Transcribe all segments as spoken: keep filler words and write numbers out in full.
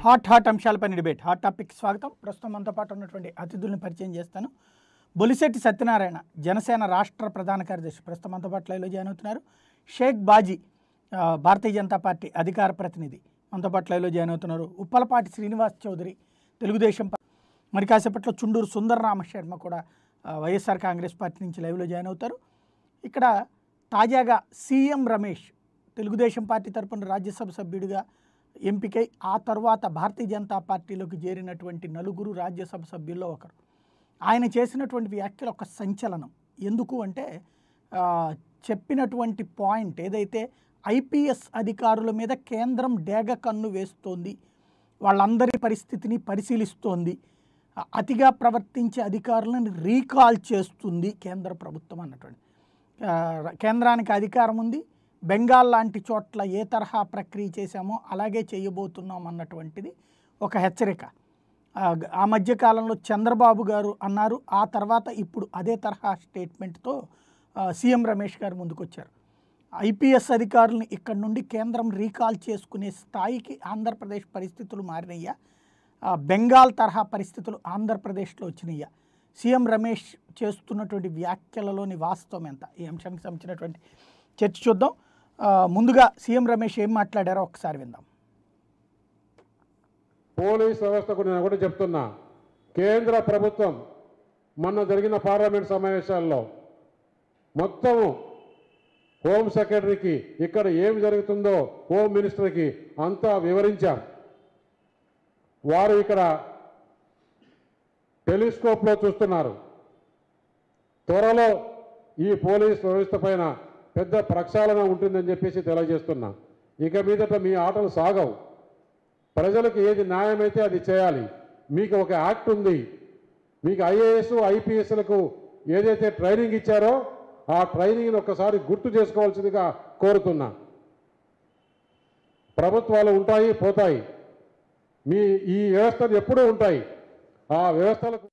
Hot hot అంశాలపై debate hot topic స్వాగతం. ప్రస్తుతం మనతో పాటు ఉన్నటువంటి అతిథులను పరిచయం చేస్తాను. బొలిశెట్టి సత్యనారాయణ జనసేన రాష్ట్ర ప్రధాన కార్యదర్శి ప్రస్తుతం మనతో పాటు లైవ్లో జాయిన్ అవుతున్నారు. షేక్ బాజీ భారతీయ జనతా పార్టీ అధికార ప్రతినిధి మనతో పాటు లైవ్లో జాయిన్ అవుతున్నారు. ఉప్పలపాటి శ్రీనివాస్ చౌదరి తెలుగుదేశం, మరి కాసేపట్లో చుండూరు సుందరరామ శర్మ కూడా వైఎస్ఆర్ కాంగ్రెస్ పార్టీ నుంచి లైవ్లో జాయిన్ అవుతారు. ఇక్కడ తాజాగా సీఎం రమేష్ తెలుగుదేశం పార్టీ తరపున రాజ్యసభ సభ్యుడిగా ఎంపికై ఆ తర్వాత భారతీయ జనతా పార్టీలోకి చేరినటువంటి నలుగురు రాజ్యసభ సభ్యుల్లో ఒకరు. ఆయన చేసినటువంటి వ్యాఖ్యలు ఒక సంచలనం. ఎందుకు అంటే చెప్పినటువంటి పాయింట్ ఏదైతే ఐపీఎస్ అధికారుల మీద కేంద్రం డేగ కన్ను వేస్తోంది, వాళ్ళందరి పరిస్థితిని పరిశీలిస్తోంది, అతిగా ప్రవర్తించే అధికారులను రీకాల్ చేస్తుంది కేంద్ర ప్రభుత్వం అన్నటువంటి. కేంద్రానికి అధికారం ఉంది, బెంగాల్ లాంటి చోట్ల ఏ తరహా ప్రక్రియ చేశామో అలాగే చేయబోతున్నాం అన్నటువంటిది ఒక హెచ్చరిక. ఆ మధ్యకాలంలో చంద్రబాబు గారు అన్నారు, ఆ తర్వాత ఇప్పుడు అదే తరహా స్టేట్మెంట్తో సీఎం రమేష్ గారు ముందుకొచ్చారు. ఐపీఎస్ అధికారులను ఇక్కడ నుండి కేంద్రం రీకాల్ చేసుకునే స్థాయికి ఆంధ్రప్రదేశ్ పరిస్థితులు మారినయ్యా, బెంగాల్ తరహా పరిస్థితులు ఆంధ్రప్రదేశ్లో వచ్చినయ్యా, సీఎం రమేష్ చేస్తున్నటువంటి వ్యాఖ్యలలోని వాస్తవం ఎంత, ఈ అంశానికి సంబంధించినటువంటి చర్చ చూద్దాం. ముందుగా సీఎం రమేష్ ఏం మాట్లాడారో ఒకసారి విందాం. పోలీస్ వ్యవస్థకు నేను ఒకటి చెప్తున్నా, కేంద్ర ప్రభుత్వం మొన్న జరిగిన పార్లమెంట్ సమావేశాల్లో మొత్తం హోమ్ సెక్రటరీకి ఇక్కడ ఏం జరుగుతుందో హోమ్ మినిస్టర్కి అంతా వివరించాం. వారు ఇక్కడ టెలిస్కోప్లో చూస్తున్నారు. త్వరలో ఈ పోలీస్ వ్యవస్థ పైన పెద్ద ప్రక్షాళన ఉంటుందని చెప్పేసి తెలియజేస్తున్నా. ఇక మీదట మీ ఆటలు సాగవు. ప్రజలకు ఏది న్యాయమైతే అది చేయాలి. మీకు ఒక యాక్ట్ ఉంది, మీకు ఐఏఎస్ ఐపీఎస్లకు ఏదైతే ట్రైనింగ్ ఇచ్చారో ఆ ట్రైనింగ్ని ఒక్కసారి గుర్తు చేసుకోవాల్సిందిగా కోరుతున్నా. ప్రభుత్వాలు ఉంటాయి, పోతాయి, మీ ఈ వ్యవస్థలు ఎప్పుడూ ఉంటాయి. ఆ వ్యవస్థలకు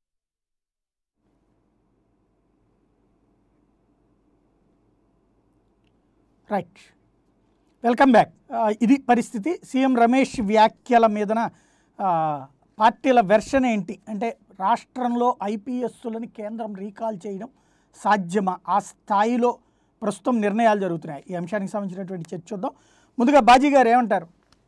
రైట్, వెల్కమ్ బ్యాక్. ఇది పరిస్థితి. సీఎం రమేష్ వ్యాఖ్యల మీదన పార్టీల వెర్షన్ ఏంటి అంటే, రాష్ట్రంలో ఐపీఎస్లను కేంద్రం రీకాల్ చేయడం సాధ్యమా, ఆ స్థాయిలో ప్రస్తుతం నిర్ణయాలు జరుగుతున్నాయి. ఈ అంశానికి సంబంధించినటువంటి చర్చ చూద్దాం. ముందుగా బాజీ గారు ఏమంటారు?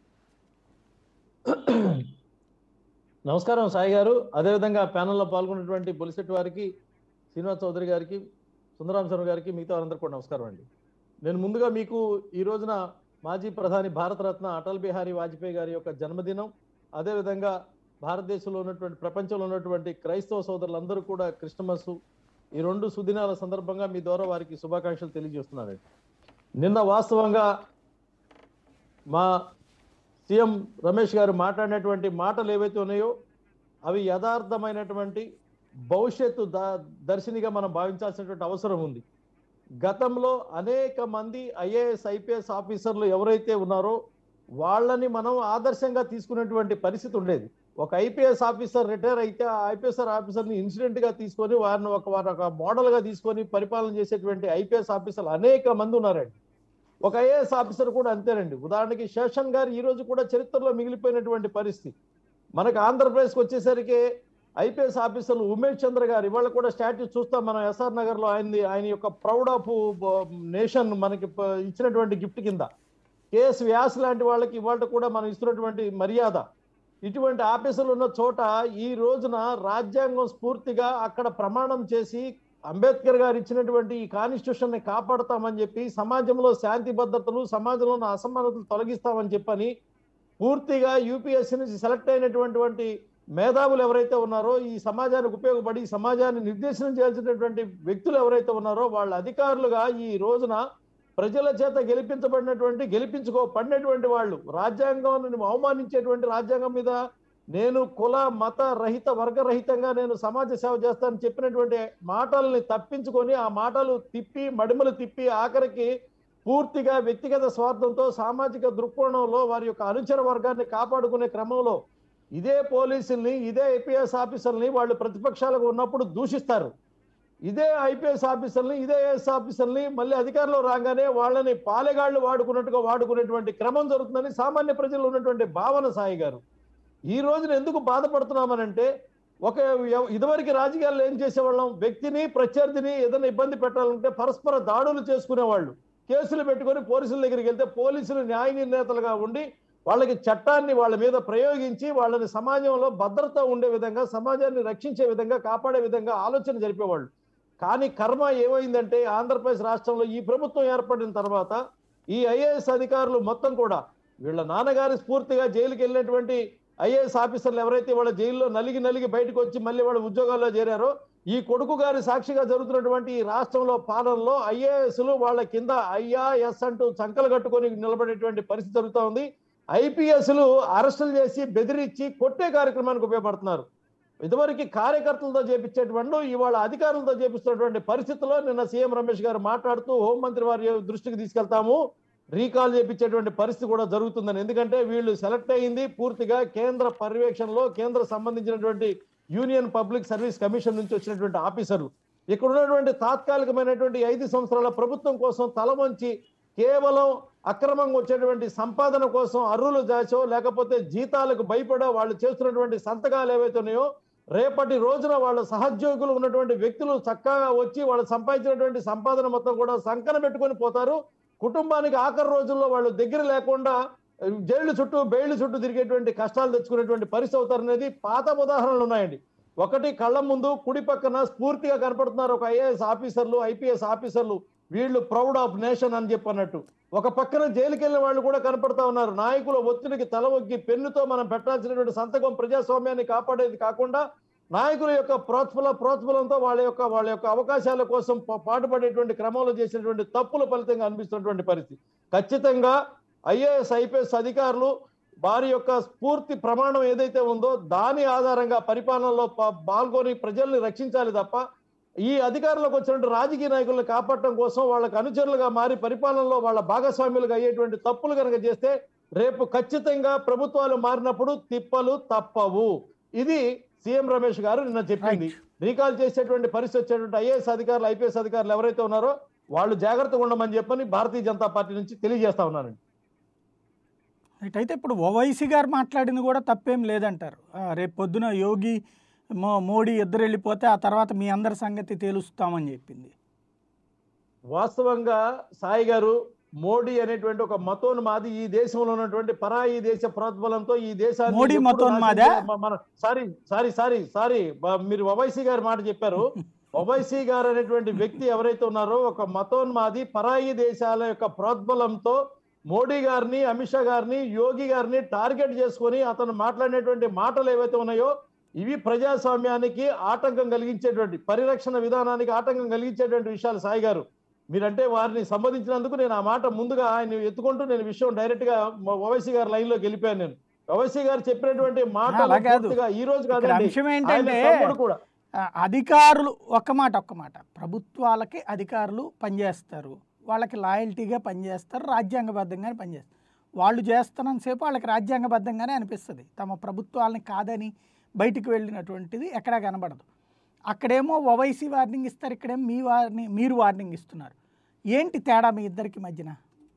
నమస్కారం సాయి గారు, అదేవిధంగా ప్యానల్లో పాల్గొన్నటువంటి బొలిశెట్టి వారికి, శ్రీనివాస్ చౌదరి గారికి, సుందరరామ శర్మ గారికి, మిగతా వారందరూ కూడా నమస్కారం అండి. నేను ముందుగా మీకు ఈ రోజున మాజీ ప్రధాని భారతరత్న అటల్ బిహారీ వాజ్పేయి గారి యొక్క జన్మదినం, అదేవిధంగా భారతదేశంలో ఉన్నటువంటి ప్రపంచంలో ఉన్నటువంటి క్రైస్తవ సోదరులందరూ కూడా క్రిస్టమస్, ఈ రెండు సుదినాల సందర్భంగా మీ ద్వారా వారికి శుభాకాంక్షలు తెలియజేస్తున్నానండి. నిన్న వాస్తవంగా మా సీఎం రమేష్ గారు మాట్లాడినటువంటి మాటలు ఏవైతే ఉన్నాయో అవి యథార్థమైనటువంటి భవిష్యత్తు ద దర్శినిగా మనం భావించాల్సినటువంటి అవసరం ఉంది. గతంలో అనేక మంది ఐఏఎస్ ఐపీఎస్ ఆఫీసర్లు ఎవరైతే ఉన్నారో వాళ్ళని మనం ఆదర్శంగా తీసుకునేటువంటి పరిస్థితి ఉండేది. ఒక ఐపీఎస్ ఆఫీసర్ రిటైర్ అయితే ఆ ఐపీఎస్ ఆఫీసర్ని ఇన్సిడెంట్గా తీసుకొని వారిని ఒక వారి ఒక మోడల్గా తీసుకొని పరిపాలన చేసేటువంటి ఐపీఎస్ ఆఫీసర్లు అనేక మంది ఉన్నారండి. ఒక ఐఏఎస్ ఆఫీసర్ కూడా అంతేనండి. ఉదాహరణకి శేషన్ గారు ఈ రోజు కూడా చరిత్రలో మిగిలిపోయినటువంటి పరిస్థితి. మనకు ఆంధ్రప్రదేశ్కి వచ్చేసరికి ఐపీఎస్ ఆఫీసర్లు ఉమేష్ చంద్ర గారు ఇవాళ కూడా స్టాట్యూ చూస్తాం మనం ఎస్ఆర్ నగర్ లో. ఆయనది ఆయన యొక్క ప్రౌడ్ ఆఫ్ నేషన్ మనకి ఇచ్చినటువంటి గిఫ్ట్ కింద. కేఎస్ వ్యాస్ లాంటి వాళ్ళకి ఇవాళ కూడా మనం ఇస్తున్నటువంటి మర్యాద. ఇటువంటి ఆఫీసర్లు ఉన్న చోట ఈ రోజున రాజ్యాంగం స్ఫూర్తిగా అక్కడ ప్రమాణం చేసి అంబేద్కర్ గారు ఇచ్చినటువంటి ఈ కాన్స్టిట్యూషన్ ని కాపాడుతామని చెప్పి, సమాజంలో శాంతి భద్రతలు, సమాజంలో ఉన్న అసమానతలు తొలగిస్తామని చెప్పని పూర్తిగా యూపీఎస్సీ నుంచి సెలెక్ట్ అయినటువంటి మేధావులు ఎవరైతే ఉన్నారో, ఈ సమాజానికి ఉపయోగపడి సమాజాన్ని నిర్దేశనం చేయాల్సినటువంటి వ్యక్తులు ఎవరైతే ఉన్నారో వాళ్ళ అధికారులుగా ఈ రోజున ప్రజల చేత గెలిపించబడినటువంటి గెలిపించుకోబడినటువంటి వాళ్ళు రాజ్యాంగాన్ని అవమానించేటువంటి, రాజ్యాంగం మీద నేను కుల మత రహిత వర్గరహితంగా నేను సమాజ సేవ చేస్తానని చెప్పినటువంటి మాటల్ని తప్పించుకొని ఆ మాటలు తిప్పి మడిమలు తిప్పి ఆఖరికి పూర్తిగా వ్యక్తిగత స్వార్థంతో సామాజిక దృక్కోణంలో వారి యొక్క అనుచర వర్గాన్ని కాపాడుకునే క్రమంలో ఇదే పోలీసుల్ని, ఇదే ఐపీఎస్ ఆఫీసర్ని వాళ్ళు ప్రతిపక్షాలకు ఉన్నప్పుడు దూషిస్తారు. ఇదే ఐపీఎస్ ఆఫీసర్ని, ఇదే ఐఏఎస్ ఆఫీసర్ని మళ్ళీ అధికారంలో రాగానే వాళ్ళని పాలెగాళ్లు వాడుకున్నట్టుగా వాడుకునేటువంటి క్రమం జరుగుతుందని సామాన్య ప్రజలు ఉన్నటువంటి భావన సాయి గారు. ఈ రోజున ఎందుకు బాధపడుతున్నామనంటే ఒక ఎవ- ఇదివరకు రాజకీయాల్లో ఏం చేసేవాళ్ళం, వ్యక్తిని ప్రత్యర్థిని ఏదైనా ఇబ్బంది పెట్టాలంటే పరస్పర దాడులు చేసుకునేవాళ్ళు, కేసులు పెట్టుకొని పోలీసుల దగ్గరికి వెళ్తే పోలీసులు న్యాయ నిర్ణేతలుగా ఉండి వాళ్ళకి చట్టాన్ని వాళ్ళ మీద ప్రయోగించి వాళ్ళని సమాజంలో భద్రత ఉండే విధంగా, సమాజాన్ని రక్షించే విధంగా, కాపాడే విధంగా ఆలోచన జరిపేవాళ్ళు. కానీ కర్మ ఏమైందంటే ఆంధ్రప్రదేశ్ రాష్ట్రంలో ఈ ప్రభుత్వం ఏర్పడిన తర్వాత ఈ ఐఏఎస్ అధికారులు మొత్తం కూడా వీళ్ళ నాన్నగారి స్ఫూర్తిగా జైలుకి వెళ్ళినటువంటి ఐఏఎస్ ఆఫీసర్లు ఎవరైతే వాళ్ళ జైల్లో నలిగి నలిగి బయటకు వచ్చి మళ్ళీ వాళ్ళ ఉద్యోగాల్లో చేరారో, ఈ కొడుకు గారి సాక్షిగా జరుగుతున్నటువంటి ఈ రాష్ట్రంలో పాలనలో ఐఏఎస్లు వాళ్ళ కింద ఐఆర్ఎస్ అంటూ చంకలు కట్టుకొని నిలబడేటువంటి పరిస్థితి జరుగుతూ ఉంది. ఐపీఎస్లు అరెస్టులు చేసి బెదిరించి కొట్టే కార్యక్రమానికి ఉపయోగపడుతున్నారు. ఇదివరకు కార్యకర్తలతో చేపించేటువంటి ఇవాళ అధికారులతో చేపిస్తున్నటువంటి పరిస్థితుల్లో నిన్న సీఎం రమేష్ గారు మాట్లాడుతూ హోంమంత్రి వారి దృష్టికి తీసుకెళ్తాము, రీకాల్ చేపించేటువంటి పరిస్థితి కూడా జరుగుతుందని. ఎందుకంటే వీళ్ళు సెలెక్ట్ అయ్యింది పూర్తిగా కేంద్ర పర్యవేక్షణలో, కేంద్ర సంబంధించినటువంటి యూనియన్ పబ్లిక్ సర్వీస్ కమిషన్ నుంచి వచ్చినటువంటి ఆఫీసర్లు. ఇక్కడ ఉన్నటువంటి తాత్కాలికమైనటువంటి ఐదు సంవత్సరాల ప్రభుత్వం కోసం తల వంచి కేవలం అక్రమంగా వచ్చేటువంటి సంపాదన కోసం అర్రులు దాచో లేకపోతే జీతాలకు భయపడో వాళ్ళు చేస్తున్నటువంటి సంతకాలు ఏవైతే ఉన్నాయో, రేపటి రోజున వాళ్ళ సహోద్యోగులు ఉన్నటువంటి వ్యక్తులు చక్కగా వచ్చి వాళ్ళు సంపాదించినటువంటి సంపాదన మొత్తం కూడా సంకన పెట్టుకొని పోతారు. కుటుంబానికి ఆఖరి రోజుల్లో వాళ్ళు దగ్గర లేకుండా జైలు చుట్టూ బెయిల్ చుట్టూ తిరిగేటువంటి కష్టాలు తెచ్చుకునేటువంటి పరిస్థితి అవుతారనేది పాత ఉదాహరణలు ఉన్నాయండి. ఒకటి కళ్ళ ముందు కుడి పక్కన స్ఫూర్తిగా కనపడుతున్నారు ఒక ఐఏఎస్ ఆఫీసర్లు, ఐపీఎస్ ఆఫీసర్లు, వీళ్ళు ప్రౌడ్ ఆఫ్ నేషన్ అని చెప్పన్నట్టు. ఒక పక్కన జైలుకి వెళ్ళిన వాళ్ళు కూడా కనపడతా ఉన్నారు. నాయకుల ఒత్తిడికి తల ఒగ్గి పెన్నుతో మనం పెట్టాల్సినటువంటి సంతకం ప్రజాస్వామ్యాన్ని కాపాడేది కాకుండా నాయకుల యొక్క ప్రోత్బల ప్రోత్బలంతో వాళ్ళ యొక్క వాళ్ళ యొక్క అవకాశాల కోసం పాటుపడేటువంటి క్రమంలో చేసినటువంటి తప్పుల ఫలితంగా అనిపిస్తున్నటువంటి పరిస్థితి. ఖచ్చితంగా ఐఏఎస్ ఐపీఎస్ అధికారులు వారి యొక్క స్ఫూర్తి ప్రమాణం ఏదైతే ఉందో దాని ఆధారంగా పరిపాలనలో పాల్గొని ప్రజల్ని రక్షించాలి తప్ప ఈ అధికారంలోకి వచ్చినటువంటి రాజకీయ నాయకులను కాపాడటం కోసం వాళ్ళకి అనుచరులుగా మారి పరిపాలనలో వాళ్ళ భాగస్వాములుగా అయ్యేటువంటి తప్పులు కనుక చేస్తే రేపు ఖచ్చితంగా ప్రభుత్వాలు మారినప్పుడు తిప్పలు తప్పవు. ఇది సీఎం రమేష్ గారు నిన్న చెప్పింది. రీకాల్ చేసేటువంటి పరిస్థితి వచ్చేటువంటి ఐఏఎస్ అధికారులు, ఐపీఎస్ అధికారులు ఎవరైతే ఉన్నారో వాళ్ళు జాగ్రత్తగా ఉండమని చెప్పని భారతీయ జనతా పార్టీ నుంచి తెలియజేస్తా ఉన్నారండి. అయితే ఇప్పుడు ఓవైసీ గారు మాట్లాడింది కూడా తప్పేం లేదంటారు. రేపు పొద్దున యోగి మో మోడీ ఇద్దరు వెళ్ళిపోతే ఆ తర్వాత మీ అందరి సంగతి తేలుస్తామని చెప్పింది. వాస్తవంగా సాయి గారు, మోడీ అనేటువంటి ఒక మతోన్మాది ఈ దేశంలో ఉన్నటువంటి పరాయి దేశ ప్రోద్బలంతో ఈ దేశాన్ని మోడీ మతోన్మాదా? సారీ సారీ సారీ సారీ మీరు ఓవైసీ గారి మాట చెప్పారు. ఓవైసీ గారు అనేటువంటి వ్యక్తి ఎవరైతే ఉన్నారో ఒక మతోన్మాది పరాయి దేశాల యొక్క ప్రోద్బలంతో మోడీ గారిని, అమిత్ షా గారిని, యోగి గారిని టార్గెట్ చేసుకొని అతను మాట్లాడినటువంటి మాటలు ఏవైతే ఉన్నాయో ఇవి ప్రజాస్వామ్యానికి ఆటంకం కలిగించేటువంటి, పరిరక్షణ విధానానికి ఆటంకం కలిగించేటువంటి విషయాలు. సాయి గారు మీరంటే వారిని సంబంధించినందుకు నేను ఆ మాట ముందుగా ఆయన ఎత్తుకుంటూ నేను విషయం డైరెక్ట్ గా ఓవైసీ గారి లైన్ లోకి వెళ్ళిపోయాను. నేను ఓవైసీ గారు చెప్పినటువంటి మాటలు ఈ రోజు అంశం ఏంటంటే కూడా అధికారులు ఒక్క మాట ఒక్క మాట ప్రభుత్వాలకి అధికారులు పనిచేస్తారు, వాళ్ళకి లాయల్టీగా పనిచేస్తారు, రాజ్యాంగబద్ధంగానే పనిచేస్తారు. వాళ్ళు చేస్తున్నంతసేపు వాళ్ళకి రాజ్యాంగబద్ధంగానే అనిపిస్తుంది. తమ ప్రభుత్వాలని కాదని బయటికి వెళ్ళినటువంటిది ఎక్కడా కనబడదు. అక్కడేమో ఓవైసీ వార్నింగ్ ఇస్తారు, ఇక్కడేమో మీ వార్నింగ్ మీరు వార్నింగ్ ఇస్తున్నారు. ఏంటి తేడా మీ ఇద్దరికి మధ్యన?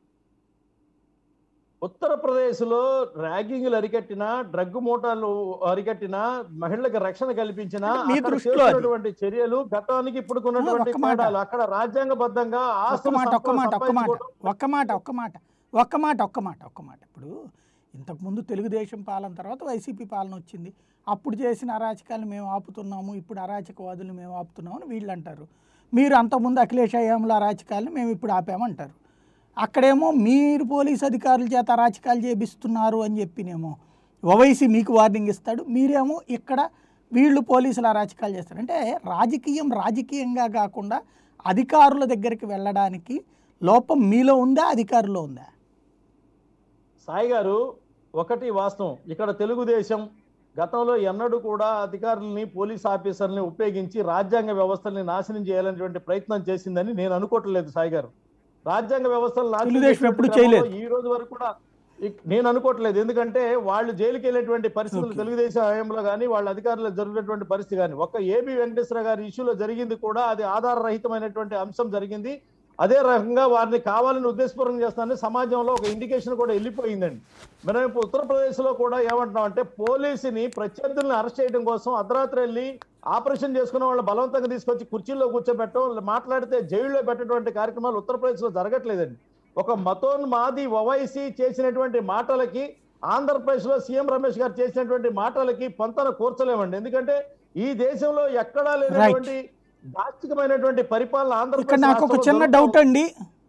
ఉత్తరప్రదేశ్లో ర్యాగింగ్లు అరికట్టినా, డ్రగ్ మూటాలు అరికట్టినా, మహిళలకు రక్షణ కల్పించినా చేస్తున్నటువంటి చర్యలు గతానికి ఇప్పుడు ఉన్నటువంటి తేడాలు అక్కడ రాజ్యాంగబద్ధంగా ఒక్క మాట ఒక్క మాట ఒక్క మాట ఒక్క మాట ఒక్క మాట ఒక్క మాట ఒక్క మాట ఒక్క మాట ఇప్పుడు ఇంతకుముందు తెలుగుదేశం పాలన తర్వాత వైసీపీ పాలన వచ్చింది. అప్పుడు చేసిన అరాచకాలను మేము ఆపుతున్నాము, ఇప్పుడు అరాచకవాదులు మేము ఆపుతున్నాము అని వీళ్ళు అంటారు. మీరు అంతకుముందు అఖిలేష్ అయ్యాంలో అరాచకాలను మేము ఇప్పుడు ఆపామంటారు. అక్కడేమో మీరు పోలీస్ అధికారుల చేత అరాచకాలు చేపిస్తున్నారు అని చెప్పినేమో ఓవైసీ మీకు వార్నింగ్ ఇస్తాడు, మీరేమో ఇక్కడ వీళ్ళు పోలీసులు అరాచకాలు చేస్తారు. అంటే రాజకీయం రాజకీయంగా కాకుండా అధికారుల దగ్గరికి వెళ్ళడానికి లోపం మీలో ఉందా, అధికారుల్లో ఉందా? సాయి గారు, ఒకటి వాస్తవం, ఇక్కడ తెలుగుదేశం గతంలో ఎన్నడూ కూడా అధికారులని, పోలీస్ ఆఫీసర్ని ఉపయోగించి రాజ్యాంగ వ్యవస్థల్ని నాశనం చేయాలనేటువంటి ప్రయత్నం చేసిందని నేను అనుకోవట్లేదు. సాయి గారు, రాజ్యాంగ వ్యవస్థలు ఈ రోజు వరకు కూడా నేను అనుకోవట్లేదు. ఎందుకంటే వాళ్ళు జైలుకి వెళ్ళేటువంటి పరిస్థితులు తెలుగుదేశం హయాంలో కానీ వాళ్ళ అధికారులు జరిగినటువంటి పరిస్థితి కానీ, ఒక్క ఏబి వెంకటేశ్వర గారి ఇష్యూలో జరిగింది కూడా అది ఆధార రహితమైనటువంటి అంశం జరిగింది. అదే రకంగా వారిని కావాలని ఉద్దేశపూర్వకం చేస్తానని సమాజంలో ఒక ఇండికేషన్ కూడా వెళ్ళిపోయిందండి. మనం ఇప్పుడు ఉత్తరప్రదేశ్లో కూడా ఏమంటున్నాం అంటే పోలీసుని ప్రత్యర్థుల్ని అరెస్ట్ చేయడం కోసం అర్ధరాత్రి వెళ్ళి ఆపరేషన్ చేసుకున్న వాళ్ళు బలవంతంగా తీసుకొచ్చి కుర్చీల్లో కూర్చోబెట్టడం, మాట్లాడితే జైల్లో పెట్టటువంటి కార్యక్రమాలు ఉత్తరప్రదేశ్లో జరగట్లేదండి. ఒక మతోన్మాది ఓవైసీ చేసినటువంటి మాటలకి ఆంధ్రప్రదేశ్లో సీఎం రమేష్ గారు చేసినటువంటి మాటలకి పొంతన కూర్చలేమండి. ఎందుకంటే ఈ దేశంలో ఎక్కడా లేనటువంటి దార్శికమైనటువంటి పరిపాలన ఇక్కడ ఆంధ్రప్రదేశ్ నాకు ఒక రాష్ట్రంలో చిన్న జరుగుతూ డౌట్ అండి.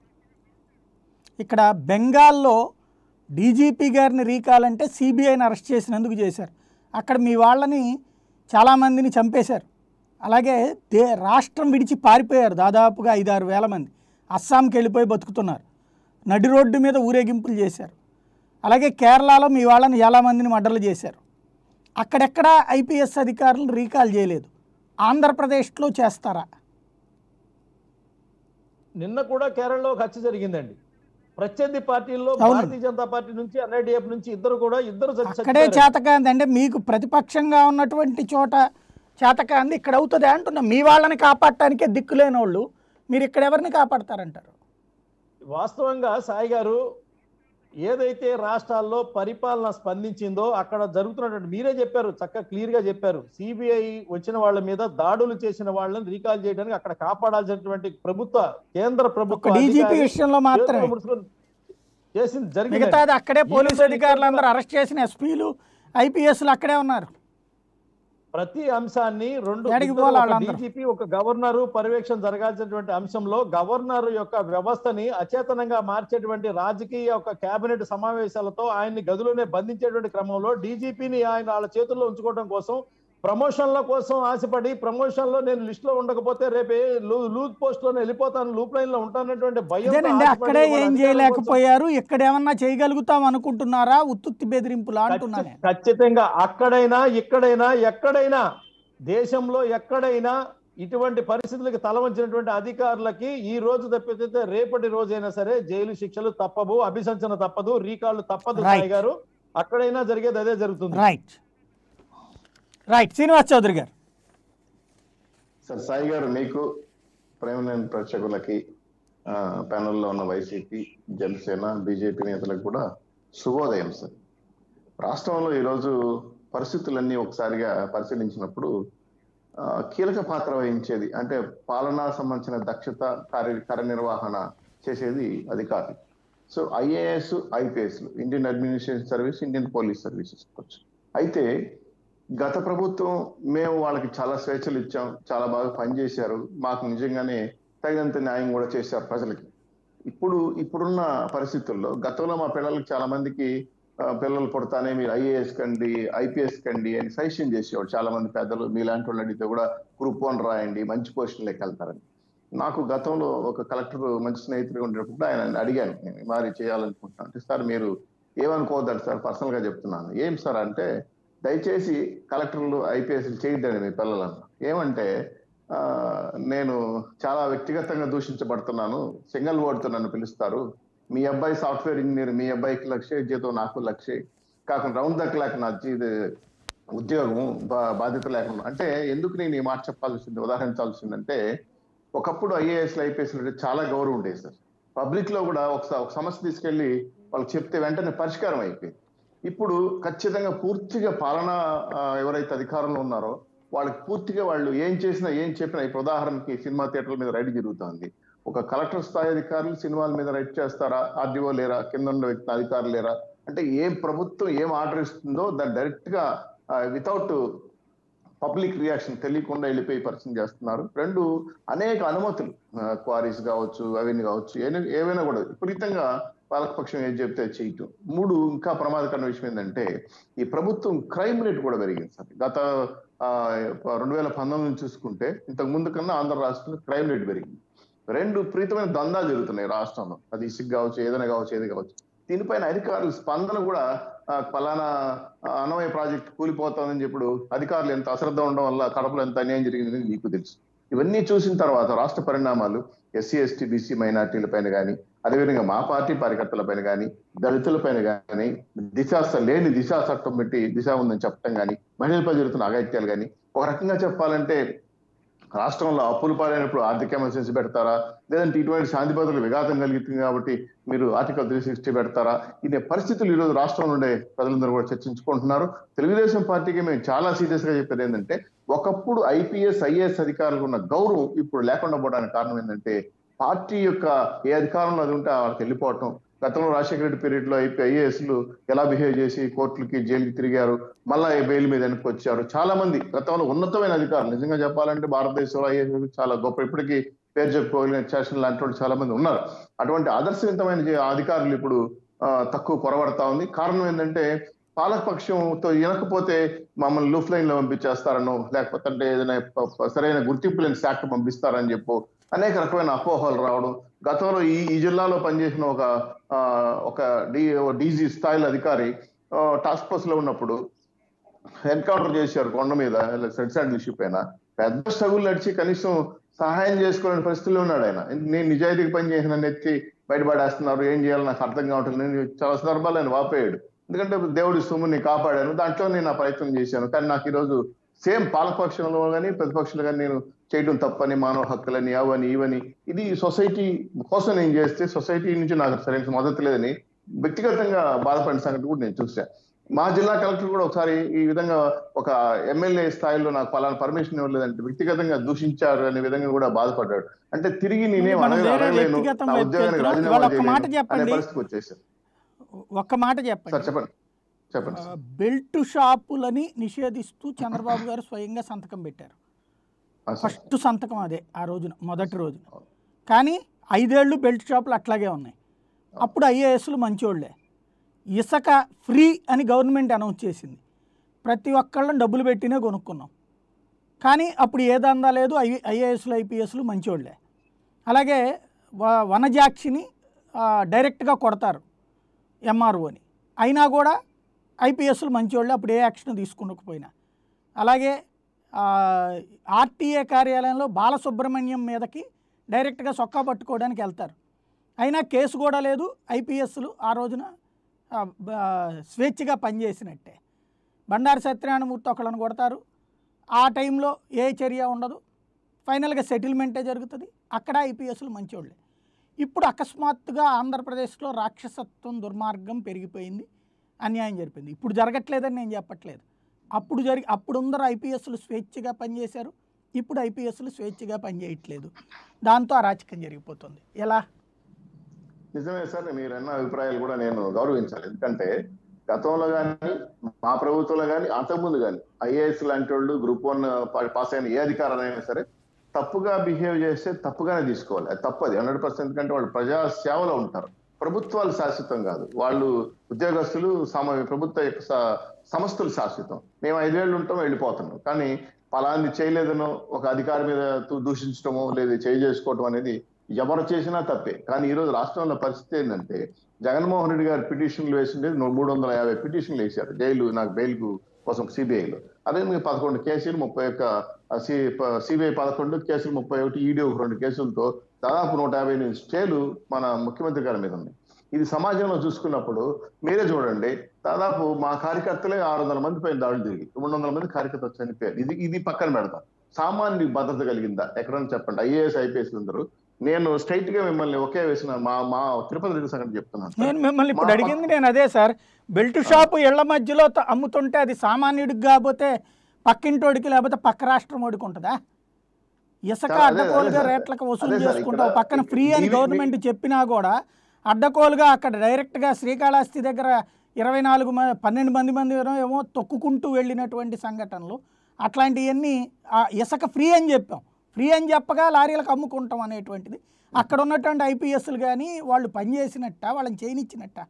ఇక్కడ బెంగాల్లో డీజీపీ గారిని రీకాల్ అంటే సిబిఐని అరెస్ట్ చేసినందుకు చేశారు. అక్కడ మీ వాళ్ళని చాలామందిని చంపేశారు. అలాగే దే రాష్ట్రం విడిచి పారిపోయారు దాదాపుగా ఐదారు వేల మంది. అస్సాంకి వెళ్ళిపోయి బతుకుతున్నారు. నడి రోడ్డు మీద ఊరేగింపులు చేశారు. అలాగే కేరళలో మీ వాళ్ళని చాలామందిని మర్డర్లు చేశారు. అక్కడెక్కడ ఐపీఎస్ అధికారులను రీకాల్ చేయలేదు. ఆంధ్రప్రదేశ్లో చేస్తారా? నిన్న కూడా కేరళలో ఒక హత్య జరిగిందండి. ప్రత్యర్థి పార్టీల్లో భారతీయ జనతా పార్టీ నుంచి ఎన్ఐడిఎఫ్ నుంచి ఇద్దరు కూడా ఇద్దరు అక్కడే చేతకాంది అంటే మీకు ప్రతిపక్షంగా ఉన్నటువంటి చోట చేతకాంది ఇక్కడ అవుతుంది అంటున్నా. మీ వాళ్ళని కాపాడటానికే దిక్కులేని వాళ్ళు మీరు ఇక్కడ ఎవరిని కాపాడతారంటారు? వాస్తవంగా సాయి గారు ఏదైతే రాష్ట్రాల్లో పరిపాలన స్పందించిందో అక్కడ జరుగుతున్నటువంటి మీరే చెప్పారు, చక్కగా క్లియర్ గా చెప్పారు. సిబిఐ వచ్చిన వాళ్ళ మీద దాడులు చేసిన వాళ్ళని రీకాల్ చేయడానికి అక్కడ కాపాడాల్సినటువంటి ప్రభుత్వ కేంద్ర ప్రభుత్వ డీజీపీ విషయంలో మాత్రమే చేసింది జరిగింది. మిగతాది అక్కడే పోలీసు అధికారులు అందరూ అరెస్ట్ చేసిన ఎస్పీలు ఐపీఎస్లు అక్కడే ఉన్నారు. ప్రతి అంశాన్ని రెండు డీజీపీ ఒక గవర్నరు పర్యవేక్షణ జరగాల్సినటువంటి అంశంలో గవర్నర్ యొక్క వ్యవస్థని అచేతనంగా మార్చేటువంటి రాజకీయ ఒక కేబినెట్ సమావేశాలతో ఆయన్ని గదిలోనే బంధించేటువంటి క్రమంలో డీజీపీని ఆయన వాళ్ళ చేతుల్లో ఉంచుకోవడం కోసం ప్రమోషన్ల కోసం ఆశపడి ప్రమోషన్ లో నేను లిస్ట్ లో ఉండకపోతే రేపే లూజ్ పోస్ట్ లో వెళ్ళిపోతాను, లూప్ లైన్ లో ఉంటానటువంటి భయం. అక్కడే ఏం చేయలేకపోయారు, ఇక్కడ ఏమన్నా చేయగలుగుతాం అనుకుంటున్నారా? ఉత్తుత్తి బెదిరింపులా అంటున్నాను. ఖచ్చితంగా అక్కడైనా ఇక్కడైనా ఎక్కడైనా దేశంలో ఎక్కడైనా ఇటువంటి పరిస్థితులకు తల వంచినటువంటి అధికారులకి ఈ రోజు తప్పితే రేపటి రోజైనా సరే జైలు శిక్షలు తప్పవు, అభిశంసన తప్పదు, రీకాళ్లు తప్పదు. సాయి గారు అక్కడైనా జరిగేది అదే జరుగుతుంది. రైట్ రైట్ శ్రీనివాస్ చౌదరి గారు. సార్ సాయి గారు, మీకు ప్రేమలేని ప్రేక్షకులకి ప్యానెల్లో ఉన్న వైసీపీ, జనసేన, బీజేపీ నేతలకు కూడా శుభోదయం. సార్, రాష్ట్రంలో ఈరోజు పరిస్థితులన్నీ ఒకసారిగా పరిశీలించినప్పుడు కీలక పాత్ర వహించేది అంటే పాలనా సంబంధించిన దక్షత, కార్య కార్యనిర్వహణ చేసేది అధికారులు. సో ఐఏఎస్, ఐపీఎస్లు, Indian administration service, Indian police services వచ్చు. అయితే గత ప్రభుత్వం మేము వాళ్ళకి చాలా స్వేచ్ఛలు ఇచ్చాం, చాలా బాగా పనిచేశారు, మాకు నిజంగానే తగినంత న్యాయం కూడా చేశారు ప్రజలకి. ఇప్పుడు ఇప్పుడున్న పరిస్థితుల్లో గతంలో మా పిల్లలకి చాలా మందికి పిల్లలు పుడతానే మీరు ఐఏఎస్ కండి, ఐపీఎస్ కండి అని సజెషన్ చేసేవాడు చాలా మంది పెద్దలు. మీలాంటి వాళ్ళు అడిగితే కూడా గ్రూప్ వన్ రాయండి, మంచి పొజిషన్లోకి వెళ్తారని. నాకు గతంలో ఒక కలెక్టర్ మంచి స్నేహితుడిగా ఉండేటప్పుడు ఆయన అడిగాను, నేను మరి చేయాలనుకుంటున్నాను అంటే, సార్ మీరు ఏమనుకోవద్దండి సార్, పర్సనల్ గా చెప్తున్నాను. ఏం సార్ అంటే, దయచేసి కలెక్టర్లు, ఐపీఎస్లు చేయొద్దండి మీ పిల్లలను. ఏమంటే నేను చాలా వ్యక్తిగతంగా దూషించబడుతున్నాను, సింగిల్ వర్డ్తో నన్ను పిలుస్తారు, మీ అబ్బాయి సాఫ్ట్వేర్ ఇంజనీర్, మీ అబ్బాయికి లక్ష జీతం, నాకు లక్ష కాకుండా రౌండ్ ద క్లాక్ నా ఉద్యోగం బాధ్యత లేకుండా. అంటే ఎందుకు నేను ఈ మాట చెప్పాల్సింది, ఉదాహరించాల్సిందంటే, ఒకప్పుడు ఐఏఎస్లు, ఐపీఎస్లు చాలా గౌరవం ఉండేది సార్. పబ్లిక్ లో కూడా ఒకసారి ఒక సమస్య తీసుకెళ్లి వాళ్ళకి చెప్తే వెంటనే పరిష్కారం అయిపోయింది. ఇప్పుడు ఖచ్చితంగా పూర్తిగా పాలన ఎవరైతే అధికారంలో ఉన్నారో వాళ్ళకి పూర్తిగా వాళ్ళు ఏం చేసినా ఏం చెప్పినా, ఇప్పుడు ఉదాహరణకి సినిమా థియేటర్ల మీద రైడ్ జరుగుతుంది. ఒక కలెక్టర్ స్థాయి అధికారులు సినిమాల మీద రైడ్ చేస్తారా? ఆర్డీఓ లేరా? కింద ఉన్న వ్యక్తి అధికారులు లేరా? అంటే ఏం ప్రభుత్వం ఏం ఆర్డర్ ఇస్తుందో దాన్ని డైరెక్ట్ గా వితౌట్ పబ్లిక్ రియాక్షన్ తెలియకుండా వెళ్ళిపోయి పరిచయం చేస్తున్నారు. రెండు, అనేక అనుమతులు, క్వారీస్ కావచ్చు, అవన్నీ కావచ్చు, ఏవైనా కూడా విపరీతంగా పాలకపక్షం ఏం చెప్తే చేయటం. మూడు, ఇంకా ప్రమాదకరమైన విషయం ఏంటంటే ఈ ప్రభుత్వం క్రైమ్ రేట్ కూడా పెరిగింది సార్. గత రెండు వేల పంతొమ్మిది నుంచి చూసుకుంటే ఇంతకు ముందు కన్నా ఆంధ్ర రాష్ట్రంలో క్రైమ్ రేట్ పెరిగింది. రెండు, విపరీతమైన దందాలు జరుగుతున్నాయి రాష్ట్రంలో, అది ఇసుక కావచ్చు, ఏదైనా కావచ్చు, ఏది కావచ్చు. దీనిపైన అధికారుల స్పందన కూడా పలానా అన్నమయ్య ప్రాజెక్ట్ కూలిపోతుందని చెప్పుడు అధికారులు ఎంత అశ్రద్ధ ఉండడం వల్ల కడపలో ఎంత అన్యాయం జరిగిందని మీకు తెలుసు. ఇవన్నీ చూసిన తర్వాత రాష్ట్ర పరిణామాలు ఎస్సీ, ఎస్టీ, బీసీ, మైనార్టీల పైన కానీ, అదేవిధంగా మా పార్టీ కార్యకర్తల పైన కానీ, దళితుల పైన కానీ, దిశ లేని దిశ చట్టం పెట్టి దిశ ఉందని చెప్పడం కానీ, మహిళలపై జరుగుతున్న అఘాయిత్యాలు కానీ, ఒక రకంగా చెప్పాలంటే రాష్ట్రంలో అప్పులు పాలైనప్పుడు ఆర్థిక ఎమర్జెన్సీ పెడతారా, లేదంటే ఇటువంటి శాంతి భద్రతలకు విఘాతం కలుగుతుంది కాబట్టి మీరు ఆర్టికల్ త్రీ సిక్స్టీ పెడతారా? ఇదే పరిస్థితులు ఈరోజు రాష్ట్రంలో ఉండే ప్రజలందరూ కూడా చర్చించుకుంటున్నారు. తెలుగుదేశం పార్టీకి మేము చాలా సీరియస్ గా చెప్పేది ఏంటంటే, ఒకప్పుడు ఐపీఎస్ ఐఏఎస్ అధికారులకు ఉన్న గౌరవం ఇప్పుడు లేకుండా పోవడానికి కారణం ఏంటంటే, పార్టీ యొక్క ఏ అధికారంలో అది ఉంటే వాళ్ళకి వెళ్ళిపోవటం. గతంలో రాజశేఖర రెడ్డి పీరియడ్ లో ఐఏఎస్లు ఎలా బిహేవ్ చేసి కోర్టులకి జైలుకి తిరిగారు, మళ్ళా బెయిల్ మీద వెనక్కి వచ్చారు. చాలా మంది గతంలో ఉన్నతమైన అధికారులు, నిజంగా చెప్పాలంటే భారతదేశంలో ఐఏఎస్ చాలా గొప్ప, ఇప్పటికీ పేరు చెప్పుకోగలిగిన స్టేషన్ లాంటి వాళ్ళు చాలా మంది ఉన్నారు. అటువంటి ఆదర్శవంతమైన అధికారులు ఇప్పుడు తక్కువ కొరబడతా ఉంది. కారణం ఏంటంటే, పాలకపక్షంతో వినకపోతే మమ్మల్ని లూఫ్ లైన్ లో పంపించేస్తారనో, లేకపోతే అంటే ఏదైనా సరైన గుర్తింపు లేని శాఖ పంపిస్తారని చెప్పు అనేక రకమైన అపోహలు రావడం. గతంలో ఈ ఈ జిల్లాలో పనిచేసిన ఒక ఒక డి డీజీ స్థాయిలో అధికారి టాస్క్ ఫోర్స్ లో ఉన్నప్పుడు ఎన్కౌంటర్ చేశారు కొండ మీద, సెడ్ శాండిల్ షిప్ అయినా పెద్ద స్ట్రగుల్ నడిచి కనీసం సహాయం చేసుకోలేని పరిస్థితిలో ఉన్నాడు ఆయన. నేను నిజాయితీకి పని చేసిన ఎత్తి బయటపడేస్తున్నారు, ఏం చేయాలో నాకు అర్థం కావట్లేదు. నేను చాలా సందర్భాలు ఆయన వాపోయాడు. ఎందుకంటే దేవుడి సొమ్ముని కాపాడాను, దాంట్లో నేను నా ప్రయత్నం చేశాను. కానీ నాకు ఈరోజు సేమ్ పాలకపక్షంలో కానీ ప్రతిపక్షంలో కానీ నేను చేయడం తప్పని, మానవ హక్కులని, అవని ఇవని, ఇది సొసైటీ కోసం నేను చేస్తే సొసైటీ నుంచి నాకు సరైన మద్దతు లేదని వ్యక్తిగతంగా బాధపడిన సంగతి కూడా నేను చూశాను. మా జిల్లా కలెక్టర్ కూడా ఒకసారి ఈ విధంగా ఒక ఎమ్మెల్యే స్థాయిలో నాకు పలానా పర్మిషన్ ఇవ్వలేదంటే వ్యక్తిగతంగా దూషించారు అనే విధంగా కూడా బాధపడ్డాడు. అంటే తిరిగి నేనేం అడగలేను, నా ఉద్యోగానికి రాజీనామా చేయలేను అనే పరిస్థితికి వచ్చేసాను. ఒక్క మాట చెప్పండి. చెప్పండి చెప్పండి. బెల్ట్ షాపులని నిషేధిస్తూ చంద్రబాబు గారు స్వయంగా సంతకం పెట్టారు. ఫస్ట్ సంతకం అదే ఆ రోజున, మొదటి రోజున. కానీ ఐదేళ్లు బెల్ట్ షాపులు అట్లాగే ఉన్నాయి. అప్పుడు ఐఏఎస్లు మంచోళ్లే. ఇసుక ఫ్రీ అని గవర్నమెంట్ అనౌన్స్ చేసింది. ప్రతి ఒక్కళ్ళని డబ్బులు పెట్టినే కొనుక్కున్నాం. కానీ అప్పుడు ఏ దందా లేదు, ఐ ఐఏఎస్లు ఐపీఎస్లు మంచోళ్లే. అలాగే వనజాక్షిని డైరెక్ట్గా కొడతారు ఎంఆర్ఓని, అయినా కూడా ఐపీఎస్లు మంచోళ్ళే, అప్పుడు ఏ యాక్షన్ తీసుకునకపోయినా. అలాగే ఆర్టీఏ కార్యాలయంలో బాలసుబ్రహ్మణ్యం మీదకి డైరెక్ట్గా సొక్కా పట్టుకోవడానికి వెళ్తారు, అయినా కేసు కూడా లేదు. ఐపీఎస్లు ఆ రోజున స్వేచ్ఛగా పనిచేసినట్టే. బండారు సత్యనారాయణమూర్తి ఒకళ్ళని కొడతారు, ఆ టైంలో ఏ చర్య ఉండదు, ఫైనల్గా సెటిల్మెంటే జరుగుతుంది. అక్కడ ఐపీఎస్లు మంచోళ్ళే. ఇప్పుడు అకస్మాత్తుగా ఆంధ్రప్రదేశ్లో రాక్షసత్వం, దుర్మార్గం పెరిగిపోయింది, అన్యాయం జరిపింది. ఇప్పుడు జరగట్లేదని నేను చెప్పట్లేదు. అప్పుడు జరిగి అప్పుడు అందరూ ఐపీఎస్లు స్వేచ్ఛగా పనిచేశారు, ఇప్పుడు ఐపీఎస్లు స్వేచ్ఛగా పనిచేయట్లేదు. దాంతో అరాచకం జరిగిపోతుంది. ఎలా? నిజమే సార్, మీరు అన్న అభిప్రాయాలు కూడా నేను గౌరవించాలి. ఎందుకంటే గతంలో కానీ మా ప్రభుత్వంలో కానీ అంతకుముందు కానీ ఐఏఎస్ లాంటి వాళ్ళు గ్రూప్ వన్ పాస్ అయిన ఏ అధికారులైనా సరే తప్పుగా బిహేవ్ చేస్తే తప్పుగానే తీసుకోవాలి. అది తప్పది హండ్రెడ్ పర్సెంట్. ఎందుకంటే వాళ్ళు ప్రజా సేవలో ఉంటారు. ప్రభుత్వాలు శాశ్వతం కాదు, వాళ్ళు ఉద్యోగస్తులు సమ ప్రభుత్వ యొక్క సంస్థలు శాశ్వతం. మేము ఐదేళ్లు ఉంటాం, వెళ్ళిపోతున్నాం. కానీ పలాంది చేయలేదనో ఒక అధికారి మీద దూషించడమో లేదా చేయి చేసుకోవటం అనేది ఎవరు చేసినా తప్పే. కానీ ఈ రోజు రాష్ట్రంలో పరిస్థితి ఏంటంటే, జగన్మోహన్ రెడ్డి గారు పిటిషన్లు వేసిండే మూడు వందల యాభై పిటిషన్లు వేశారు జైలు నాకు బెయిల్ కోసం సిబిఐలో. అదే మీకు పదకొండు కేసులు ముప్పై ఒక్క సిబిఐ పదకొండు కేసులు ముప్పై ఒకటి ఈడీ ఒక రెండు కేసులతో దాదాపు నూట యాభై ఎనిమిది స్టేలు మన ముఖ్యమంత్రి గారి మీద ఉంది. ఇది సమాజంలో చూసుకున్నప్పుడు మీరే చూడండి, దాదాపు మా కార్యకర్తలే ఆరు వందల మంది పైన దాడులు తిరిగి రెండు వందల మంది కార్యకర్తలు చనిపోయారు. ఇది ఇది పక్కన పెడతాం. సామాన్య భద్రత కలిగిందా ఎక్కడన్నా చెప్పండి? ఐఏఎస్ ఐపీఎస్ అందరూ నేను స్ట్రైట్ గా మిమ్మల్ని ఒకే వేసిన మా మా తిరుపతి రెడ్డి సంగతి చెప్తున్నాను. నేను మిమ్మల్ని ఇప్పుడు అడిగింది నేను అదే సార్. బెల్ట్ షాపు ఇళ్ల మధ్యలో అమ్ముతుంటే అది సామాన్యుడికి కాకపోతే పక్కింటోడికి లేకపోతే పక్క రాష్ట్రం ఓడికి ఉంటుందా? ఇసుక అడ్డకోలుగా రేట్లకు వసూలు చేసుకుంటావు. పక్కన ఫ్రీ అని గవర్నమెంట్ చెప్పినా కూడా అడ్డకోలుగా అక్కడ డైరెక్ట్గా శ్రీకాళహస్తి దగ్గర ఇరవై నాలుగు పన్నెండు మంది మంది ఏమో తొక్కుకుంటూ వెళ్ళినటువంటి సంఘటనలు. అట్లాంటివన్నీ ఇసుక ఫ్రీ అని చెప్పాం, ఫ్రీ అని చెప్పగా లారీలకు అమ్ముకుంటాం అనేటువంటిది. అక్కడ ఉన్నటువంటి ఐపీఎస్లు కానీ వాళ్ళు పనిచేసినట్ట, వాళ్ళని చేయనిచ్చినట్ట?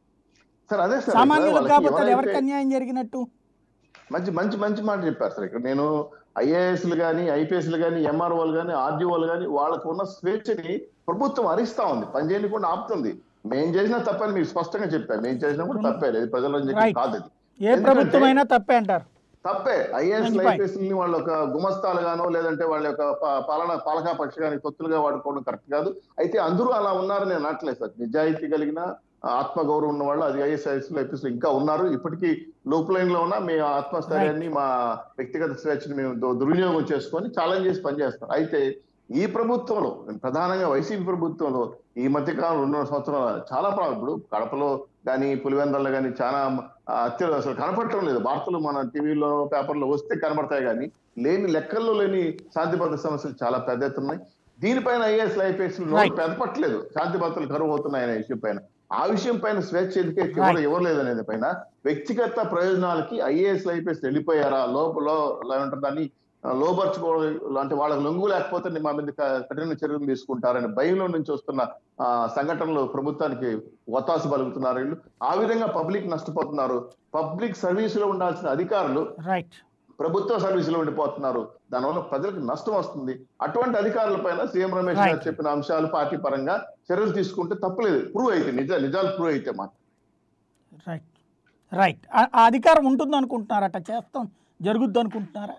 సామాన్యులకు కాకపోతే అది ఎవరికి అన్యాయం జరిగినట్టు? మంచి మంచి మంచి మాట చెప్పారు సార్. ఇక్కడ నేను ఐఏఎస్లు కానీ ఐపీఎస్లు కానీ ఎంఆర్ఓలు కానీ ఆర్డీఓలు కానీ వాళ్ళకు ఉన్న స్వేచ్ఛని ప్రభుత్వం హరిస్తా ఉంది, పని చేయకుండా ఆపుతుంది. మేం చేసినా తప్పని మీకు స్పష్టంగా చెప్పారు. మేము చేసినా కూడా తప్పే, ప్రజల కాదు. ఏ ప్రభుత్వమైనా తప్పే అంటారు. తప్పే. ఐఏఎస్ ఐపీఎస్ ని వాళ్ళ యొక్క గుమస్తాలుగానో లేదంటే వాళ్ళ యొక్క పాలన పాలకా పక్ష కానీ కొత్తలుగా వాడుకోవడం కరెక్ట్ కాదు. అయితే అందరూ అలా ఉన్నారని నేను అనట్లేదు సార్. నిజాయితీ కలిగిన ఆత్మగౌరవం ఉన్న వాళ్ళు అది ఐఏఎస్ ఐపీఎస్ ఇంకా ఉన్నారు. ఇప్పటికీ లూప్ లైన్ లో ఉన్న మీ ఆత్మస్థైర్యాన్ని మా వ్యక్తిగత స్వేచ్ఛని మేము దు- దుర్వినియోగం చేసుకొని ఛాలెంజ్ చేసి పనిచేస్తాం. అయితే ఈ ప్రభుత్వంలో ప్రధానంగా వైసీపీ ప్రభుత్వంలో ఈ మధ్య కాలం రెండు సంవత్సరాలు చాలా ప్రా- ఇప్పుడు కడపలో కానీ పులివెందల్లో కానీ చాలా అత్య అసలు కనపడటం లేదు. వార్తలు మన టీవీలో పేపర్లో వస్తే కనబడతాయి కానీ లేని లెక్కల్లో లేని శాంతి భద్రత సమస్యలు చాలా పెద్ద ఎత్తున ఉన్నాయి. దీనిపైన ఐఏఎస్ ఐపీఎస్ Right. పెదపట్లేదు శాంతి భద్రతలు కరువు అవుతున్నాయి అనే విషయం పైన. ఆ విషయం పైన స్వేచ్ఛ ఎందుకే ఎవరు ఇవ్వలేదు అనేది పైన వ్యక్తిగత ప్రయోజనాలకి ఐఏఎస్ ఐపీఎస్ వెళ్ళిపోయారా, లోపల ఏమంటారు దాన్ని ఆ, లోపరుచుకోవడం అంటే వాళ్ళకి లొంగు లేకపోతే మా మీద క- కఠిన చర్యలు తీసుకుంటారని భయంలో నుంచి వస్తున్న ఆ సంఘటనలు ప్రభుత్వానికి ఒత్తాసు పలుకుతున్నారు వీళ్ళు. ఆ విధంగా పబ్లిక్ నష్టపోతున్నారు. పబ్లిక్ సర్వీస్ లో ఉండాల్సిన అధికారులు రైట్ ప్రభుత్వ సర్వీసులో ఉండిపోతున్నారు. దానివల్ల ప్రజలకు నష్టం వస్తుంది. అటువంటి అధికారుల పైన సీఎం రమేష్ గారు Right. చెప్పిన అంశాలు పార్టీ పరంగా చర్యలు తీసుకుంటే తప్పలేదు. ప్రూవ్ అయితే నిజ నిజాలు ప్రూవ్ అయితే మాత్రం రైట్ రైట్ ఆ ఆ అధికారం ఉంటుంది అనుకుంటున్నారట, చేస్తాం జరుగుద్ది అనుకుంటున్నారా?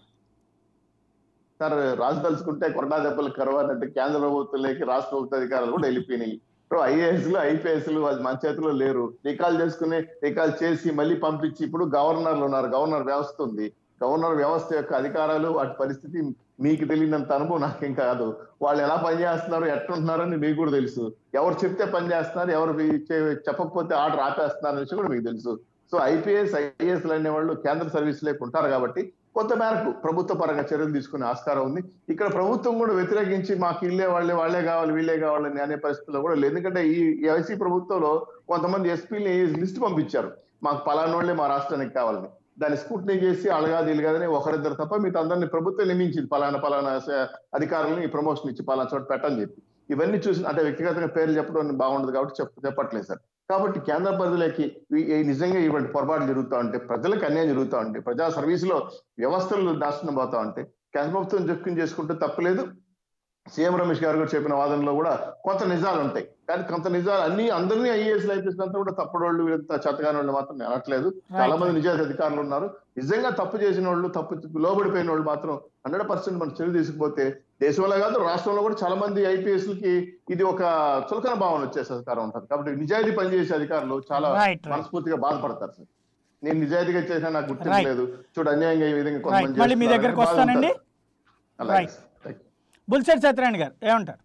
సార్ రాజు తలుచుకుంటే కొరడా దెబ్బలు కరువు అన్నట్టు కేంద్ర ప్రభుత్వంలోకి రాష్ట్ర ప్రభుత్వ అధికారులు కూడా వెళ్ళిపోయినాయి. ఇప్పుడు ఐఏఎస్ లు ఐపీఎస్ లు అది మన చేతిలో లేరు. రికాల్ చేసుకుని రికాల్ చేసి మళ్ళీ పంపించి ఇప్పుడు గవర్నర్లు ఉన్నారు. గవర్నర్ వ్యవస్థ ఉంది. గవర్నర్ వ్యవస్థ యొక్క అధికారాలు వాటి పరిస్థితి మీకు తెలియనంత అనుభవం నాకేం కాదు. వాళ్ళు ఎలా పనిచేస్తున్నారు ఎట్లుంటున్నారని మీకు కూడా తెలుసు. ఎవరు చెప్తే పని చేస్తున్నారు, ఎవరు చే- చెప్పకపోతే ఆర్డర్ ఆపేస్తున్నారు విషయం కూడా మీకు తెలుసు. సో ఐపీఎస్ ఐఏఎస్ అనే వాళ్ళు కేంద్ర సర్వీస్ లేక ఉంటారు కాబట్టి కొంత మేరకు ప్రభుత్వ పరంగా చర్యలు తీసుకునే ఆస్కారం ఉంది. ఇక్కడ ప్రభుత్వం కూడా వ్యతిరేకించి మాకు ఇల్లే వాళ్ళే వాళ్ళే కావాలి వీళ్ళే కావాలని అనే పరిస్థితుల్లో కూడా లేదు. ఎందుకంటే ఈ ఈ వైసీ ప్రభుత్వంలో కొంతమంది ఎస్పీని లిస్ట్ పంపించారు, మాకు పలానోళ్లే మా రాష్ట్రానికి కావాలని. దాన్ని స్కూట్నీ చేసి అలగాది ఇలగాదని ఒకరిద్దరు తప్ప మీతో అందరినీ ప్రభుత్వం నియమించింది పలానా పలానా స- అధికారులని ప్రమోషన్ ఇచ్చి పలానా చోట పెట్టని చెప్పి. ఇవన్నీ చూసి అంటే వ్యక్తిగతంగా పేర్లు చెప్పడం బాగుండదు కాబట్టి చెప్ప చెప్పట్లేదు సార్. కాబట్టి కేంద్ర ప్రజలకి ఈ- ఈ నిజంగా ఇటువంటి పొరపాట్లు జరుగుతా ఉంటే, ప్రజలకు అన్యాయం జరుగుతా ఉంటే, ప్రజా సర్వీసులో వ్యవస్థలు నాశనం పోతా ఉంటే కేంద్ర ప్రభుత్వం జోక్యం చేసుకుంటే తప్పలేదు. సీఎం రమేష్ గారు కూడా చెప్పిన వాదనలో కూడా కొంత నిజాలు ఉంటాయి. కానీ కొంత నిజాలు అన్ని అందరినీ ఐఏఎస్ ఐపీఎస్ అంతా కూడా తప్పుడోళ్ళు వీళ్ళంతా చేతగాని వాళ్ళు మాత్రం నేను అనట్లేదు. చాలా మంది నిజాయితీ అధికారులు ఉన్నారు. నిజంగా తప్పు చేసిన వాళ్ళు, తప్పు లోబడిపోయిన వాళ్ళు మాత్రం హండ్రెడ్ పర్సెంట్ మనం చర్య తీసుకుపోతే దేశంలో కాదు రాష్ట్రంలో కూడా చాలా మంది ఐపీఎస్ లకి ఇది ఒక చులకన భావన వచ్చేసే అధికారం ఉంటుంది. కాబట్టి నిజాయితీ పనిచేసే అధికారులు చాలా Right, right. మనస్ఫూర్తిగా బాధపడతారు సార్. నేను నిజాయితీగా చేసినా నాకు Right. గుర్తించలేదు, చూడు అన్యాయంగా ఈ విధంగా రైట్ కొంతమంది మళ్ళీ మీ చేస్తున్నారని దగ్గరకు బాధ వస్తానండి. ఉంటుంది. అలాగే Right. సార్. థాంక్యూ. బుల్సెట్ సత్యనారాయణ గారు ఏమంటారు?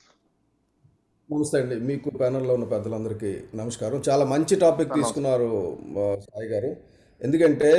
నమస్తే అండి. మీకు ప్యానల్లో ఉన్న పెద్దలందరికీ నమస్కారం. చాలా మంచి టాపిక్ తీసుకున్నారు ఆ, సాయి గారు. ఎందుకంటే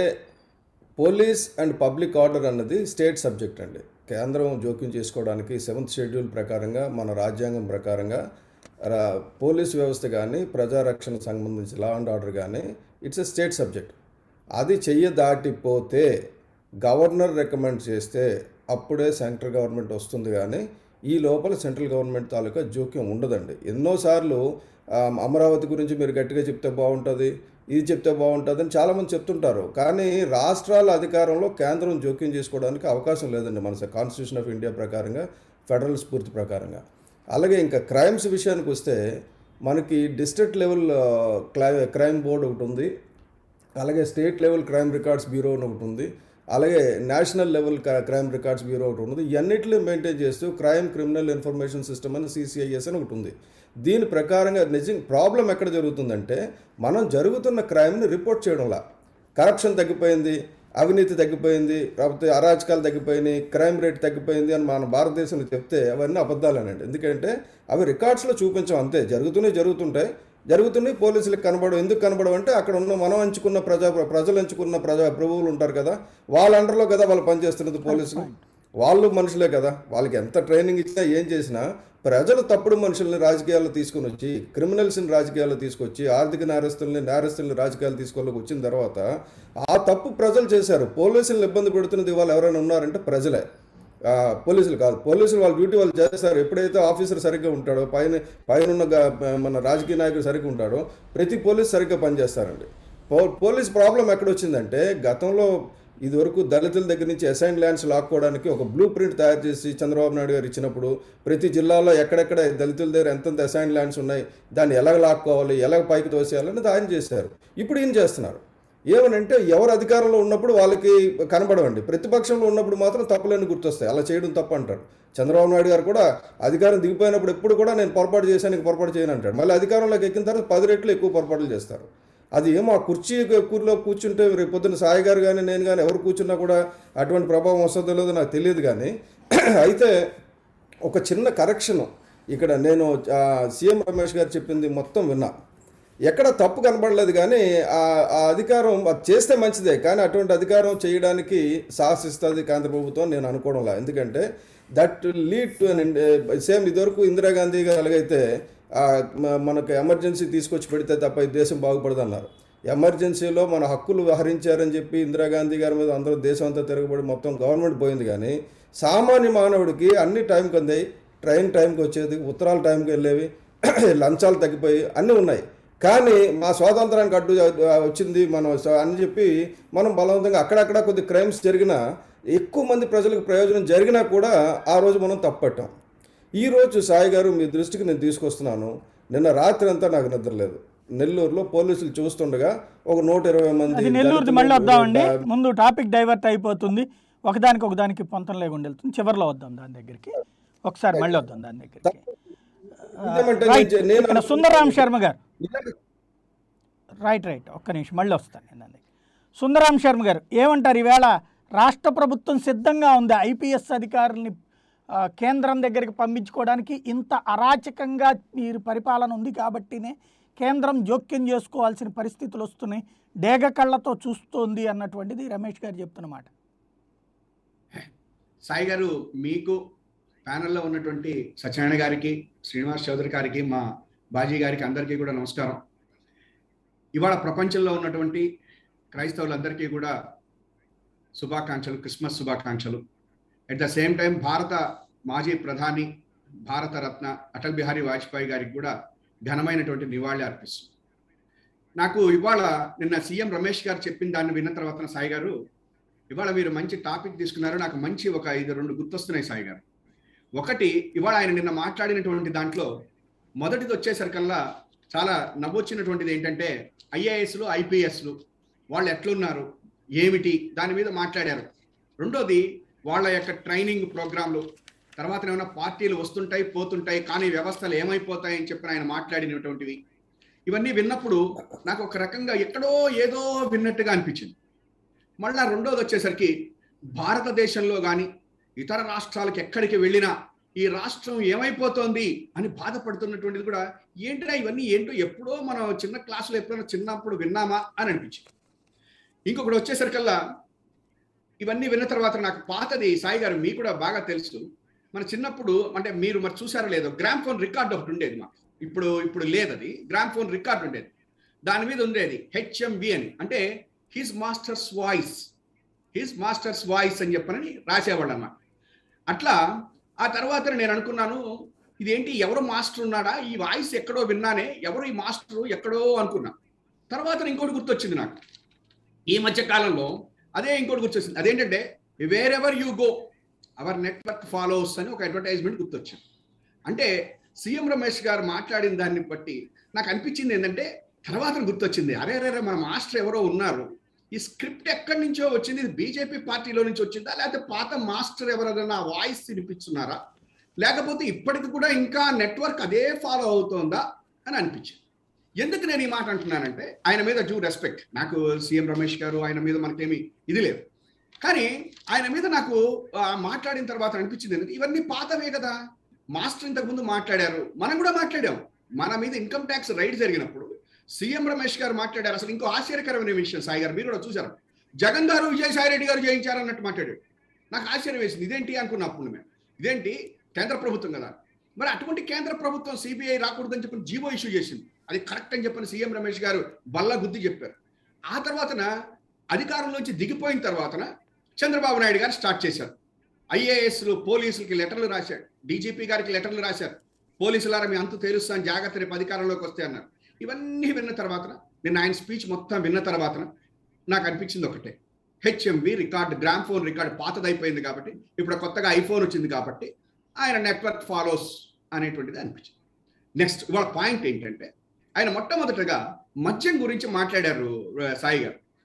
పోలీస్ అండ్ పబ్లిక్ ఆర్డర్ అన్నది స్టేట్ సబ్జెక్ట్ అండి. కేంద్రం జోక్యం చేసుకోవడానికి సెవెంత్ షెడ్యూల్ ప్రకారంగా మన రాజ్యాంగం ప్రకారంగా రా- పోలీస్ వ్యవస్థ కానీ ప్రజారక్షణ సంబంధించి లా అండ్ ఆర్డర్ కానీ ఇట్స్ ఎ స్టేట్ సబ్జెక్ట్. అది చెయ్య దాటిపోతే గవర్నర్ రికమెండ్ చేస్తే అప్పుడే సెంట్రల్ గవర్నమెంట్ వస్తుంది. కానీ ఈ లోపల సెంట్రల్ గవర్నమెంట్ తాలూకా జోక్యం ఉండదండి. ఎన్నోసార్లు ఆ, అమరావతి గురించి మీరు గట్టిగా చెప్తే బాగుంటుంది, ఇది చెప్తే బాగుంటుంది అని చాలామంది చెప్తుంటారు. కానీ రాష్ట్రాల అధికారంలో కేంద్రం జోక్యం చేసుకోవడానికి అవకాశం లేదండి మన కాన్స్టిట్యూషన్ ఆఫ్ ఇండియా ప్రకారంగా, ఫెడరల్ స్ఫూర్తి ప్రకారంగా. అలాగే ఇంకా క్రైమ్స్ విషయానికి వస్తే మనకి డిస్ట్రిక్ట్ లెవెల్ క్రైమ్ బోర్డు ఒకటి ఉంది, అలాగే state level crime records bureau అని ఒకటి ఉంది, అలాగే national level crime records bureau ఒకటి ఉంది. ఇవన్నిటిని మెయింటైన్ చేస్తూ క్రైమ్ క్రిమినల్ ఇన్ఫర్మేషన్ సిస్టమ్ అని సిసిఐఎస్ అని ఒకటి ఉంది. దీని ప్రకారంగా నిజం ప్రాబ్లం ఎక్కడ జరుగుతుందంటే మనం జరుగుతున్న క్రైమ్ని రిపోర్ట్ చేయడంలా. కరప్షన్ తగ్గిపోయింది, అవినీతి తగ్గిపోయింది, లేకపోతే అరాచకాలు తగ్గిపోయినాయి, క్రైమ్ రేట్ తగ్గిపోయింది అని మన భారతదేశంలో చెప్తే అవన్నీ అబద్ధాలేనండి. ఎందుకంటే అవి రికార్డ్స్లో చూపించం, అంతే. జరుగుతూనే జరుగుతుంటాయి జరుగుతున్నాయి పోలీసులకు కనబడవు. ఎందుకు కనబడవు అంటే అక్కడ ఉన్న మనం ఎంచుకున్న ప్రజా ప్రజలు ఎంచుకున్న ప్రజా ప్రభువులు ఉంటారు కదా, వాళ్ళ అండర్లో కదా వాళ్ళు పనిచేస్తున్నది పోలీసులు. వాళ్ళు మనుషులే కదా, వాళ్ళకి ఎంత ట్రైనింగ్ ఇచ్చినా ఏం చేసినా ప్రజలు తప్పుడు మనుషుల్ని రాజకీయాల్లో తీసుకొని వచ్చి, క్రిమినల్స్ని రాజకీయాల్లో తీసుకొచ్చి, ఆర్థిక నేరస్తుల్ని నేరస్తుల్ని రాజకీయాలు తీసుకోవాలని వచ్చిన తర్వాత ఆ తప్పు ప్రజలు చేశారు. పోలీసులను ఇబ్బంది పెడుతున్నది వాళ్ళు ఎవరైనా ఉన్నారంటే ప్రజలే, ఆ, పోలీసులు కాదు. పోలీసులు వాళ్ళ డ్యూటీ వాళ్ళు చేస్తారు. ఎప్పుడైతే ఆఫీసర్ సరిగ్గా ఉంటాడో, పైన పైన ఉన్న గా- మన రాజకీయ నాయకుడు సరిగ్గా ఉంటాడో ప్రతి పోలీసు సరిగ్గా పనిచేస్తారండి. పో పోలీస్ ప్రాబ్లం ఎక్కడొచ్చిందంటే గతంలో ఇదివరకు దళితుల దగ్గర నుంచి అసైన్ ల్యాండ్స్ లాక్కోవడానికి ఒక బ్లూ ప్రింట్ తయారు చేసి చంద్రబాబు నాయుడు గారు ఇచ్చినప్పుడు ప్రతి జిల్లాలో ఎక్కడెక్కడ దళితుల దగ్గర ఎంతెంత అసైన్ ల్యాండ్స్ ఉన్నాయి, దాన్ని ఎలాగ లాక్కోవాలి, ఎలాగ పైకి తోసేయాలని ఆయన చేశారు. ఇప్పుడు ఏం చేస్తున్నారు? ఏమనంటే ఎవరు అధికారంలో ఉన్నప్పుడు వాళ్ళకి కనబడవండి, ప్రతిపక్షంలో ఉన్నప్పుడు మాత్రం తప్పులన్నీ గుర్తొస్తాయి. అలా చేయడం తప్పు అంటాడు. చంద్రబాబు నాయుడు గారు కూడా అధికారం దిగిపోయినప్పుడు ఎప్పుడు కూడా నేను పొరపాటు చేశాను, నీకు పొరపాటు చేయను అంటాడు. మళ్ళీ అధికారంలోకి ఎక్కిన తర్వాత పది రెట్లు ఎక్కువ పొరపాట్లు చేస్తారు. అది ఏమో ఆ కుర్చీ కూరలో కూర్చుంటే రేపు పొద్దున్న సాయి గారు కానీ నేను కానీ ఎవరు కూర్చున్నా కూడా అటువంటి ప్రభావం వస్తుందో లేదో నాకు తెలియదు. కానీ అయితే ఒక చిన్న కరెక్షను ఇక్కడ నేను సీఎం రమేష్ గారు చెప్పింది మొత్తం విన్నా, ఎక్కడ తప్పు కనబడలేదు. కానీ ఆ అధికారం అది చేస్తే మంచిదే, కానీ అటువంటి అధికారం చేయడానికి సాహసిస్తుంది కేంద్ర ప్రభుత్వం నేను అనుకోవడంలా. ఎందుకంటే that lead to an same ఇదివరకు ఇందిరాగాంధీ గారు ఎలాగైతే మనకు ఎమర్జెన్సీ తీసుకొచ్చి పెడితే తప్ప ఈ దేశం బాగుపడదు అన్నారు. ఎమర్జెన్సీలో మన హక్కులు హరించారని చెప్పి ఇందిరాగాంధీ గారి మీద అందరూ దేశం అంతా తిరగబడి మొత్తం గవర్నమెంట్ పోయింది. కానీ సామాన్య మానవుడికి అన్ని టైంకి అందాయి, ట్రైన్ టైంకి వచ్చేది, ఉత్తరాల టైంకి వెళ్ళేవి, లంచాలు తగ్గిపోయి అన్నీ ఉన్నాయి. కానీ మా స్వాతంత్రానికి అడ్డు వచ్చింది మనం అని చెప్పి మనం బలవంతంగా అక్కడక్కడ కొద్ది క్రైమ్స్ జరిగినా, ఎక్కువ మంది ప్రజలకు ప్రయోజనం జరిగినా కూడా ఆ రోజు మనం తప్పట్టాం. ఈరోజు సాయి గారు మీ దృష్టికి నేను తీసుకొస్తున్నాను, నిన్న రాత్రి అంతా నాకు నిద్రలేదు. నెల్లూరులో పోలీసులు చూస్తుండగా ఒక నూట ఇరవై మంది నెల్లూరు మళ్ళీ వద్దామండి, ముందు టాపిక్ డైవర్ట్ అయిపోతుంది, ఒకదానికి ఒకదానికి పొంతం లేకుండా వెళ్తుంది. చివరిలో వద్దాం దాని దగ్గరికి, ఒకసారి మళ్ళీ వద్దాం దాని దగ్గరికి. సుందరరాం శర్మ గారు రైట్ రైట్ ఒక్క నిమిషం మళ్ళీ వస్తాను నేను దాని దగ్గర. సుందరరాం శర్మ గారు ఏమంటారు? ఈవేళ రాష్ట్ర ప్రభుత్వం సిద్ధంగా ఉంది ఐపీఎస్ అధికారుల్ని కేంద్రం దగ్గరికి పంపించుకోవడానికి. ఇంత అరాచకంగా మీరు పరిపాలన ఉంది కాబట్టినే కేంద్రం జోక్యం చేసుకోవాల్సిన పరిస్థితులు వస్తున్నాయి, డేగ కళ్ళతో చూస్తోంది అన్నటువంటిది రమేష్ గారు చెప్తున్నమాట. సాయి గారు, మీకు ప్యానెల్లో ఉన్నటువంటి సత్యనారాయణ గారికి, శ్రీనివాస్ చౌదరి గారికి, మా బాజీ గారికి అందరికీ కూడా నమస్కారం. ఇవాళ ప్రపంచంలో ఉన్నటువంటి క్రైస్తవులందరికీ కూడా శుభాకాంక్షలు, క్రిస్మస్ శుభాకాంక్షలు. అట్ ద సేమ్ టైం భారత మాజీ ప్రధాని, భారత రత్న అటల్ బిహారీ వాజ్పేయి గారికి కూడా ఘనమైనటువంటి నివాళి అర్పిస్తుంది. నాకు ఇవాళ నిన్న సీఎం రమేష్ గారు చెప్పిన దాన్ని విన్న తర్వాత సాయి గారు, ఇవాళ మీరు మంచి టాపిక్ తీసుకున్నారు, నాకు మంచి ఒక ఐదు రెండు గుర్తొస్తున్నాయి సాయి గారు. ఒకటి, ఇవాళ ఆయన నిన్న మాట్లాడినటువంటి దాంట్లో మొదటిది వచ్చేసరికల్లా చాలా నవ్వొచ్చినటువంటిది ఏంటంటే ఐఏఎస్లు ఐపీఎస్లు వాళ్ళు ఎట్లున్నారు ఏమిటి దాని మీద మాట్లాడారు. రెండోది వాళ్ళ యొక్క ట్రైనింగ్ ప్రోగ్రాంలు, తర్వాత ఏమైనా పార్టీలు వస్తుంటాయి పోతుంటాయి కానీ వ్యవస్థలు ఏమైపోతాయని చెప్పి ఆయన మాట్లాడినటువంటివి, ఇవన్నీ విన్నప్పుడు నాకు ఒక రకంగా ఎక్కడో ఏదో విన్నట్టుగా అనిపించింది. మళ్ళా రెండోది వచ్చేసరికి భారతదేశంలో కానీ ఇతర రాష్ట్రాలకు ఎక్కడికి వెళ్ళినా ఈ రాష్ట్రం ఏమైపోతోంది అని బాధపడుతున్నటువంటిది కూడా ఏంటిరా ఇవన్నీ ఏంటో ఎప్పుడో మనం చిన్న క్లాసులో ఎప్పుడైనా చిన్నప్పుడు విన్నామా అని అనిపించింది. ఇంకొకటి వచ్చేసరికల్లా ఇవన్నీ విన్న తర్వాత నాకు పాతది సాయి గారు మీకు కూడా బాగా తెలుసు, మన చిన్నప్పుడు అంటే మీరు మరి చూసారో లేదో గ్రామ్ ఫోన్ రికార్డ్ ఒకటి ఉండేది మాకు, ఇప్పుడు ఇప్పుడు లేదు అది, గ్రామ్ ఫోన్ రికార్డ్ ఉండేది, దాని మీద ఉండేది హెచ్ఎంవి అని, అంటే his master's voice, his master's voice అని చెప్పని రాసేవాళ్ళు అన్నమాట. అట్లా ఆ తర్వాత నేను అనుకున్నాను ఇదేంటి ఎవరు మాస్టర్ ఉన్నాడా, ఈ వాయిస్ ఎక్కడో విన్నానే, ఎవరు ఈ మాస్టరు ఎక్కడో అనుకున్నా. తర్వాత ఇంకోటి గుర్తొచ్చింది నాకు ఈ మధ్య కాలంలో, అదే ఇంకోటి గుర్తొచ్చింది, అదేంటంటే wherever you go our network follows అని ఒక అడ్వర్టైజ్మెంట్ గుర్తొచ్చింది. అంటే సీఎం రమేష్ గారు మాట్లాడిన దాన్ని బట్టి నాకు అనిపించింది ఏంటంటే, తర్వాత గుర్తొచ్చింది, అరే రే మన మాస్టర్ ఎవరో ఉన్నారు, ఈ స్క్రిప్ట్ ఎక్కడి నుంచో వచ్చింది, ఇది బీజేపీ పార్టీలో నుంచి వచ్చిందా, లేకపోతే పాత మాస్టర్ ఎవరైనా వాయిస్ వినిపిస్తున్నారా, లేకపోతే ఇప్పటికి కూడా ఇంకా నెట్వర్క్ అదే ఫాలో అవుతోందా అని అనిపించింది. ఎందుకు నేను ఈ మాట అంటున్నానంటే, ఆయన మీద డ్యూ రెస్పెక్ట్, నాకు సీఎం రమేష్ గారు ఆయన మీద మనకేమి ఇది లేదు, కానీ ఆయన మీద నాకు మాట్లాడిన తర్వాత అనిపించింది ఏంటంటే ఇవన్నీ పాతవే కదా, మాస్టర్ ఇంతకుముందు మాట్లాడారు, మనం కూడా మాట్లాడాం, మన మీద ఇన్కమ్ ట్యాక్స్ రైడ్ జరిగినప్పుడు సీఎం రమేష్ గారు మాట్లాడారు. అసలు ఇంకో ఆశ్చర్యకరమైన విషయం సాయి గారు, మీరు కూడా చూసారు, జగన్ గారు విజయసాయి రెడ్డి గారు జయించారు అన్నట్టు మాట్లాడాడు. నాకు ఆశ్చర్యం వేసింది, ఇదేంటి అనుకున్నప్పుడు మేము, ఇదేంటి కేంద్ర ప్రభుత్వం కదా, మరి అటువంటి కేంద్ర ప్రభుత్వం సిబిఐ రాకూడదని చెప్పి జీవో ఇష్యూ చేసింది, అది కరెక్ట్ అని చెప్పని సీఎం రమేష్ గారు బల్ల గుద్ది చెప్పారు. ఆ తర్వాతన అధికారంలోంచి దిగిపోయిన తర్వాతన చంద్రబాబు నాయుడు గారు స్టార్ట్ చేశారు, ఐఏఎస్లు పోలీసులకి లెటర్లు రాశాడు, డీజీపీ గారికి లెటర్లు రాశారు, పోలీసులారా మీ అంతు తేలుస్తాను జాగ్రత్త రేపు అధికారంలోకి వస్తే అన్నారు. ఇవన్నీ విన్న తర్వాత నేను ఆయన స్పీచ్ మొత్తం విన్న తర్వాత నాకు అనిపించింది ఒకటే, HMV record, gramophone record పాతదైపోయింది కాబట్టి, ఇప్పుడు కొత్తగా ఐఫోన్ వచ్చింది కాబట్టి ఆయన నెట్వర్క్ ఫాలోస్ అనేటువంటిది అనిపించింది. నెక్స్ట్ ఇవాళ పాయింట్ ఏంటంటే, ఆయన మొట్టమొదటగా మద్యం గురించి మాట్లాడారు సాయి గారు.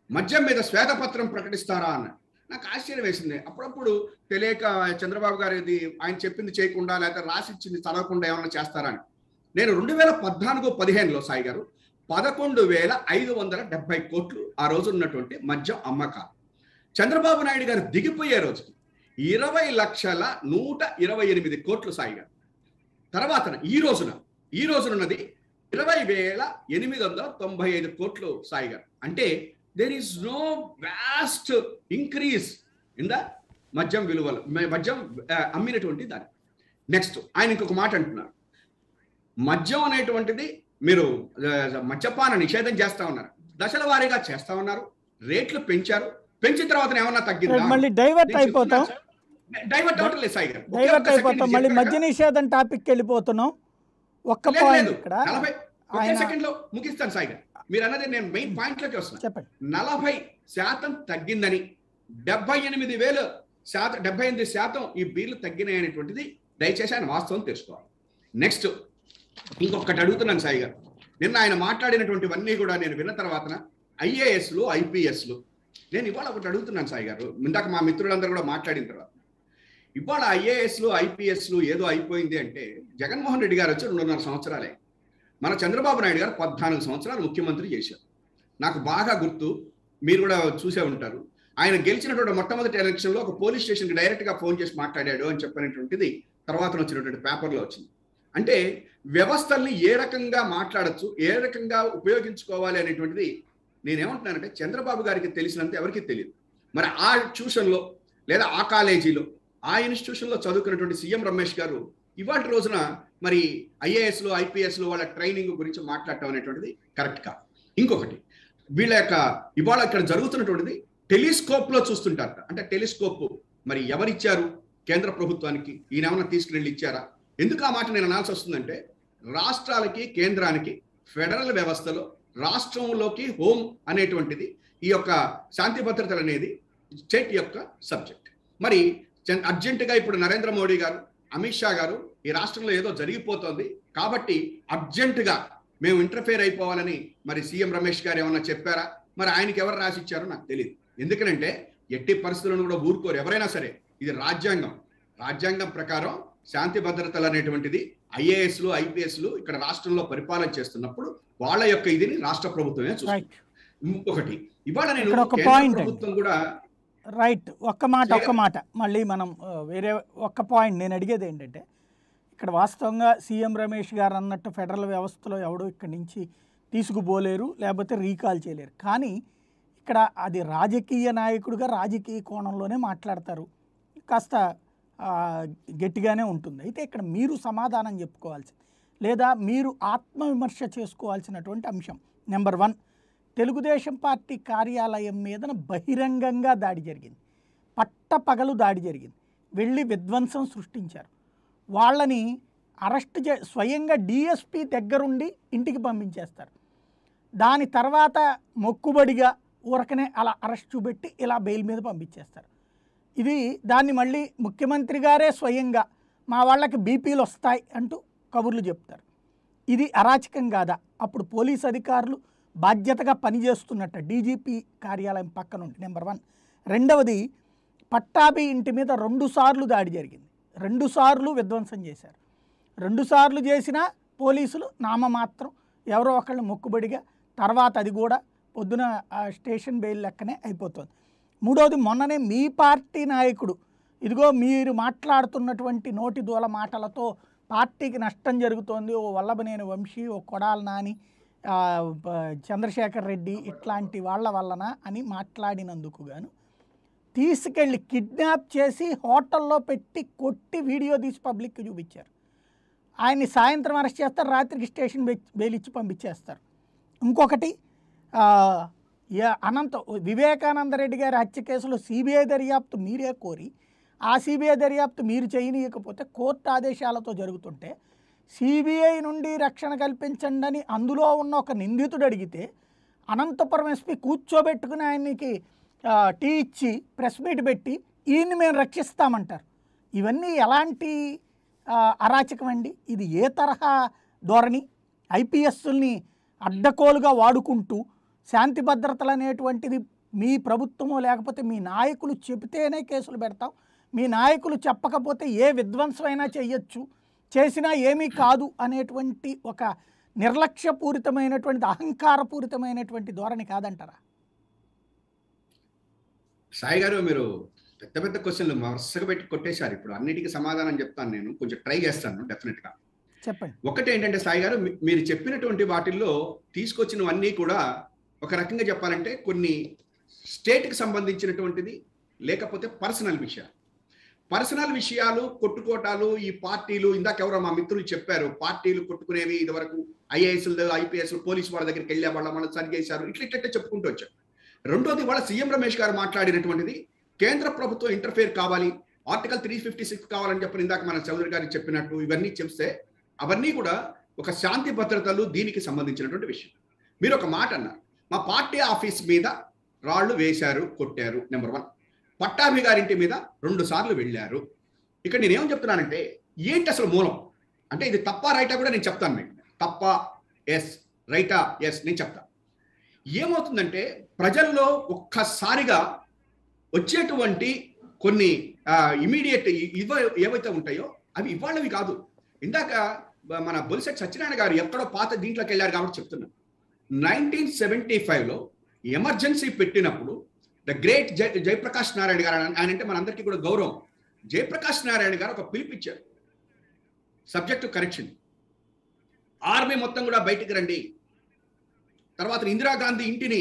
మద్యం మీద శ్వేతపత్రం ప్రకటిస్తారా అన్నాడు. నాకు ఆశ్చర్యం వేసింది. అప్పుడప్పుడు తెలియక చంద్రబాబు గారు ఇది ఆయన చెప్పింది చేయకుండా లేకపోతే రాసిచ్చింది చదవకుండా ఏమన్నా చేస్తారా అని. నేను రెండు వేల పద్నాలుగు పదిహేనులో సాయి గారు పదకొండు వేల ఐదు వందల డెబ్బై కోట్లు ఆ రోజు ఉన్నటువంటి మద్యం అమ్మకాలు. చంద్రబాబు నాయుడు గారు దిగిపోయే రోజుకి ఇరవై లక్షల నూట ఇరవై ఎనిమిది కోట్లు సాయి గారు. తర్వాత ఈ రోజున ఈ రోజునున్నది ఇరవై వేల ఎనిమిది వందల తొంభై ఐదు కోట్లు సాయి గారు. అంటే there is no vast increase in the మద్యం విలువలు, మద్యం అమ్మినటువంటి దాన్ని. నెక్స్ట్ ఆయన ఇంకొక మాట అంటున్నారు, మద్యం అనేటువంటిది మీరు మద్యపాన నిషేధం చేస్తా ఉన్నారు, దశల వారీగా చేస్తా ఉన్నారు, రేట్లు పెంచారు, పెంచిన తర్వాత ఏమన్నా తగ్గిందా? మళ్ళీ డైవర్ట్ అయిపోతాం డైవర్ట్ అవటం లేదు సాయి గారు, డైవర్ట్ అయిపోతాం మళ్ళీ మద్య నిషేధం టాపిక్ వెళ్ళిపోతున్నాం. ఒక్క పాయింట్ ఇక్కడ నలభై సెకండ్ లో ముగిస్తాను సాయి గారు. మీరు అన్నది నేను మెయిన్ పాయింట్ లోకి వస్తున్నాను. చెప్పండి. నలభై శాతం తగ్గిందని, డెబ్బై ఎనిమిది వేలు శాతం డెబ్బై ఎనిమిది శాతం ఈ బీర్లు తగ్గినాయి అనేటువంటిది దయచేసి ఆయన వాస్తవం తెలుసుకోవాలి. నెక్స్ట్ ఇంకొకటి అడుగుతున్నాను సాయి గారు. నిన్న ఆయన మాట్లాడినటువంటివన్నీ కూడా నేను విన్న తర్వాత ఐఏఎస్లు ఐపీఎస్లు నేను ఇవాళ ఒకటి అడుగుతున్నాను సాయి గారు. ఇందాక మా మిత్రులందరూ కూడా మాట్లాడిన తర్వాత ఇవాళ ఐఏఎస్లు ఐపీఎస్లు ఏదో అయిపోయింది అంటే జగన్మోహన్ రెడ్డి గారు వచ్చి రెండున్నర సంవత్సరాలే, మన చంద్రబాబు నాయుడు గారు పద్నాలుగు సంవత్సరాలు ముఖ్యమంత్రి చేశారు. నాకు బాగా గుర్తు, మీరు కూడా చూసే ఉంటారు, ఆయన గెలిచినటువంటి మొట్టమొదటి ఎలక్షన్లో ఒక పోలీస్ స్టేషన్కి డైరెక్ట్గా ఫోన్ చేసి మాట్లాడాడు అని చెప్పినటువంటిది తర్వాత వచ్చినటువంటి పేపర్లో వచ్చింది. అంటే వ్యవస్థల్ని ఏ రకంగా మాట్లాడచ్చు, ఏ రకంగా ఉపయోగించుకోవాలి అనేటువంటిది నేనేమంటున్నానంటే చంద్రబాబు గారికి తెలిసినంత ఎవరికి తెలియదు. మరి ఆ ట్యూషన్లో లేదా ఆ కాలేజీలో ఆ ఇన్స్టిట్యూషన్లో చదువుకున్నటువంటి సీఎం రమేష్ గారు ఇవాటి రోజున మరి ఐఏఎస్లు ఐపీఎస్లు వాళ్ళ ట్రైనింగ్ గురించి మాట్లాడటం అనేటువంటిది కరెక్ట్ కాదు. ఇంకొకటి వీళ్ళ యొక్క ఇవాళ ఇక్కడ జరుగుతున్నటువంటిది టెలిస్కోప్ లో చూస్తుంటారట. అంటే టెలిస్కోప్ మరి ఎవరిచ్చారు కేంద్ర ప్రభుత్వానికి? ఈయన ఏమన్నా తీసుకుని ఇచ్చారా? ఎందుకు ఆ మాట నేను అనాల్సి వస్తుందంటే రాష్ట్రాలకి కేంద్రానికి ఫెడరల్ వ్యవస్థలో రాష్ట్రంలోకి హోమ్ అనేటువంటిది ఈ యొక్క శాంతి భద్రతలు అనేది స్టేట్ యొక్క సబ్జెక్ట్. మరి అర్జెంటుగా ఇప్పుడు నరేంద్ర మోడీ గారు అమిత్ షా గారు ఈ రాష్ట్రంలో ఏదో జరిగిపోతుంది కాబట్టి అర్జెంటుగా మేము ఇంటర్ఫేర్ అయిపోవాలని మరి సీఎం రమేష్ గారు ఏమన్నా చెప్పారా? మరి ఆయనకి ఎవరు రాసిచ్చారో నాకు తెలియదు. ఎందుకంటే ఎట్టి పరిస్థితులను కూడా ఊరుకోరు ఎవరైనా సరే. ఇది రాజ్యాంగం, రాజ్యాంగం ప్రకారం శాంతి భద్రతలు అనేటువంటిది ఐఏఎస్లు ఐపీఎస్లు ఇక్కడ రాష్ట్రంలో పరిపాలన చేస్తున్నప్పుడు వాళ్ళ యొక్క ఇదిని రాష్ట్ర ప్రభుత్వమే చూస్తుంది. ఇంకొకటి ఇవాళ నేను ప్రభుత్వం కూడా రైట్ ఒక్క మాట ఒక్క మాట మళ్ళీ మనం వేరే ఒక్క పాయింట్ నేను అడిగేది ఏంటంటే ఇక్కడ వాస్తవంగా సీఎం రమేష్ గారు అన్నట్టు ఫెడరల్ వ్యవస్థలో ఎవడో ఇక్కడి నుంచి తీసుకుపోలేరు, లేకపోతే రీకాల్ చేయలేరు. కానీ ఇక్కడ అది రాజకీయ నాయకుడిగా రాజకీయ కోణంలోనే మాట్లాడతారు, కాస్త గట్టిగానే ఉంటుంది. అయితే ఇక్కడ మీరు సమాధానం చెప్పుకోవాల్సింది లేదా మీరు ఆత్మవిమర్శ చేసుకోవాల్సినటువంటి అంశం నెంబర్ వన్, తెలుగుదేశం పార్టీ కార్యాలయం మీదన బహిరంగంగా దాడి జరిగింది, పట్టపగలు దాడి జరిగింది, వెళ్ళి విధ్వంసం సృష్టించారు. వాళ్ళని అరెస్ట్ చే స్వయంగా డిఎస్పీ దగ్గరుండి ఇంటికి పంపించేస్తారు. దాని తర్వాత మొక్కుబడిగా ఊరకనే అలా అరెస్ట్ చూపెట్టి ఇలా బెయిల్ మీద పంపించేస్తారు. ఇది దాన్ని మళ్ళీ ముఖ్యమంత్రి గారే స్వయంగా మా వాళ్ళకి బీపీలు వస్తాయి అంటూ కబుర్లు చెప్తారు. ఇది అరాచకం కాదా? అప్పుడు పోలీస్ అధికారులు బాధ్యతగా పనిచేస్తున్నట్ట డీజీపీ కార్యాలయం పక్కన ఉంటే నెంబర్ వన్. రెండవది, పట్టాభి ఇంటి మీద రెండు సార్లు దాడి జరిగింది, రెండు సార్లు విధ్వంసం చేశారు. రెండు సార్లు చేసిన పోలీసులు నామమాత్రం ఎవరో ఒకళ్ళు మొక్కుబడిగా, తర్వాత అది కూడా పొద్దున స్టేషన్ బెయిల్ లెక్కనే అయిపోతుంది. మూడవది, మొన్ననే మీ పార్టీ నాయకుడు ఇదిగో మీరు మాట్లాడుతున్నటువంటి నోటి దూల మాటలతో పార్టీకి నష్టం జరుగుతోంది, ఓ వల్లభనేని వంశీ, ఓ కొడాల నాని, చంద్రశేఖర్ రెడ్డి ఇట్లాంటి వాళ్ళ వలన అని మాట్లాడినందుకు గాను తీసుకెళ్ళి కిడ్నాప్ చేసి హోటల్లో పెట్టి కొట్టి వీడియో తీసి పబ్లిక్కి చూపించారు. ఆయన్ని సాయంత్రం అరెస్ట్ చేస్తారు, రాత్రికి స్టేషన్ బెయిల్ ఇచ్చి పంపించేస్తారు. ఇంకొకటి, అనంత వివేకానందరెడ్డి గారి హత్య కేసులో సిబిఐ దర్యాప్తు మీరే కోరి ఆ సిబిఐ దర్యాప్తు మీరు చేయనీయకపోతే కోర్టు ఆదేశాలతో జరుగుతుంటే సిబిఐ నుండి రక్షణ కల్పించండి అని అందులో ఉన్న ఒక నిందితుడు అడిగితే అనంతపురం ఎస్పీ కూర్చోబెట్టుకుని ఆయనకి టీ ఇచ్చి ప్రెస్ మీట్ పెట్టి ఈయన్ని మేము రక్షిస్తామంటారు. ఇవన్నీ ఎలాంటి అరాచకం అండి? ఇది ఏ తరహా ధోరణి? ఐపీఎస్ని అడ్డకోలుగా వాడుకుంటూ శాంతి భద్రతలు అనేటువంటిది మీ ప్రభుత్వమో లేకపోతే మీ నాయకులు చెబితేనే కేసులు పెడతాం, మీ నాయకులు చెప్పకపోతే ఏ విధ్వంసమైనా చేయొచ్చు, చేసినా ఏమీ కాదు అనేటువంటి ఒక నిర్లక్ష్యపూరితమైనటువంటి అహంకారపూరితమైనటువంటి ధోరణి కాదంటారా? సాయి గారు మీరు పెద్ద పెద్ద క్వశ్చన్లు వరుసగా పెట్టి కొట్టేశారు. ఇప్పుడు అన్నిటికీ సమాధానం చెప్తాను, నేను కొంచెం ట్రై చేస్తాను డెఫినెట్ గా. చెప్పండి. ఒకటి ఏంటంటే సాయి గారు, మీరు చెప్పినటువంటి వాటిల్లో తీసుకొచ్చినవన్నీ కూడా ఒక రకంగా చెప్పాలంటే కొన్ని స్టేట్కి సంబంధించినటువంటిది, లేకపోతే పర్సనల్ విషయాలు. పర్సనల్ విషయాలు కొట్టుకోటాలు, ఈ పార్టీలు, ఇందాక ఎవరో మా మిత్రులు చెప్పారు పార్టీలు కొట్టుకునేవి, ఇదివరకు ఐఏఎస్లు ఐపీఎస్ పోలీసు వాళ్ళ దగ్గరికి వెళ్ళే వాళ్ళ మనం సరిగేశారు, ఇట్లా ఇట్లా చెప్పుకుంటూ వచ్చారు. రెండోది వాళ్ళ సీఎం రమేష్ గారు మాట్లాడినటువంటిది కేంద్ర ప్రభుత్వం ఇంటర్ఫేర్ కావాలి, ఆర్టికల్ త్రీ ఫిఫ్టీ సిక్స్ కావాలని చెప్పిన ఇందాక మన చౌదరి గారికి చెప్పినట్టు ఇవన్నీ చెప్తే అవన్నీ కూడా ఒక శాంతి భద్రతలు దీనికి సంబంధించినటువంటి విషయం. మీరు ఒక మాట అన్నారు, మా పార్టీ ఆఫీస్ మీద రాళ్లు వేశారు, కొట్టారు. నెంబర్ వన్, పట్టాభి గారింటి మీద రెండు సార్లు వెళ్ళారు. ఇక్కడ నేనేం చెప్తున్నానంటే ఏంటి అసలు మూలం అంటే, ఇది తప్ప రైటా కూడా నేను చెప్తాను మీకు. తప్ప ఎస్, రైటా ఎస్, నేను చెప్తాను. ఏమవుతుందంటే ప్రజల్లో ఒక్కసారిగా వచ్చేటువంటి కొన్ని ఇమీడియట్ ఇవ ఏవైతే ఉంటాయో అవి ఇవాళవి కాదు. ఇందాక మన బొలిశెట్టి సత్యనారాయణ గారు ఎక్కడో పాత దీంట్లోకి వెళ్ళారు కాబట్టి చెప్తున్నాను. నైన్టీన్ సెవెంటీ ఫైవ్లో ఎమర్జెన్సీ పెట్టినప్పుడు ద గ్రేట్ జై జయప్రకాష్ నారాయణ గారు, ఆయన అంటే మనందరికీ కూడా గౌరవం, జయప్రకాష్ నారాయణ గారు ఒక పిలిపిచ్చారు, సబ్జెక్టు కరెక్షన్, ఆర్మీ మొత్తం కూడా బయటికి రండి, తర్వాత ఇందిరాగాంధీ ఇంటిని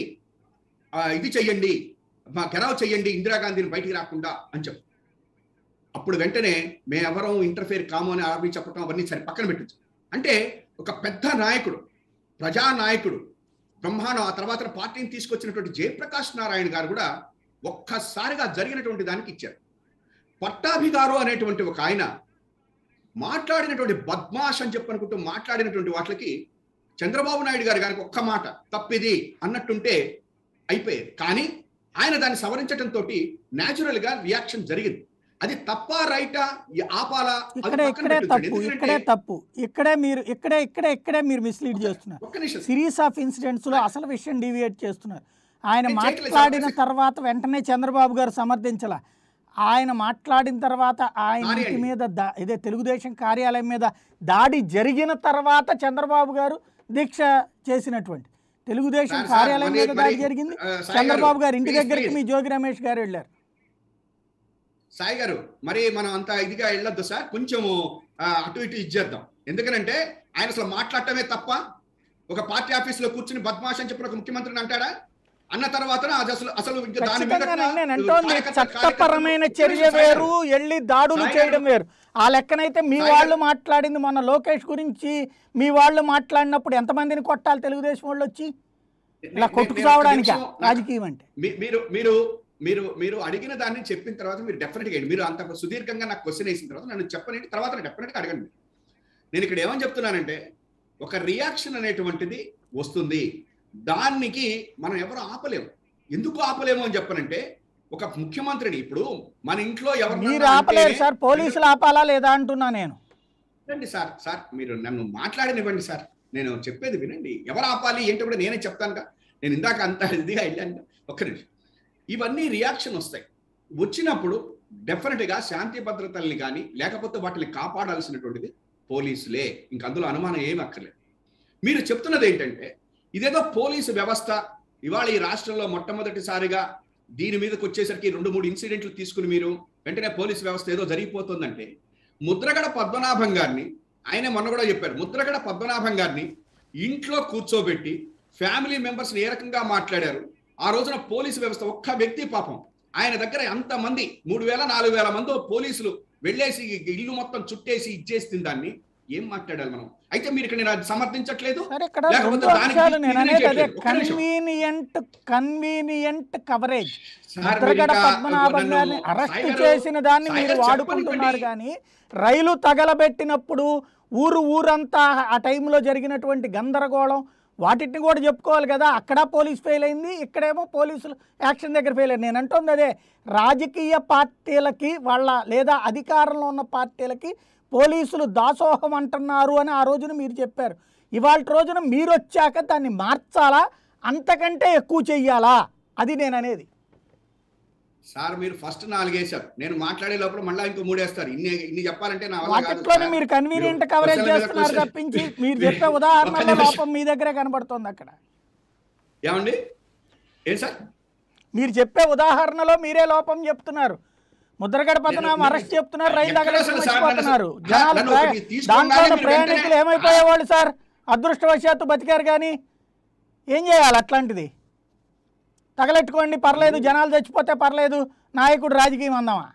ఇది చెయ్యండి, ఘెరావ్ చెయ్యండి ఇందిరాగాంధీని బయటికి రాకుండా అని చెప్పు. అప్పుడు వెంటనే మేము ఎవరం ఇంటర్ఫేర్ కాము అని ఆర్మీ చెప్పడం అవన్నీ సరే పక్కన పెట్టచ్చు. అంటే ఒక పెద్ద నాయకుడు, ప్రజానాయకుడు, బ్రహ్మాండం, ఆ తర్వాత పార్టీని తీసుకొచ్చినటువంటి జయప్రకాష్ నారాయణ గారు కూడా ఒక్కసారిగా జరిగినటువంటి దానికి ఇచ్చారు. పట్టాభి గారు అనేటువంటి ఒక ఆయన మాట్లాడినటువంటి బద్మాష్ అని చెప్పనుకుంటూ మాట్లాడినటువంటి వాటికి చంద్రబాబు నాయుడు గారు గారికి ఒక్క మాట తప్పిది అన్నట్టుంటే అయిపోయేది. కానీ ఆయన దాన్ని సవరించడంతో న్యాచురల్ గా రియాక్షన్ జరిగింది. అది తప్ప రైటా ఆపాలా, ఇక్కడే ఇక్కడే తప్పు ఇక్కడే తప్పు ఇక్కడే మీరు ఇక్కడే ఇక్కడే ఇక్కడే మీరు మిస్లీడ్ చేస్తున్నారు. సిరీస్ ఆఫ్ ఇన్సిడెంట్స్ లో అసలు విషయం డీవియేట్ చేస్తున్నారు. ఆయన మాట్లాడిన తర్వాత వెంటనే చంద్రబాబు గారు సమర్థించాల. ఆయన మాట్లాడిన తర్వాత ఆయన ఇంటి మీద దా ఇదే తెలుగుదేశం కార్యాలయం మీద దాడి జరిగిన తర్వాత చంద్రబాబు గారు దీక్ష చేసినటువంటి తెలుగుదేశం కార్యాలయం మీద దాడి జరిగింది. చంద్రబాబు గారు ఇంటి దగ్గరికి మీ జోగి రమేష్ గారు వెళ్ళారు. సాయి గారు మరి మనం అంత ఇదిగా వెళ్ళొద్దు సార్, కొంచెము అటు ఇటు ఇచ్చేద్దాం. ఎందుకనంటే ఆయన అసలు మాట్లాడటమే తప్ప, ఒక పార్టీ ఆఫీస్ లో కూర్చుని బద్మాష్ అని చెప్పిన ఒక ముఖ్యమంత్రిని అంటాడా? అన్న తర్వాత అసలు అసలు చట్టపరమైన చర్య వేరు, వెళ్ళి దాడులు చేయడం వేరు. ఆ లెక్కనైతే మీ వాళ్ళు మాట్లాడింది మొన్న లోకేష్ గురించి మీ వాళ్ళు మాట్లాడినప్పుడు ఎంతమందిని కొట్టాలి తెలుగుదేశం వాళ్ళు వచ్చి ఇలా కొట్టుకు రావడానికి రాజకీయం అంటే? మీరు మీరు మీరు మీరు అడిగిన దాన్ని చెప్పిన తర్వాత మీరు డెఫినెట్గా మీరు అంత సుదీర్ఘంగా నాకు క్వశ్చన్ వేసిన తర్వాత నన్ను చెప్పనండి, తర్వాత డెఫినెట్గా అడగండి. నేను ఇక్కడ ఏమని చెప్తున్నానంటే ఒక రియాక్షన్ అనేటువంటిది వస్తుంది, దానికి మనం ఎవరు ఆపలేము. ఎందుకు ఆపలేము అని చెప్పనంటే ఒక ముఖ్యమంత్రిని ఇప్పుడు మన ఇంట్లో ఎవరు మీరు ఆపలేరు సార్, పోలీసులు ఆపాలా లేదా అంటున్నా నేను. రండి సార్, సార్ మీరు నన్ను మాట్లాడనివ్వండి సార్, నేను చెప్పేది వినండి. ఎవరు ఆపాలి ఏంటో కూడా నేనే చెప్తానుగా. నేను ఇందాక అంత ఇదిగా వెళ్ళాను. ఒక్క నిమిషం. ఇవన్నీ రియాక్షన్ వస్తాయి. వచ్చినప్పుడు డెఫినెట్గా శాంతి భద్రతల్ని కానీ లేకపోతే వాటిని కాపాడాల్సినటువంటిది పోలీసులే, ఇంక అందులో అనుమానం ఏమి అక్కర్లేదు. మీరు చెప్తున్నది ఏంటంటే ఇదేదో పోలీసు వ్యవస్థ ఇవాళ ఈ రాష్ట్రంలో మొట్టమొదటిసారిగా దీని మీదకి వచ్చేసరికి రెండు మూడు ఇన్సిడెంట్లు తీసుకుని మీరు వెంటనే పోలీసు వ్యవస్థ ఏదో జరిగిపోతుందంటే, ముద్రగడ పద్మనాభం గారిని ఆయనే మొన్న కూడా చెప్పారు, ముద్రగడ పద్మనాభం గారిని ఇంట్లో కూర్చోబెట్టి ఫ్యామిలీ మెంబర్స్ని ఏ రకంగా మాట్లాడారు. ఆ రోజున పోలీసు వ్యవస్థ ఒక్క వ్యక్తి పాపం ఆయన దగ్గర ఎంతమంది మూడు వేల నాలుగు వేల మంది పోలీసులు వెళ్ళేసి ఇల్లు మొత్తం చుట్టేసి ఇచ్చేసిన దాన్ని ఏం మాట్లాడాలి మనం? అయితే మీరు ఇక్కడ నేను సమర్థించట్లేదు. Convenient convenient coverage. Mudragada Padmanabham గారిని అరెస్ట్ చేసిన దాన్ని మీరు వాడుకుంటున్నారు కానీ రైలు తగలబెట్టినప్పుడు ఊరు ఊరంతా ఆ టైంలో జరిగినటువంటి గందరగోళం వాటిని కూడా చెప్పుకోవాలి కదా. అక్కడ పోలీస్ ఫెయిల్ అయింది, ఇక్కడేమో పోలీసులు యాక్షన్ దగ్గర ఫెయిల్ అయింది. నేను అంటుంది అదే, రాజకీయ పార్టీలకి వాళ్ళ లేదా అధికారంలో ఉన్న పార్టీలకి పోలీసులు దాసోహం అంటున్నారు అని ఆ రోజున మీరు చెప్పారు. ఇవాళ రోజున మీరు వచ్చాక దాన్ని మార్చాలా, అంతకంటే ఎక్కువ చెయ్యాలా? అది నేను అనేది. సార్ మీరు ఫస్ట్ నాలుగు వేశారు, నేను మాట్లాడే లోపల మళ్ళీ ఇంకో మూడు వేస్తారు. ఇన్ని ఇన్ని చెప్పాలంటే నా వల్ల కాదు వాటిలోనే సార్. మీరు కన్వీనియంట్ కవరేజ్ క్వశ్చన్ల మీద చేస్తున్నారు క్వశ్చన్. తప్పించి మీరు చెప్పే ఉదాహరణలో ఒక్క నిమిషం. లోపం మీ దగ్గరే కనబడుతోంది. అక్కడ ఏమండి ఏం సార్ మీరు చెప్పే ఉదాహరణలో మీరే లోపం చెప్తున్నారు. ముద్రగడ పద్మనాభం నేను- అరెస్ట్ చెప్తున్నారు, రైలు ఎక్కడ తగలేసి అసలు సార్ మర్చిపోతున్నారు. నన్ను- జనాలు నన్ను ప్రయా- ఒకటి తీసుకోగానే దాంట్లో మీరు ప్రయాణికులు వెంటనే- ఏమైపోయేవాళ్ళు సార్? అదృష్టవశాత్తు బతికారు, కానీ ఏం చేయాలి? అట్లాంటిది తగలెట్టుకోండి పర్లేదు, జనాలు చచ్చిపోతే పర్లేదు, నాయకుడు రాజకీయం అందామా?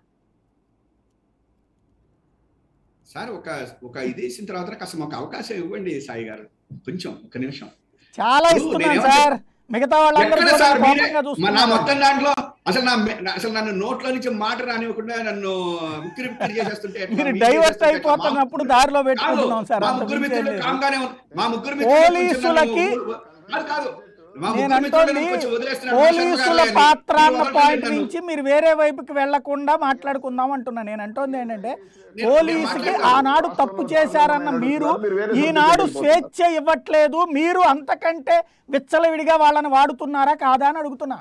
సార్ ఒక ఒక ఇది వేసిన తర్వాత కాస్త మాకు అవకాశం ఇవ్వండి సాయి గారు, కొంచెం ఒక నిమిషం. చాలా ఇప్పుడు ఇస్తున్నాను నేనేమంటే- సార్. మిగతా వాళ్ళందరూ ఎక్కడ కూడా సార్ మీరే- కోపంగా మా- నా చూస్తున్నారు. మొత్తం దాంట్లో అసలు నా అసలు నన్ను నోట్లో నుంచి మాట రానివ్వకుండా నన్ను ఉక్కిరి బిక్కిరి చేసేస్తుంటే ఎట్లా? మీరు మీరు డైవర్ట్ చేస్తుంటే ఎట్లా? అయిపోతున్నప్పుడు మా- దారిలో కాదు, పెట్టుకుంటున్నాం సార్. మా అంత ముగ్గురు మించి ఏం మిత్రులు లేదు. కామ్గానే ఉన్నారు. మా ముగ్గురు మిత్రులు కొంచెం పోలీసులకి నన్ను- కాదు కాదు మా నేను ముగ్గురు మిత్రులను అంటోంది కొంచెం వదిలేస్తున్నారు. పోలీసుల శర్మ గారు పాత్ర అని. అన్న మీరు పాయింట్ వదలండి నుంచి నన్ను. మీరు వేరే వైపుకి వెళ్లకుండా మాట్లాడుకుందాం అంటున్నా. నేను అంటోంది ఏంటంటే నేను- పోలీసుకి నేను ఆనాడు తప్పు చేశారన్న మీరు ఈనాడు స్వేచ్ఛ ఇవ్వట్లేదు. మీరు అంతకంటే విచ్చలవిడిగా వాళ్ళని వాడుతున్నారా కాదా అని అడుగుతున్నా.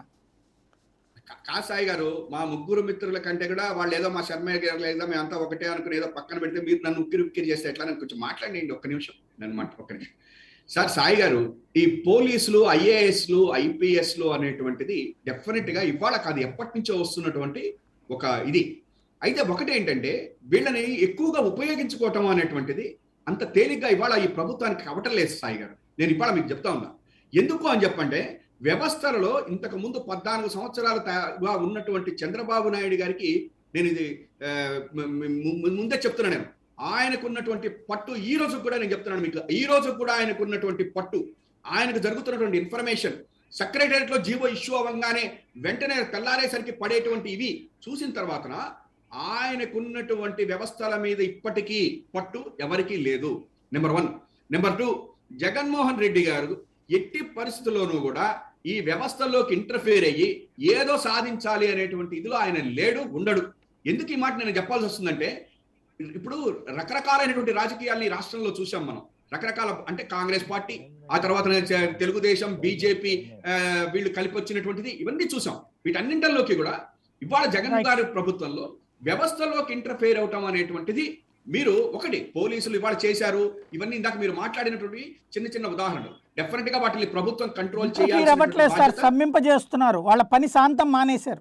కా- కా సాయి గారు, మా ముగ్గురు మిత్రుల కంటే కూడా వాళ్ళు ఏదో మా శర్మ గారు లేదా మేమంతా ఒకటే అనుకుని ఏదో పక్కన పెడితే మీరు నన్ను ఉక్కిరి ఉక్కిరి చేస్తే ఎట్లా? నన్ను కొంచెం మాట్లాడండి ఒక్క నిమిషం, నన్ను మాట ఒక్క నిమిషం. సార్ సాయి గారు, ఈ పోలీసులు ఐఏఎస్లు ఐపీఎస్లు అనేటువంటిది డెఫినెట్ గా ఇవాళ కాదు ఎప్పటి నుంచో వస్తున్నటువంటి ఒక ఇది. అయితే ఒకటి ఏంటంటే వీళ్ళని ఎక్కువగా ఉపయోగించుకోవటం అనేటువంటిది అంత తేలిగ్గా ఇవాళ ఈ ప్రభుత్వానికి అవటం లేదు సాయి గారు. నేను ఇవాళ మీకు చెప్తా ఉన్నా ఎందుకు అని చెప్పంటే, వ్యవస్థలలో ఇంతకు ముందు పద్నాలుగు సంవత్సరాలుగా ఉన్నటువంటి చంద్రబాబు నాయుడు గారికి నేను ఇది ఆ, ముందే చెప్తున్నా, నేను ఆయనకున్నటువంటి పట్టు ఈ రోజు కూడా నేను చెప్తున్నాను మీకు, ఈ రోజు కూడా ఆయనకున్నటువంటి పట్టు, ఆయనకు జరుగుతున్నటువంటి ఇన్ఫర్మేషన్, సెక్రటరియట్ లో జీవో ఇష్యూ అవ్వగానే వెంటనే తెల్లారేసరికి పడేటువంటి ఇవి చూసిన తర్వాత ఆయనకున్నటువంటి వ్యవస్థల మీద ఇప్పటికీ పట్టు ఎవరికీ లేదు. Number one. Number two, Jaganmohan Reddy గారు ఎట్టి పరిస్థితుల్లోనూ కూడా ఈ వ్యవస్థల్లోకి ఇంటర్ఫేర్ అయ్యి ఏదో సాధించాలి అనేటువంటి ఇదిలో ఆయన లేడు, ఉండడు. ఎందుకు ఈ మాట నేను చెప్పాల్సి వస్తుందంటే, ఇప్పుడు రకరకాలైనటువంటి రాజకీయాలని రాష్ట్రంలో చూసాం మనం. రకరకాల అంటే కాంగ్రెస్ పార్టీ, ఆ తర్వాత తెలుగుదేశం, బీజేపీ వీళ్ళు కలిపి వచ్చినటువంటిది ఇవన్నీ చూసాం. వీటన్నింటిలోకి కూడా ఇవాళ జగన్ గారి ప్రభుత్వంలో వ్యవస్థలోకి ఇంటర్ఫేర్ అవటం అనేటువంటిది మీరు ఒకటి పోలీసులు ఇవాళ చేశారు. ఇవన్నీ ఇందాక మీరు మాట్లాడినటువంటి చిన్న చిన్న ఉదాహరణలు. డెఫినెట్ గా వాటిని ప్రభుత్వం కంట్రోల్ అవ్వట్లేదు సార్, సమ్మింపజేస్తున్నారు. వాళ్ళ పని శాంతం మానేశారు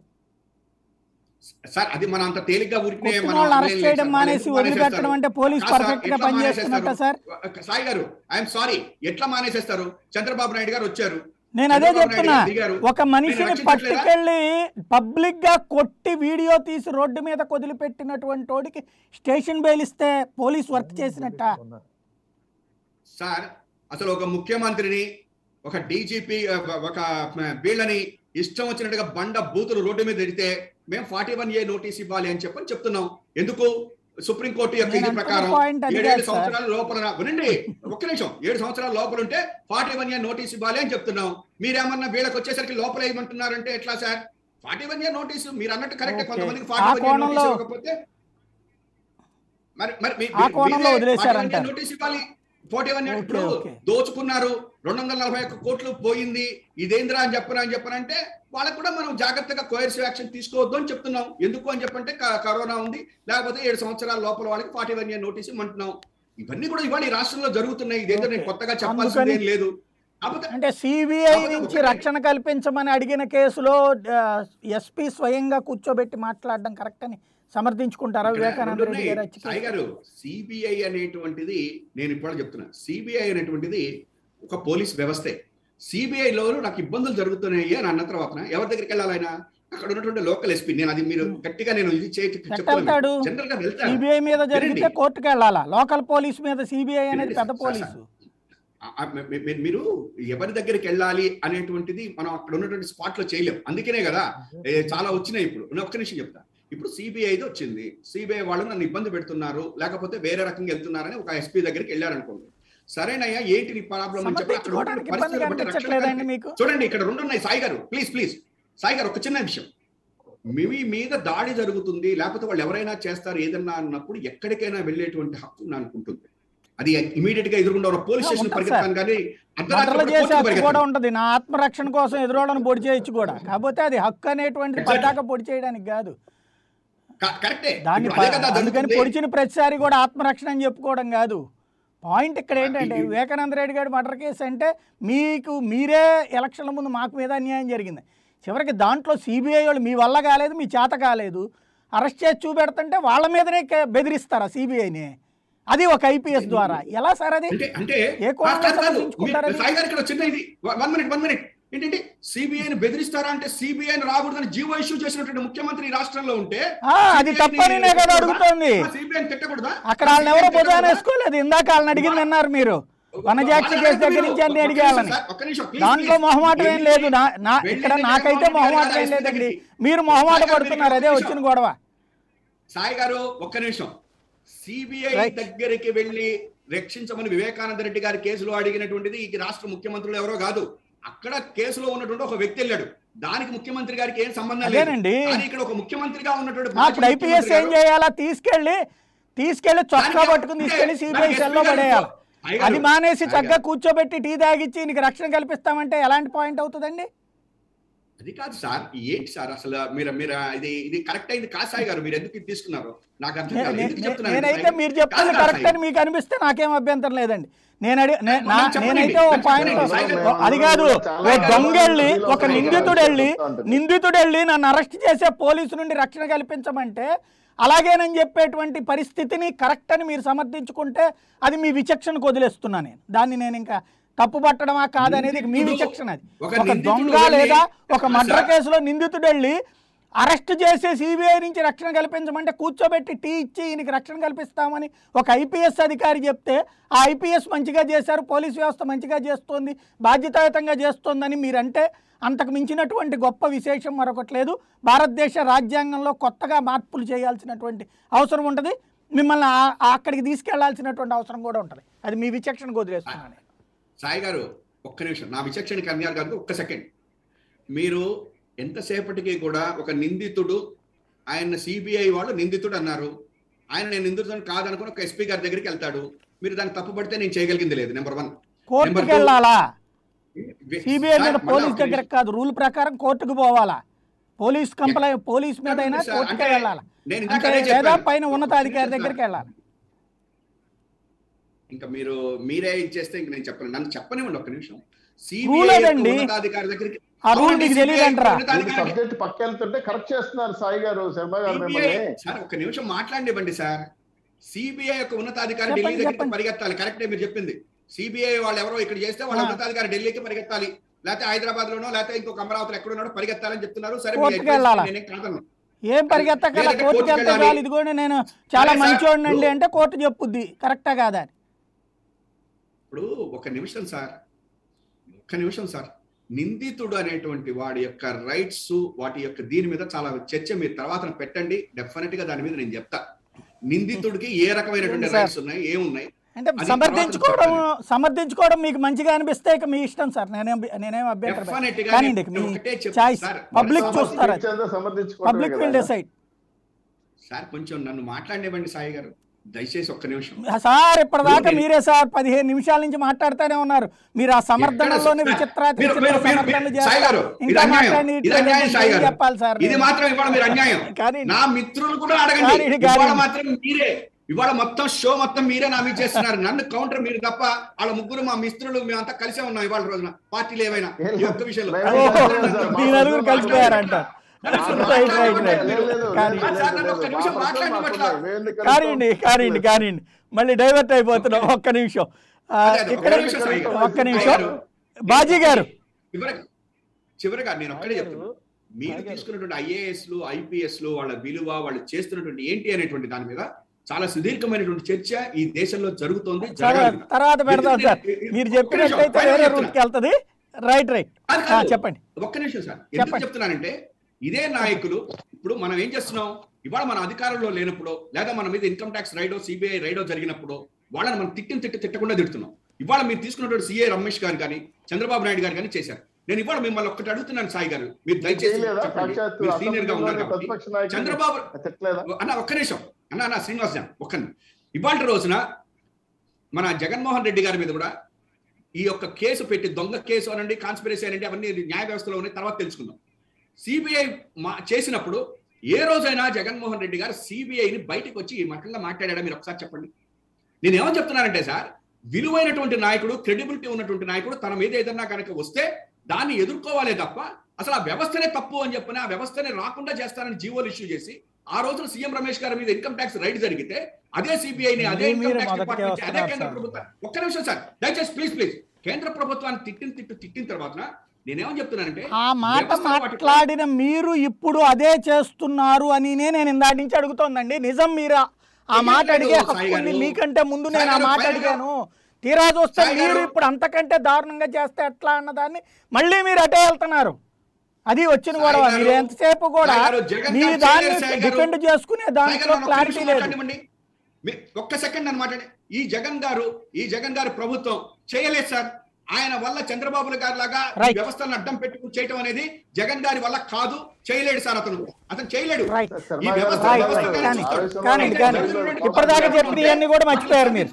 సార్. అది మనం అంత తేలిగ్గా ఊరికే అరెస్ట్ చేయడం మానేసి వదిలిపెట్టడం అంటే పోలీస్ పర్ఫెక్ట్ గా పనిచేస్తున్నట్ట సార్? సాయి గారు, ఐఎమ్ సారీ, ఎట్లా మానేసేస్తారు? చంద్రబాబు నాయుడు గారు వచ్చారు, నేను అదే చెప్తున్నా. ఒక మనిషిని పట్టుకెళ్ళి పబ్లిక్ గా కొట్టి వీడియో తీసి రోడ్డు మీద వదిలిపెట్టినటువంటి వాడికి స్టేషన్ బెయిల్ ఇస్తే పోలీస్ వర్క్ చేసినట్ట సార్? అసలు ఒక ముఖ్యమంత్రిని, ఒక డీజీపీ, ఒక వీళ్ళని ఇష్టం వచ్చినట్టుగా బండ బూతులు రోడ్డు మీద ఎడితే మేము ఫార్టీ వన్ ఏ నోటీస్ ఇవ్వాలి అని చెప్పని చెప్తున్నాం. ఎందుకు? సుప్రీంకోర్టు యొక్క ఇది ప్రకారం ఏడేడు సంవత్సరాల లోపల వినండి ఒక్క నిమిషం, ఏడు సంవత్సరాల లోపల ఉంటే ఫార్టీ వన్ ఏ నోటీస్ ఇవ్వాలి అని చెప్తున్నాం. మీరేమన్నా వీళ్ళకి వచ్చేసరికి లోపల ఏమంటున్నారంటే ఎట్లా sir? Forty one A notice మీరు అన్నట్టు కరెక్ట్. కొంతమందికి ఫార్టీ వన్ ఏ నోటీస్ ఇవ్వకపోతే మరి మరి నోటీస్ ఇవ్వాలి. ఫార్టీ వన్ ఇప్పుడు దోచుకున్నారు, రెండు వందల నలభై ఒక్క కోట్లు పోయింది, ఇదేంద్రా అని చెప్పను అని చెప్పనంటే వాళ్ళకు కూడా మనం జాగ్రత్తగా కోయర్సివ్ యాక్షన్ తీసుకోవద్దు అని చెప్తున్నాం. ఎందుకు అని చెప్పంటే కరోనా ఉంది, లేకపోతే ఏడు సంవత్సరాల లోపల వాళ్ళకి ఫార్టీ వన్ ఇయర్ నోటీస్ ఇవ్వమంటున్నాం. ఇవన్నీ కూడా ఇవాళ ఈ రాష్ట్రంలో జరుగుతున్నాయి. ఇదేంటో నేను కొత్తగా చెప్పాల్సింది ఏం లేదు. అంటే సిబిఐ నుంచి రక్షణ కల్పించమని అడిగిన కేసులో ఎస్పీ స్వయంగా కూర్చోబెట్టి మాట్లాడడం కరెక్ట్ అని సమర్థించుకుంటారా వివేకానంద రెడ్డి గారు? సాయి గారు, సిబిఐ అనేటువంటిది నేను ఇప్పుడు చెప్తున్నా, సిబిఐ అనేటువంటిది ఒక పోలీస్ వ్యవస్థే. సిబిఐలో నాకు ఇబ్బందులు జరుగుతున్నాయి అని అన్న తర్వాత ఎవరి దగ్గరికి వెళ్ళాలైనా అక్కడ ఉన్నటువంటి లోకల్ ఎస్పీ, నేను అది మీరు గట్టిగా నేను ఇది చెప్తాను, జనరల్ గా వెళ్తాను. సిబిఐ మీద జరిగితే కోర్టుకు వెళ్ళాలా? లోకల్ పోలీస్ మీద సిబిఐ అనేది పెద్ద పోలీసు. మీరు ఎవరి దగ్గరికి వెళ్ళాలి అనేటువంటిది మనం అక్కడ ఉన్నటువంటి స్పాట్ లో చేయలేం. అందుకనే కదా చాలా వచ్చినాయి. ఇప్పుడు నేను ఒక్క నిమిషం చెప్తా. ఇప్పుడు సిబిఐది వచ్చింది, సిబిఐ వాళ్ళు నన్ను ఇబ్బంది పెడుతున్నారు, లేకపోతే వేరే రకంగా వెళ్తున్నారని ఒక ఎస్పీ దగ్గరికి వెళ్ళారనుకోండి. సరేనయ్యా ఏంటి నీ ప్రాబ్లం అని చెప్పి చూడండి. ఇక్కడ రెండు ఉన్నాయి సాయి గారు, ప్లీజ్ ప్లీజ్ సాయి గారు, ఒక చిన్న విషయం. మీ మీద దాడి జరుగుతుంది, లేకపోతే వాళ్ళు ఎవరైనా చేస్తారు ఏదన్నా అన్నప్పుడు ఎక్కడికైనా వెళ్ళేటువంటి హక్కు నాకు ఉంటుంది. అది ఇమీడియట్ గా ఎదురుకుండా ఉన్న పోలీస్ స్టేషన్ పరిగెత్తాను కానీ మర్డర్లు చేసే హక్కు కూడా ఉంటది. నా ఆత్మరక్షణ కోసం ఎదురోళ్ళను పొడి చేయొచ్చు కూడా, కాకపోతే అది హక్కు అనేటువంటిది పడ్డాక పొడి చేయడానికి కాదు. కరెక్టే. దాన్ని అందుకని పొడిచిన ప్రతిసారి కూడా ఆత్మరక్షణ అని చెప్పుకోవడం కాదు. పాయింట్ ఇక్కడ ఏంటంటే వివేకానంద రెడ్డి గారి మర్డర్ కేసు అంటే మీకు మీరే ఎలక్షన్ల ముందు మాకు మీద అన్యాయం జరిగింది, చివరికి దాంట్లో సిబిఐ వాళ్ళు మీ వల్ల కాలేదు, మీ చేత కాలేదు, అరెస్ట్ చేసి చూపెడుతుంటే వాళ్ళ మీదనే బెదిరిస్తారా సిబిఐని? అది ఒక ఐపీఎస్ ద్వారా ఎలా సార్? అది ఏ ఏంటంటే సిబిఐని బెదిరిస్తారా అంటే సిబిఐని రాకూడదని జీవో ఇష్యూ చేసినటువంటి ముఖ్యమంత్రి రాష్ట్రంలో ఉంటే అది తప్పని కదా అడుగుతోంది. సిబిఐని తిట్టకూడదా? అక్కడ వాళ్ళని ఎవరో బుధాన వేసుకోలేదు. ఇందాక వాళ్ళని అడిగింది అన్నారు మీరు, వనజాక్షి కేసు దగ్గర నుంచి అన్ని అడిగేయాలని. దాంట్లో మొహమాటం ఏం లేదు. నా ఇక్కడ నాకైతే మొహమాటం ఏం లేదండి, మీరు మొహమాట పడుతున్నారు, అదే వచ్చిన గొడవ. సాయి గారు ఒక్క నిమిషం, సిబిఐ దగ్గరికి వెళ్ళి రక్షించమని వివేకానంద రెడ్డి గారి కేసులో అడిగినటువంటిది ఈ రాష్ట్ర ముఖ్యమంత్రులు ఎవరో కాదు, అక్కడ కేసులో ఉన్నటువంటి ఒక వ్యక్తి వెళ్ళాడు, దానికి ముఖ్యమంత్రి గారికి ఏం సంబంధం లేదండి. ఇక్కడ ఒక ముఖ్యమంత్రిగా ఉన్నటువంటి ఐపీఎస్ ఏం చేయాలా? తీసుకెళ్లి తీసుకెళ్లి చొక్కా పట్టుకుని తీసుకెళ్లి సిబిఐ సెల్లో పడేయాలి. అది మానేసి చక్కగా కూర్చోబెట్టి టీ తాగిచ్చి నీకు రక్షణ కల్పిస్తామంటే ఎలాంటి పాయింట్ అవుతుందండి? అది కాదు సార్, ఏంటి సార్ అసలు మీరు మీరు ఇది ఇది కరెక్ట్ అయింది కాదు సాయి గారు, మీరు ఎందుకు తీసుకున్నారు నాకు అర్థం కాదు. నేనైతే మీరు చెప్తుంది కరెక్ట్ అని మీకు అనిపిస్తే నాకేం అభ్యంతరం లేదండి. నేను నేనైతే ఓ పాయింట్, అది కాదు, ఓ దొంగెళ్ళి ఒక నిందితుడు వెళ్ళి నిందితుడు వెళ్ళి నన్ను అరెస్ట్ చేసే పోలీసు నుండి రక్షణ కల్పించమంటే అలాగేనని చెప్పేటువంటి పరిస్థితిని కరెక్ట్ అని మీరు సమర్థించుకుంటే అది మీ విచక్షణకు వదిలేస్తున్నా నేను. దాన్ని నేను ఇంకా తప్పు పట్టడమా కాదనేది మీ విచక్షణ. అది ఒక దొంగ లేదా ఒక మర్డర్ కేసులో నిందితుడు వెళ్ళి అరెస్ట్ చేసి సిబిఐ నుంచి రక్షణ కల్పించమంటే కూర్చోబెట్టి టీ ఇచ్చి ఈయనకి రక్షణ కల్పిస్తామని ఒక ఐపీఎస్ అధికారి చెప్తే ఆ ఐపీఎస్ మంచిగా చేశారు, పోలీస్ వ్యవస్థ మంచిగా చేస్తోంది, బాధ్యతాయుతంగా చేస్తోందని మీరంటే అంతకు మించినటువంటి గొప్ప విశేషం మరొకటి లేదు. భారతదేశ రాజ్యాంగంలో కొత్తగా మార్పులు చేయాల్సినటువంటి అవసరం ఉంటుంది, మిమ్మల్ని అక్కడికి తీసుకెళ్లాల్సినటువంటి అవసరం కూడా ఉంటుంది. అది మీ విచక్షణకు వదిలేస్తున్నాను. సాయి గారు ఒక్క నిమిషం, నా విచక్షణకి అన్యారు కాదు, ఒక్క సెకండ్. మీరు ఎంతసేపటికి కూడా ఒక నిందితుడు, ఆయన సిబిఐ వాళ్ళు నిందితుడు అన్నారు, ఆయన నేను నిందితుడు కాదనుకుని ఒక ఎస్పీ గారి దగ్గరికి వెళ్తాడు, మీరు దాన్ని తప్పుపడితే నేను చేయగలిగింది లేదు. నెంబర్ వన్, కోర్టుకు వెళ్ళాలా? సిబిఐ మీద పోలీస్ దగ్గర కాదు, రూల్ ప్రకారం కోర్టుకు పోవాలా? పోలీస్ కంప్లైంట్ పోలీస్ మీద అయినా కోర్టుకే వెళ్ళాలా, లేదా పైన ఉన్నతాధికారి దగ్గరికి వెళ్ళాలి. ఇంకా మీరు మీరే ఇచ్చేస్తే ఇంక నేను చెప్పను, నన్ను చెప్పనివ్వండి ఒక్క నిమిషం. రూల్ అదండి, ఉన్నతాధికారి దగ్గరికి ఆ రూల్ మీకు తెలియదంటారా? సబ్జెక్ట్ పక్క వెళ్తుంటే కరెక్ట్ చేస్తున్నారు సాయి గారు, శర్మ గారు. సార్ ఒక్క నిమిషం మాట్లాడివ్వండి సార్. సిబిఐ యొక్క ఉన్నతాధికారి ఢిల్లీ దగ్గరికి పరిగెత్తాలి, కరెక్టే మీరు చెప్పింది. సిబిఐ వాళ్ళు ఎవరో ఇక్కడ చేస్తే వాళ్ళ ఉన్నతాధికారి ఢిల్లీకి పరిగెత్తాలి, లేకపోతే హైదరాబాద్ లోనో లేకపోతే ఇంకొక అమరావతిలో ఎక్కడున్నాడో పరిగెత్తాలని చెప్తున్నారు. సరే నేనే కాదను, ఏం పరిగెత్తగల కోర్టుకి వెళ్తే చాలు, ఇది కూడా నేను చాలా మంచోడినండి అంటే కోర్టు చెప్పుద్ది కరెక్టా కాదా. ఇప్పుడు ఒక నిమిషం సార్, ఒక్క నిమిషం సార్. నిందితుడు అనేటువంటి వాడి యొక్క రైట్స్, వాటి యొక్క దీని మీద చాలా చర్చ మీరు తర్వాత పెట్టండి, డెఫినెట్ గా దాని మీద నేను చెప్తా. నిందితుడికి ఏ రకమైనటువంటి రైట్స్ ఉన్నాయి, ఏమున్నాయి అంటే సమర్థించుకోవడం సమర్థించుకోవడం మీకు మంచిగా అనిపిస్తే ఇక మీ ఇష్టం సార్, నేనేం నేనేం అభ్యంతరం. పబ్లిక్ చూస్తారా, పబ్లిక్ విల్ డిసైడ్. సార్ కొంచెం నన్ను మాట్లాడనివ్వండి సాయి గారు దయచేసి ఒక్క నిమిషం. సార్ ఇప్పటిదాకా మీరే సార్ పదిహేను నిమిషాల నుంచి మాట్లాడుతూనే ఉన్నారు, మీరు ఆ సమర్థనలోనే విచిత్రాలు చెప్పాలి సార్. ఇది మాత్రం ఇవాళ మీరు అన్యాయం, నా మిత్రులు కూడా అడగండి, ఇవాళ మాత్రం మీరే, ఇవాళ మొత్తం షో మొత్తం మీరే నా మీద చేస్తున్నారు. నన్ను కౌంటర్ మీరు తప్ప వాళ్ళ ముగ్గురు మా మిత్రులు మేమంతా కలిసే ఉన్నాం ఇవాళ రోజున, పార్టీలు ఏమైనా ఈ ఒక్క విషయంలో కలిసిపోయారంట. కానివ్వండి కానివ్వండి కానివ్వండి, మళ్ళీ డైవర్ట్ అయిపోతున్నాం. ఒక్క నిమిషం ఇక్కడ, ఒక్క నిమిషం బాజీ గారు. చివరిగా నేను ఒక్కడే చెప్తున్నా, మీరు తీసుకున్నటువంటి ఐఏఎస్లు ఐపీఎస్లు వాళ్ళ విలువ, వాళ్ళు చేస్తున్నటువంటి ఏంటి అనేటువంటి దాని మీద చాలా సుదీర్ఘమైనటువంటి చర్చ ఈ దేశంలో జరుగుతోంది. తర్వాత పెడతాం సార్, మీరు చెప్పినట్లయితే వేరే రూట్కి వెళ్తుంది. రైట్ రైట్ చెప్పండి. ఒక్క నిమిషం సార్, ఎందుకు చెప్తున్నానంటే ఇదే నాయకులు ఇప్పుడు మనం ఏం చేస్తున్నాం, ఇవాళ మన అధికారంలో లేనప్పుడు లేదా మన మీద ఇన్కమ్ ట్యాక్స్ రైడో సిబిఐ రైడో జరిగినప్పుడు వాళ్ళని మనం తిట్టిన తిట్టి తిట్టకుండా తిడుతున్నాం. ఇవాళ మీరు తీసుకున్నటువంటి సిఏ రమేష్ గారు కానీ చంద్రబాబు నాయుడు గారు కానీ చేశారు. నేను ఇవాళ మిమ్మల్ని ఒక్కటి అడుగుతున్నాను సాయి గారు, మీరు దయచేసి సీనియర్ గా ఉన్నారు కాబట్టి. చంద్రబాబు అన్న ఒక్క నిమిషం, అన్న అన్న శ్రీనివాస్ జాన్ ఒక్క ఇవాళ రోజున మన జగన్మోహన్ రెడ్డి గారి మీద కూడా ఈ యొక్క కేసు పెట్టి దొంగ కేసు అనండి, కాన్స్పిరసీ అనండి, అవన్నీ న్యాయ వ్యవస్థలో ఉన్నాయి, తర్వాత తెలుసుకుందాం. సిబిఐ చేసినప్పుడు ఏ రోజైనా జగన్మోహన్ రెడ్డి గారు సిబిఐని బయటకు వచ్చి ఈ రకంగా మాట్లాడా? మీరు ఒకసారి చెప్పండి. నేను ఏమని చెప్తున్నానంటే సార్, విలువైనటువంటి నాయకుడు, క్రెడిబిలిటీ ఉన్నటువంటి నాయకుడు తన మీద ఏదన్నా కనుక వస్తే దాన్ని ఎదుర్కోవాలే తప్ప అసలు ఆ వ్యవస్థనే తప్పు అని చెప్పని ఆ వ్యవస్థనే రాకుండా చేస్తానని జీవోలు ఇష్యూ చేసి ఆ రోజున సీఎం రమేష్ గారి మీద ఇన్కమ్ ట్యాక్స్ రైడ్ జరిగితే అదే సిబిఐని అదే ఇన్కమ్ ట్యాక్స్ డిపార్ట్మెంట్ అదే కేంద్ర ప్రభుత్వం, ఒక్క నిమిషం సార్ దయచేసి ప్లీజ్ ప్లీజ్ కేంద్ర ప్రభుత్వాన్ని తిట్టిన తిట్టు తిట్టిన తర్వాత నేనేమని చెప్తున్నానంటే, ఆ మాట మాట్లాడిన మీరు ఇప్పుడు అదే చేస్తున్నారు అని నేను ఇందాటి నుంచి అడుగుతోందండి. నిజం మీరు ఆ మాట అడిగే హక్కు మీకంటే ముందు నేను ఆ మాట అడిగాను. తీరా చూస్తే మీరు ఇప్పుడు అంతకంటే దారుణంగా చేస్తే ఎట్లా అన్నదాన్ని మళ్ళీ మీరు అటే వెళ్తున్నారు. అది వచ్చిన గొడవ. మీరు ఎంతసేపు కూడా మీ దాన్ని డిఫెండ్ చేసుకునే దాంట్లో క్లారిటీ లేదు. ఒక్క సెకండ్ అనమాట. ఈ జగన్ గారు ఈ జగన్ గారు ప్రభుత్వం చేయలేదు సార్. ఆయన వల్ల చంద్రబాబు గారి లాగా వ్యవస్థలను అడ్డం పెట్టుకుని చేయటం అనేది జగన్ గారి వల్ల కాదు, చేయలేడు సార్. అతను అతను చేయలేడు. ఇప్పటిదాకా చెప్పినవన్నీ కూడా మర్చిపోయారు మీరు.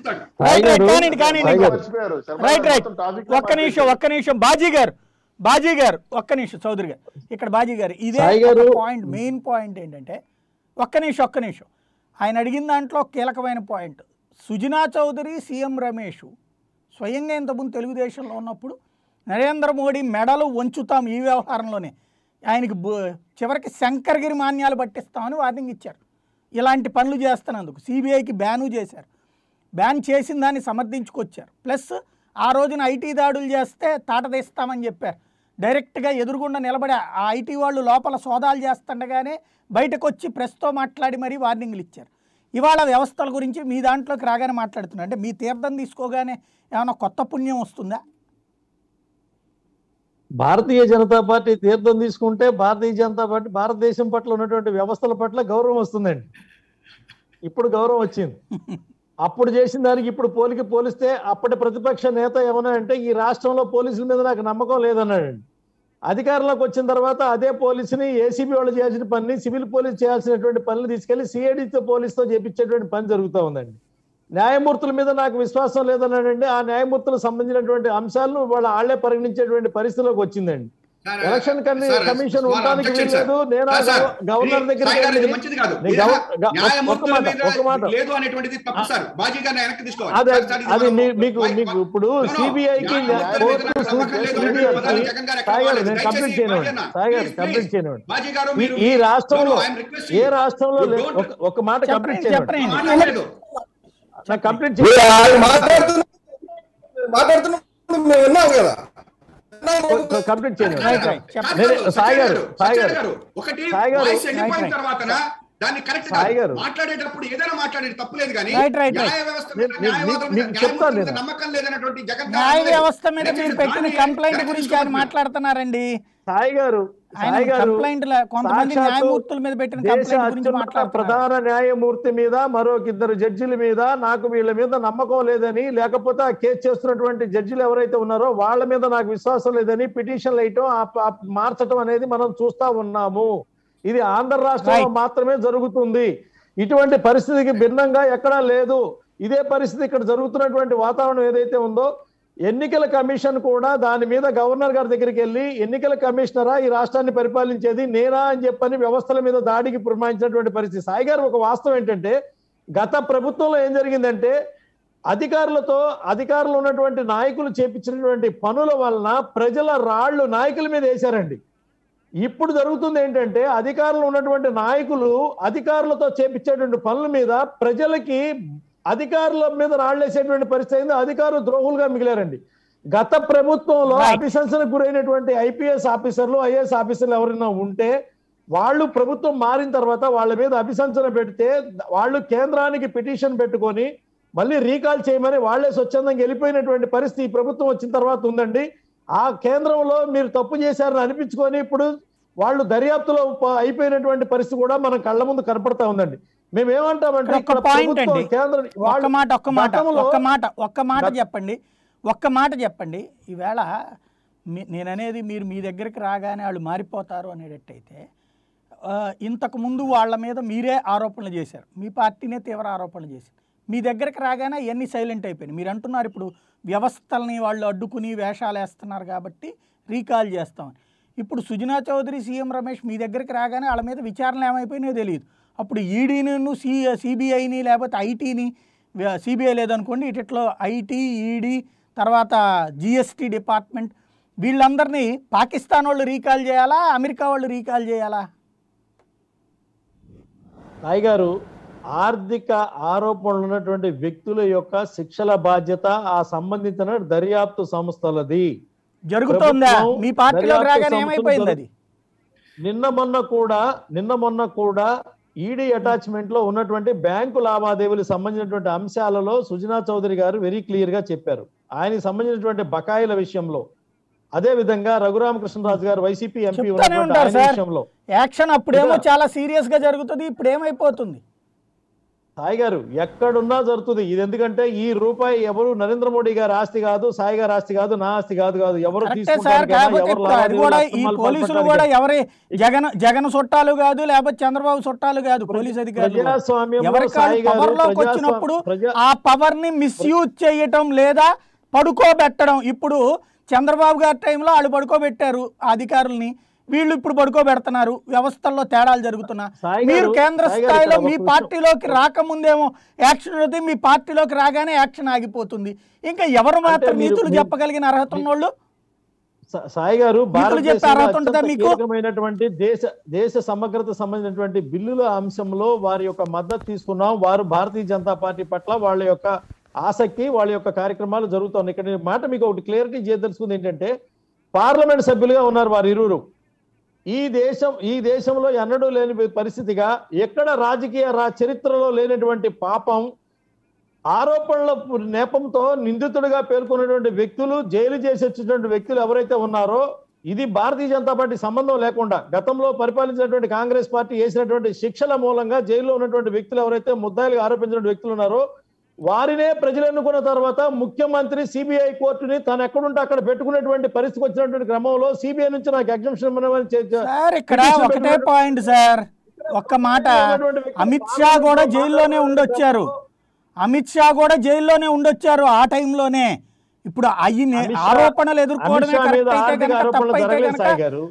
రైట్ రైట్ ఒక్క నిమిషం ఒక్క నిమిషం బాజీ గారు బాజీ గారు ఒక్క నిమిషం చౌదరి గారు ఇక్కడ బాజీ గారు ఇదే పాయింట్, మెయిన్ పాయింట్ ఏంటంటే ఒక్క నిమిషం ఒక్క నిమిషం ఆయన అడిగిన దాంట్లో కీలకమైన పాయింట్. సుజనా చౌదరి, సీఎం రమేష్ స్వయంగా ఇంతకుముందు తెలుగుదేశంలో ఉన్నప్పుడు నరేంద్ర మోడీ మెడలు వంచుతాం ఈ వ్యవహారంలోనే, ఆయనకి చివరికి శంకర్గిరి మాన్యాలు పట్టిస్తామని వార్నింగ్ ఇచ్చారు. ఇలాంటి పనులు చేస్తున్నందుకు సిబిఐకి బ్యాను చేశారు. బ్యాన్ చేసిన దాన్ని సమర్థించుకొచ్చారు. ప్లస్ ఆ రోజున ఐటీ దాడులు చేస్తే తాట తీస్తామని చెప్పారు. డైరెక్ట్గా ఎదురుగుండా నిలబడి ఆ ఐటీ వాళ్ళు లోపల సోదాలు చేస్తుండగానే బయటకు వచ్చి ప్రెస్తో మాట్లాడి మరీ వార్నింగ్లు ఇచ్చారు. ఇవాళ వ్యవస్థల గురించి మీ దాంట్లోకి రాగానే మాట్లాడుతున్నారు. అంటే మీ తీర్థం తీసుకోగానే ఏమైనా కొత్త పుణ్యం వస్తుందా? భారతీయ జనతా పార్టీ తీర్థం తీసుకుంటే భారతీయ జనతా పార్టీ భారతదేశం పట్ల ఉన్నటువంటి వ్యవస్థల పట్ల గౌరవం వస్తుందండి. ఇప్పుడు గౌరవం వచ్చింది. అప్పుడు చేసిన దానికి ఇప్పుడు పోలిక పోలిస్తే అప్పటి ప్రతిపక్ష నేత ఏమన్నా అంటే ఈ రాష్ట్రంలో పోలీసుల మీద నాకు నమ్మకం లేదన్నాడండి. అధికారంలోకి వచ్చిన తర్వాత అదే పోలీసుని ఏసీబీ వాళ్ళు చేయాల్సిన పని, సివిల్ పోలీస్ చేయాల్సినటువంటి పనులు తీసుకెళ్లి సిఐడితో పోలీసుతో చేపించేటువంటి పని జరుగుతూ ఉందండి. న్యాయమూర్తుల మీద నాకు విశ్వాసం లేదన్నాడండి. ఆ న్యాయమూర్తులకు సంబంధించినటువంటి అంశాలను వాళ్ళు ఆళ్లే పరిగణించేటువంటి పరిస్థితిలోకి వచ్చింది. ఎలక్షన్ కమిషన్ ఉండడానికి వీల్లేదు. నేను గవర్నర్ దగ్గర అది మీకు మీకు ఇప్పుడు సిబిఐకి కంప్లీట్ చేయనివ్వండి కంప్లీట్ చేయనివ్వండి ఈ రాష్ట్రంలో ఏ రాష్ట్రంలో ఒక మాట కంప్లీట్ చేయండి కంప్లీట్ చేయాలి మాట్లాడుతున్నాం కదా కంప్లీట్ చేయండి. సాయి గారు సాయి గారు సాయి గారు మాట్లాడేటప్పుడు ఏదైనా మాట్లాడేది తప్పులేదు కానీ చెప్తాను న్యాయ వ్యవస్థ మీద మీరు పెట్టిన కంప్లైంట్ గురించి ఆయన మాట్లాడుతున్నారండి. సాయి గారు సాయి గారు కొంతమంది న్యాయమూర్తుల మీద పెట్టిన కంప్లైంట్ గురించి మాట్లాడుతున్నారు. ప్రధాన న్యాయమూర్తి మీద మరొక ఇద్దరు జడ్జిల మీద నాకు వీళ్ళ మీద నమ్మకం లేదని, లేకపోతే ఆ కేసు చేస్తున్నటువంటి జడ్జిలు ఎవరైతే ఉన్నారో వాళ్ళ మీద నాకు విశ్వాసం లేదని పిటిషన్లు వేయటం మార్చడం అనేది మనం చూస్తా ఉన్నాము. ఇది ఆంధ్ర రాష్ట్రంలో మాత్రమే జరుగుతుంది. ఇటువంటి పరిస్థితికి భిన్నంగా ఎక్కడా లేదు. ఇదే పరిస్థితి ఇక్కడ జరుగుతున్నటువంటి వాతావరణం ఏదైతే ఉందో, ఎన్నికల కమిషన్ కూడా దాని మీద గవర్నర్ గారి దగ్గరికి వెళ్ళి ఎన్నికల కమిషనరా ఈ రాష్ట్రాన్ని పరిపాలించేది నేనా అని చెప్పని వ్యవస్థల మీద దాడికి పురమాయించినటువంటి పరిస్థితి. సాయి గారు ఒక వాస్తవం ఏంటంటే గత ప్రభుత్వంలో ఏం జరిగిందంటే అధికారులతో అధికారులు ఉన్నటువంటి నాయకులు చేపించినటువంటి పనుల వలన ప్రజల రాళ్లు నాయకుల మీద వేశారండి. ఇప్పుడు జరుగుతుంది ఏంటంటే అధికారులు ఉన్నటువంటి నాయకులు అధికారులతో చేపించేటువంటి పనుల మీద ప్రజలకి అధికారుల మీద రాళ్లేసేటువంటి పరిస్థితి అయింది. అధికారులు ద్రోహులుగా మిగిలారండి. గత ప్రభుత్వంలో అభిశంసనకు గురైనటువంటి ఐపీఎస్ ఆఫీసర్లు ఐఏఎస్ ఆఫీసర్లు ఎవరైనా ఉంటే వాళ్ళు ప్రభుత్వం మారిన తర్వాత వాళ్ళ మీద అభిశంసన పెడితే వాళ్ళు కేంద్రానికి పిటిషన్ పెట్టుకొని మళ్ళీ రీకాల్ చేయమని వాళ్లే స్వచ్ఛందంగా వెళ్ళిపోయినటువంటి పరిస్థితి ఈ ప్రభుత్వం వచ్చిన తర్వాత ఉందండి. ఆ కేంద్రంలో మీరు తప్పు చేశారని అనిపించుకొని ఇప్పుడు వాళ్ళు దర్యాప్తులో అయిపోయినటువంటి పరిస్థితి కూడా మన కళ్ళ ముందు కనపడతా ఉందండి. మేమేమంటామంటే ఒక్క పాయింట్ అండి, ఒక్క మాట ఒక్క మాట ఒక్క మాట ఒక్క మాట చెప్పండి ఒక్క మాట చెప్పండి ఈవేళ నేననేది మీరు మీ దగ్గరికి రాగానే వాళ్ళు మారిపోతారు అనేటట్టయితే ఇంతకు ముందు వాళ్ళ మీద మీరే ఆరోపణలు చేశారు, మీ పార్టీనే తీవ్ర ఆరోపణలు చేసింది. మీ దగ్గరికి రాగానే అవన్నీ సైలెంట్ అయిపోయినాయి. మీరు అంటున్నారు ఇప్పుడు వ్యవస్థల్ని వాళ్ళు అడ్డుకుని వేషాలు వేస్తున్నారు కాబట్టి రీకాల్ చేస్తామని. ఇప్పుడు సుజనా చౌదరి, సీఎం రమేష్ మీ దగ్గరికి రాగానే వాళ్ళ మీద విచారణ ఏమైపోయినాయో తెలియదు. అప్పుడు ఈడీని, సి సిబిఐని లేకపోతే ఐటీని, సిబిఐ లేదనుకోండి, ఇట్లా ఐటీ, ఈడీ, తర్వాత జిఎస్టీ డిపార్ట్మెంట్, వీళ్ళందరినీ పాకిస్తాన్ వాళ్ళు రీకాల్ చేయాలా, అమెరికా వాళ్ళు రీకాల్ చేయాలా? సాయి గారు, ఆర్థిక ఆరోపణలు ఉన్నటువంటి వ్యక్తుల యొక్క శిక్షల బాధ్యత ఆ సంబంధించిన దర్యాప్తు సంస్థలది. జరుగుతోందా? మీ పార్టీలోకి రాగానే ఏమైపోయింది అది? నిన్న మొన్న కూడా నిన్న మొన్న కూడా ఈడీ అటాచ్మెంట్ లో ఉన్నటువంటి బ్యాంకు లావాదేవీలకు సంబంధించినటువంటి అంశాలలో సుజనా చౌదరి గారు వెరీ క్లియర్ గా చెప్పారు. ఆయనకి సంబంధించినటువంటి బకాయిల విషయంలో, అదే విధంగా రఘురామకృష్ణరాజు గారు వైసీపీ ఎంపీ ఉన్నటువంటి విషయంలో యాక్షన్ అప్పుడేమో చాలా సీరియస్ గా జరుగుతుంది, ఇప్పుడు ఏమైపోతుంది? సాయి గారు, ఎక్కడున్నా జరుగుతుంది ఇది. ఎందుకంటే ఈ రూపాయి ఎవరు నరేంద్ర మోడీ గారి ఆస్తి కాదు, సాయి గారి ఆస్తి కాదు, నా ఆస్తి కాదు కాదు ఎవరు ఈ పోలీసులు కూడా ఎవరి జగన్ జగన్ చుట్టాలు కాదు, లేకపోతే చంద్రబాబు చుట్టాలు కాదు. పోలీస్ అధికారులు పవర్ లోకి వచ్చినప్పుడు ఆ పవర్ ని మిస్యూజ్ చేయటం లేదా పడుకోబెట్టడం. ఇప్పుడు చంద్రబాబు గారి టైంలో వాళ్ళు పడుకోబెట్టారు అధికారుల్ని, వీళ్ళు ఇప్పుడు పడుకోబెడుతున్నారు. వ్యవస్థల్లో తేడాలు జరుగుతున్నా. మీరు కేంద్ర స్థాయిలో మీ పార్టీలోకి రాకముందేమో యాక్షన్ అవుతుంది, మీ పార్టీలోకి రాగానే యాక్షన్ ఆగిపోతుంది. ఇంకా ఎవరు మాత్రం నీతులు చెప్పగలిగిన అర్హత ఉన్నోళ్ళు? సాయి గారు, భారతదేశమైనటువంటి దేశ దేశ సమగ్రత సంబంధించినటువంటి బిల్లుల అంశంలో వారి యొక్క మద్దతు తీసుకున్నాం. వారు భారతీయ జనతా పార్టీ పట్ల వాళ్ళ యొక్క ఆసక్తి, వాళ్ళ యొక్క కార్యక్రమాలు జరుగుతున్నాయి. ఇక్కడ మాట మీకు ఒకటి క్లియరిటీ చేయదలుచుకుంది ఏంటంటే, పార్లమెంట్ సభ్యులుగా ఉన్నారు వారు ఇరువురు. ఈ దేశం ఈ దేశంలో ఎన్నడూ లేని పరిస్థితిగా, ఎక్కడ రాజకీయ రా చరిత్రలో లేనటువంటి పాపం, ఆరోపణల నేపంతో నిందితుడిగా పేర్కొన్నటువంటి వ్యక్తులు, జైలు చేసి వచ్చినటువంటి వ్యక్తులు ఎవరైతే ఉన్నారో, ఇది భారతీయ జనతా పార్టీ సంబంధం లేకుండా గతంలో పరిపాలించినటువంటి కాంగ్రెస్ పార్టీ వేసినటువంటి శిక్షల మూలంగా జైల్లో ఉన్నటువంటి వ్యక్తులు ఎవరైతే ముద్దాయిలుగా ఆరోపించిన వ్యక్తులు ఉన్నారో, వారినే ప్రజలు ఎన్నుకున్న తర్వాత ముఖ్యమంత్రి సిబిఐ కోర్టుని తను ఎక్కడుంటే అక్కడ పెట్టుకునేటువంటి పరిస్థితికి వచ్చినటువంటి క్రమంలో సిబిఐ నుంచి నాకు ఎగ్జంప్షన్ సార్, ఇక్కడ ఒకటే పాయింట్ సార్, ఒక్క మాట. అమిత్ షా కూడా జైల్లోనే ఉండొచ్చారు, అమిత్ షా కూడా జైల్లోనే ఉండొచ్చారు ఆ టైంలోనే. ఇప్పుడు అయ్యి ఆరోపణలు ఎదుర్కోవడమే కరెక్ట్ అయితే కనుక, తప్పైతే కనుక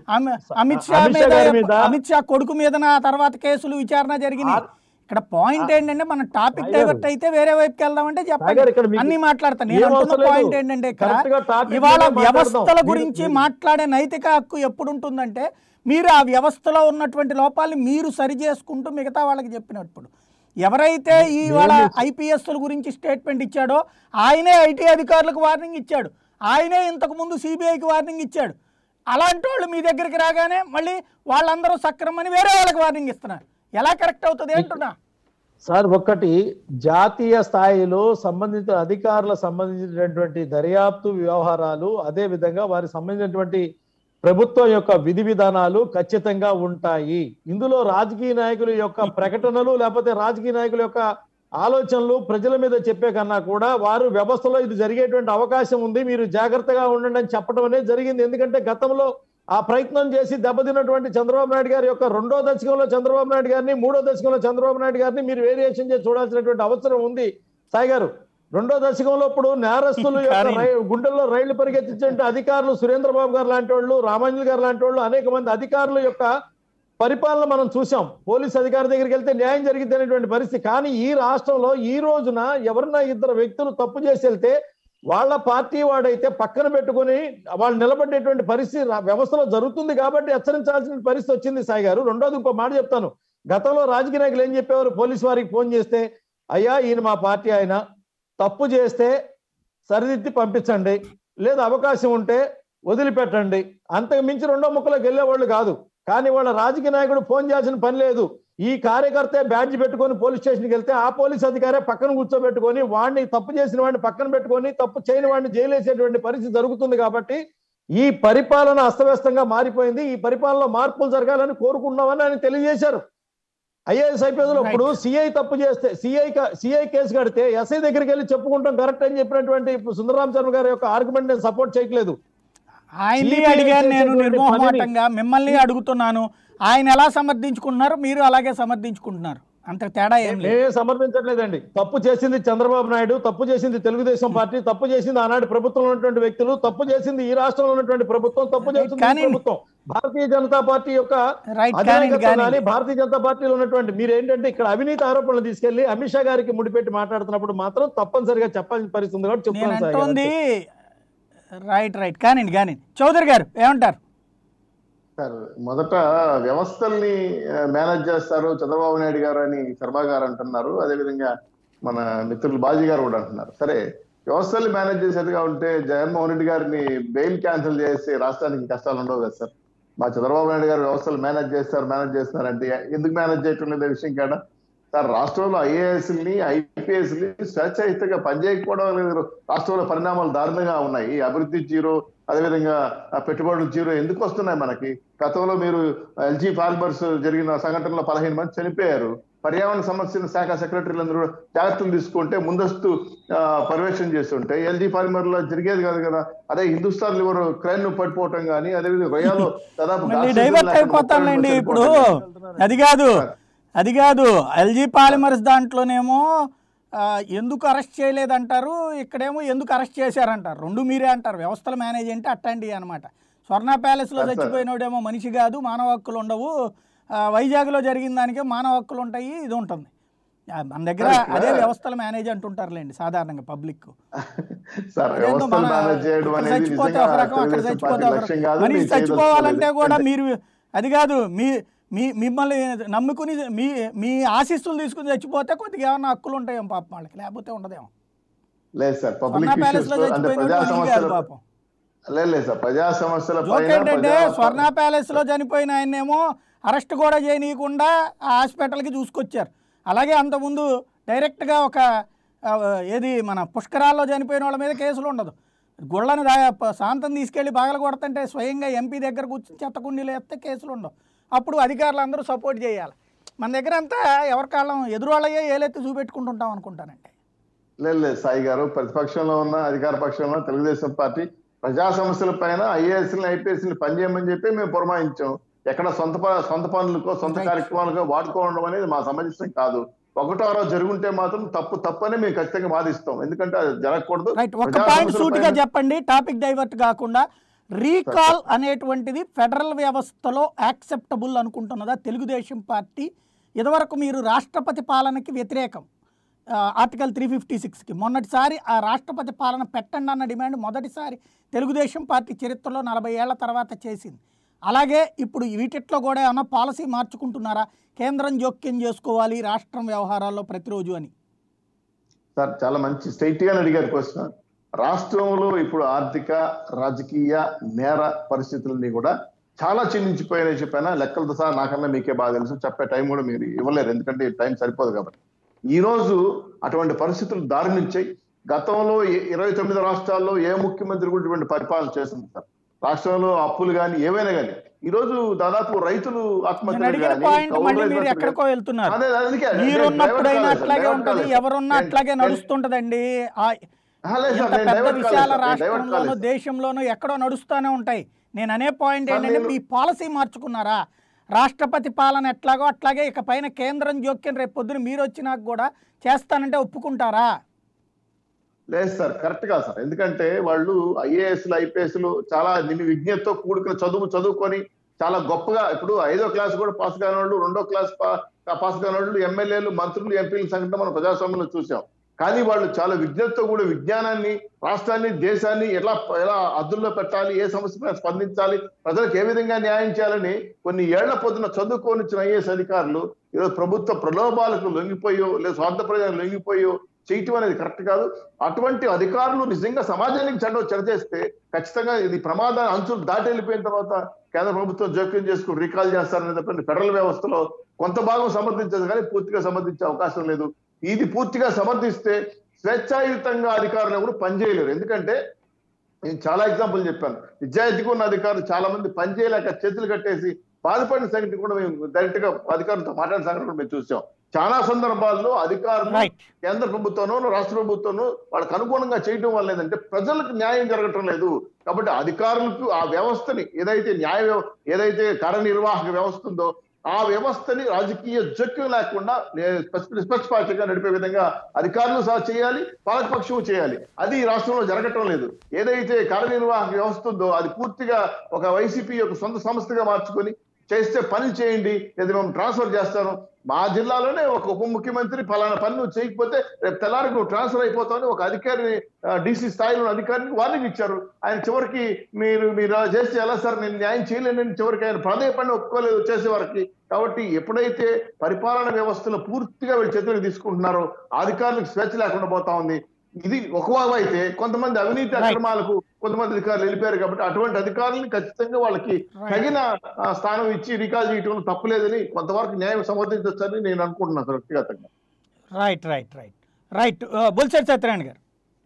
అమిత్ షా మీద, అమిత్ షా కొడుకు మీద నా తర్వాత కేసులు విచారణ జరిగినాయి. ఇక్కడ పాయింట్ ఏంటంటే, మన టాపిక్ డైవర్ట్ అయితే వేరే వైపుకి వెళ్దామంటే చెప్పండి, అన్ని మాట్లాడతాను. నేను అంటున్న పాయింట్ ఏంటంటే, ఇక్కడ ఇవాళ వ్యవస్థల గురించి మాట్లాడే నైతిక హక్కు ఎప్పుడు ఉంటుందంటే, మీరు ఆ వ్యవస్థలో ఉన్నటువంటి లోపాలని మీరు సరి చేసుకుంటూ మిగతా వాళ్ళకి చెప్పినప్పుడు. ఎవరైతే ఇవాళ ఐపీఎస్ల గురించి స్టేట్మెంట్ ఇచ్చాడో ఆయనే ఐటీ అధికారులకు వార్నింగ్ ఇచ్చాడు, ఆయనే ఇంతకు ముందు సిబిఐకి వార్నింగ్ ఇచ్చాడు. అలాంటి వాళ్ళు మీ దగ్గరికి రాగానే మళ్ళీ వాళ్ళందరూ సక్రమని వేరే వాళ్ళకి వార్నింగ్ ఇస్తున్నారు. ఎలా కరెక్ట్ అవుతుంది అంటున్నా సార్. ఒక్కటి, జాతీయ స్థాయిలో సంబంధిత అధికారుల సంబంధించినటువంటి దర్యాప్తు వ్యవహారాలు, అదే విధంగా వారికి సంబంధించినటువంటి ప్రభుత్వం యొక్క విధి విధానాలు ఖచ్చితంగా ఉంటాయి. ఇందులో రాజకీయ నాయకుల యొక్క ప్రకటనలు లేకపోతే రాజకీయ నాయకుల యొక్క ఆలోచనలు ప్రజల మీద చెప్పే కన్నా కూడా వారు వ్యవస్థలో ఇది జరిగేటువంటి అవకాశం ఉంది, మీరు జాగ్రత్తగా ఉండండి అని చెప్పడం అనేది జరిగింది. ఎందుకంటే గతంలో ఆ ప్రయత్నం చేసి దెబ్బతిన్నటువంటి చంద్రబాబు నాయుడు గారి యొక్క రెండో దశకంలో చంద్రబాబు నాయుడు గారిని, మూడో దశకంలో చంద్రబాబు నాయుడు గారిని మీరు వేరియేషన్ చేసి చూడాల్సినటువంటి అవసరం ఉంది సాయి గారు. రెండో దశకంలో ఇప్పుడు నేరస్తులు యొక్క గుండెల్లో రైళ్లు పరిగెత్తించే అధికారులు సురేంద్రబాబు గారు లాంటి వాళ్ళు, రామాంజలి గారు లాంటి వాళ్ళు, అనేక మంది అధికారుల యొక్క పరిపాలన మనం చూసాం. పోలీస్ అధికారి దగ్గరికి వెళ్తే న్యాయం జరిగింది అనేటువంటి పరిస్థితి. కానీ ఈ రాష్ట్రంలో ఈ రోజున ఎవరన్నా ఇద్దరు వ్యక్తులు తప్పు చేసి వెళ్తే వాళ్ళ పార్టీ వాడైతే పక్కన పెట్టుకుని వాళ్ళు నిలబడేటువంటి పరిస్థితి వ్యవస్థలో జరుగుతుంది కాబట్టి హెచ్చరించాల్సిన పరిస్థితి వచ్చింది సాయి గారు. రెండోది ఇంకో మాట చెప్తాను. గతంలో రాజకీయ నాయకులు ఏం చెప్పేవారు, పోలీసు వారికి ఫోన్ చేస్తే, అయ్యా ఈయన మా పార్టీ ఆయన, తప్పు చేస్తే సరిదిద్ది పంపించండి, లేదా అవకాశం ఉంటే వదిలిపెట్టండి, అంతకు మించి రెండో ముక్కలోకి వెళ్ళేవాళ్ళు కాదు. కానీ వాళ్ళ రాజకీయ నాయకుడు ఫోన్ చేయాల్సిన పని లేదు. ఈ కార్యకర్తే బ్యాడ్జ్ పెట్టుకొని పోలీస్ స్టేషన్కి వెళ్తే ఆ పోలీస్ అధికారే పక్కన కూర్చోబెట్టుకొని వాడిని, తప్పు చేసిన వాడిని పక్కన పెట్టుకొని తప్పు చేయని వాడిని జైలేసేటువంటి పరిస్థితి జరుగుతుంది. కాబట్టి ఈ పరిపాలన అస్తవ్యస్తంగా మారిపోయింది. ఈ పరిపాలనలో మార్పులు జరగాలని కోరుకున్నామని ఆయన తెలియజేశారు. ఐఏఎస్ ఐపీఎస్ లో ఇప్పుడు సిఐ తప్పు చేస్తే సిఐ సిఐ కేసు కడితే ఎస్ఐ దగ్గరికి వెళ్ళి చెప్పుకుంటాం కరెక్ట్ అని చెప్పినటువంటి సుందరరామ్ శర్మ గారి యొక్క ఆర్గ్యుమెంట్ నేను సపోర్ట్ చేయట్లేదు. ఆయన్ని అడిగాను నేను నిర్మోహమాటంగా, మిమ్మల్ని అడుగుతున్నాను. ఆయన ఎలా సమర్థించుకుంటున్నారు, మీరు అలాగే సమర్థించుకుంటున్నారు. అంత తేడా ఏం లేదు. మేమే సమర్థించట్లేదండి. తప్పు చేసింది చంద్రబాబు నాయుడు, తప్పు చేసింది తెలుగుదేశం పార్టీ, తప్పు చేసింది ఆనాటి ప్రభుత్వంలో ఉన్నటువంటి వ్యక్తులు, తప్పు చేసింది ఈ రాష్ట్రంలో ఉన్నటువంటి ప్రభుత్వం, తప్పు చేసింది ఈ ప్రభుత్వం. భారతీయ జనతా పార్టీ యొక్క అధినాయకత్వం కానీ భారతీయ జనతా పార్టీలో ఉన్నటువంటి మీరు ఏంటంటే ఇక్కడ అవినీతి ఆరోపణలు తీసుకెళ్లి అమిత్ షా గారికి ముడిపెట్టి మాట్లాడుతున్నప్పుడు మాత్రం తప్పనిసరిగా చెప్పాల్సిన పరిస్థితి ఉంది కాబట్టి చెప్తాను. రైట్ రైట్ కానివ్వండి కానివ్వండి చౌదరి గారు ఏమంటారు? సార్, మొదట వ్యవస్థల్ని మేనేజ్ చేస్తారు చంద్రబాబు నాయుడు గారు అని శర్మ గారు అంటున్నారు. అదేవిధంగా మన మిత్రులు బాజీ గారు కూడా అంటున్నారు. సరే, వ్యవస్థల్ని మేనేజ్ చేసేట్టుగా ఉంటే జగన్మోహన్ రెడ్డి గారిని బెయిల్ క్యాన్సిల్ చేసి రాష్ట్రానికి కష్టాలు ఉండవు కదా సార్. మా చంద్రబాబు నాయుడు గారు వ్యవస్థలు మేనేజ్ చేస్తారు మేనేజ్ చేస్తున్నారంటే ఎందుకు మేనేజ్ చేయటం లేదు విషయం కాదా సార్? రాష్ట్రంలో ఐఏఎస్ని ఐపీఎస్ని స్వేచ్ఛాయుతంగా పనిచేయకపోవడం లేదు. రాష్ట్రంలో పరిణామాలు దారుణంగా ఉన్నాయి. అభివృద్ధి జీరో, అదేవిధంగా పెట్టుబడులు జీరో ఎందుకు వస్తున్నాయి మనకి? గతంలో మీరు ఎల్జీ ఫార్మర్స్ జరిగిన సంఘటనలో పదిహేను మంది చనిపోయారు. పర్యావరణ సమస్యల శాఖ సెక్రటరీలందరూ జాగ్రత్తలు తీసుకుంటే ముందస్తు పర్యవేక్షణ చేస్తుంటే ఎల్జీ ఫార్మర్ లో జరిగేది కాదు కదా. అదే హిందుస్థాన్ లివర్ క్రైన్ పడిపోవటం కానీ, అదేవిధంగా రొయ్యలో దాదాపు ఇప్పుడు అది కాదు అది కాదు ఎల్జీ పాలిమర్స్ దాంట్లోనేమో ఎందుకు అరెస్ట్ చేయలేదంటారు, ఇక్కడేమో ఎందుకు అరెస్ట్ చేశారంటారు. రెండు మీరే అంటారు. వ్యవస్థల మేనేజ్ అంటే అట్లాంటివి అనమాట. స్వర్ణ ప్యాలెస్లో చచ్చిపోయినోడేమో మనిషి కాదు, మానవ హక్కులు ఉండవు. వైజాగ్లో జరిగిన దానికే మానవ హక్కులు ఉంటాయి, ఇది ఉంటుంది. మన దగ్గర అదే వ్యవస్థల మేనేజ్ అంటుంటారులేండి సాధారణంగా పబ్లిక్. చచ్చిపోతే ఒక రకం, అక్కడ చచ్చిపోతే ఒక రకం. మనిషి చచ్చిపోవాలంటే కూడా మీరు అది కాదు, మీ మీ మిమ్మల్ని నమ్ముకుని మీ మీ ఆశీస్సులు తీసుకుని చచ్చిపోతే కొద్దిగా ఏమన్నా హక్కులు ఉంటాయేమో పాపం వాళ్ళకి, లేకపోతే ఉండదేమో. లేదు సార్, స్వర్ణ ప్యాలెస్ లో ఏంటంటే స్వర్ణ ప్యాలెస్ లో చనిపోయిన ఆయనేమో అరెస్ట్ కూడా చేయనీయకుండా ఆ హాస్పిటల్కి చూసుకొచ్చారు. అలాగే అంతకుముందు డైరెక్ట్గా ఒక ఏది మన పుష్కరాల్లో చనిపోయిన వాళ్ళ మీద కేసులు ఉండదు. గుళ్ళని శాంతం తీసుకెళ్ళి బాగలు కొడుతుంటే స్వయంగా ఎంపీ దగ్గర కూర్చొని చెత్తకుండీలు వేస్తే కేసులు ఉండవు. అప్పుడు అధికారులు అందరూ సపోర్ట్ చేయాలి. మన దగ్గర అంతా ఎవరికాళ్ళం ఎదురువాళ్ళయ్యే ఏలెత్తి చూపెట్టుకుంటుంటాం అనుకుంటానంటే. లేదు లేదు సాయి గారు, ప్రతిపక్షంలో ఉన్న అధికార పక్షంలో తెలుగుదేశం పార్టీ ప్రజా సమస్యల పైన ఐఏఎస్ని ఐపీఎస్ని పనిచేయమని చెప్పి మేము పురమాయించాం. ఎక్కడ సొంత సొంత పనులకో సొంత కార్యక్రమాలకో వాడుకోవడం అనేది మా సమంజసం కాదు. ఒకటో రోజు జరుగుంటే మాత్రం తప్పు తప్పని మేము ఖచ్చితంగా వాదిస్తాం. ఎందుకంటే అది జరగకూడదు. ఒక పాయింట్ సూటిగా చెప్పండి, టాపిక్ డైవర్ట్ కాకుండా. రీకాల్ అనేటువంటిది ఫెడరల్ వ్యవస్థలో యాక్సెప్టబుల్ అనుకుంటున్నదా తెలుగుదేశం పార్టీ? ఇదివరకు మీరు రాష్ట్రపతి పాలనకి వ్యతిరేకం, ఆర్టికల్ త్రీ ఫిఫ్టీ సిక్స్కి మొన్నటిసారి ఆ రాష్ట్రపతి పాలన పెట్టండి అన్న డిమాండ్ మొదటిసారి తెలుగుదేశం పార్టీ చరిత్రలో నలభై ఏళ్ల తర్వాత చేసింది. అలాగే ఇప్పుడు వీటిట్లో కూడా ఏమన్నా పాలసీ మార్చుకుంటున్నారా? కేంద్రం జోక్యం చేసుకోవాలి రాష్ట్రం వ్యవహారాల్లో ప్రతిరోజు అని. సార్, చాలా మంచి స్ట్రైట్గా అడిగారు క్వశ్చన్. రాష్ట్రంలో ఇప్పుడు ఆర్థిక రాజకీయ నేర పరిస్థితులన్నీ కూడా చాలా క్షీణించిపోయాయని చెప్పాను. లెక్కలతో సహా నాకన్నా మీకే బాగా తెలుసు, చెప్పే టైం కూడా మీరు ఇవ్వలేరు, ఎందుకంటే టైం సరిపోదు కాబట్టి. ఈ రోజు అటువంటి పరిస్థితులు దారుణించాయి. గతంలో ఇరవై తొమ్మిది రాష్ట్రాల్లో ఏ ముఖ్యమంత్రి కూడా ఇటువంటి పరిపాలన చేస్తుంది సార్. రాష్ట్రంలో అప్పులు కానీ ఏవైనా కానీ ఈ రోజు దాదాపు రైతులు ఆత్మహత్యలు నడుస్తుంటదండి. విశాల రాష్ట్రంలోనూ దేశంలోనూ ఎక్కడో నడుస్తూనే ఉంటాయి. నేను అనే పాయింట్ ఏంటంటే మీ పాలసీ మార్చుకున్నారా? రాష్ట్రపతి పాలన ఎట్లాగో అట్లాగే ఇక పైన కేంద్రం జోక్యం రేపు పొద్దున మీరు వచ్చినాక కూడా చేస్తానంటే ఒప్పుకుంటారా? లేదు సార్, కరెక్ట్ కాదు సార్. ఎందుకంటే వాళ్ళు ఐఏఎస్లు ఐపీఎస్లు చాలా నిన్ను విజ్ఞతతో కూడుకున్న చదువు చదువుకొని చాలా గొప్పగా, ఇప్పుడు ఐదో క్లాస్ కూడా పాస్ కాని వాళ్ళు, రెండో క్లాస్ పాస్ కాని వాళ్ళు ఎమ్మెల్యేలు మంత్రులు ఎంపీల సంఘటన మనం ప్రజాస్వామ్యంలో చూసాం. కానీ వాళ్ళు చాలా విజ్ఞతతో కూడా విజ్ఞానాన్ని, రాష్ట్రాన్ని, దేశాన్ని ఎలా ఎలా అద్దుల్లో పెట్టాలి, ఏ సమస్య స్పందించాలి, ప్రజలకు ఏ విధంగా న్యాయం చేయాలని కొన్ని ఏళ్ల పొద్దున చదువుకొని వచ్చిన ఐఏఎస్ అధికారులు ఈరోజు ప్రభుత్వ ప్రలోభాలకు లొంగిపోయో లేదా స్వార్థ ప్రయోజనాలు లొంగిపోయో చేయటం అనేది కరెక్ట్ కాదు. అటువంటి అధికారులు నిజంగా సమాజానికి చెడ్డ చెడచేస్తే ఖచ్చితంగా ఇది ప్రమాద అంచులు దాటి వెళ్ళిపోయిన తర్వాత కేంద్ర ప్రభుత్వం జోక్యం చేసుకుని రీకాల్ చేస్తారని చెప్పండి. ఫెడరల్ వ్యవస్థలో కొంత భాగం సమర్థించదు కానీ పూర్తిగా సమర్థించే అవకాశం లేదు. ఇది పూర్తిగా సమర్థిస్తే స్వేచ్ఛాయుతంగా అధికారులు ఎవరు పనిచేయలేరు. ఎందుకంటే నేను చాలా ఎగ్జాంపుల్ చెప్పాను. నిజాయితీగా ఉన్న అధికారులు చాలా మంది పనిచేయలేక చేతులు కట్టేసి బాధపడిన సంగతి కూడా మేము డైరెక్ట్ గా అధికారులతో మాట్లాడిన సంగతి కూడా మేము చూసాం. చాలా సందర్భాల్లో అధికారులు కేంద్ర ప్రభుత్వంలో రాష్ట్ర ప్రభుత్వంలో వాళ్ళకి అనుగుణంగా చేయడం వల్ల ఏంటంటే ప్రజలకు న్యాయం జరగటం లేదు. కాబట్టి అధికారులకు ఆ వ్యవస్థని ఏదైతే న్యాయ ఏదైతే కార్యనిర్వాహక వ్యవస్థ ఉందో ఆ వ్యవస్థని రాజకీయ జోక్యం లేకుండా నిష్పక్షపాతంగా నడిపే విధంగా అధికారులు సహా చేయాలి, పాలకపక్షం చేయాలి. అది ఈ రాష్ట్రంలో జరగటం లేదు. ఏదైతే కార్యనిర్వాహక వ్యవస్థ ఉందో అది పూర్తిగా ఒక వైసీపీ యొక్క సొంత సంస్థగా మార్చుకొని చేస్తే పని చేయండి, లేదా మేము ట్రాన్స్ఫర్ చేస్తాను. మా జిల్లాలోనే ఒక ఉప ముఖ్యమంత్రి ఫలానా పని నువ్వు చేయకపోతే రేపు తెల్లారికి నువ్వు ట్రాన్స్ఫర్ అయిపోతావని ఒక అధికారిని డీసీ స్థాయిలో ఉన్న అధికారిని వార్నింగ్ ఇచ్చారు. ఆయన చివరికి మీరు మీరు అలా చేస్తే ఎలా సార్, నేను న్యాయం చేయలేనని చివరికి ఆయన ప్రాధాన్యపడిన ఒప్పుకోలేదు వచ్చేసే వరకు. కాబట్టి ఎప్పుడైతే పరిపాలన వ్యవస్థలో పూర్తిగా వీళ్ళు చేతులకు తీసుకుంటున్నారో అధికారులకు స్వేచ్ఛ లేకుండా పోతా ఉంది. ఇది ఒక భాగం అయితే కొంతమంది అవినీతి అక్రమాలకు కొంతమంది అధికారులు వెళ్ళిపోయారు కాబట్టి అటువంటి అధికారులను ఖచ్చితంగా వాళ్ళకి తగిన స్థానం ఇచ్చి రికాల్ చేయటం తప్పులేదని కొంతవరకు న్యాయం సమర్థించవచ్చని నేను అనుకుంటున్నాను సార్ వ్యక్తిగతంగా. Right right right right Bolisetti Satyanarayana గారు.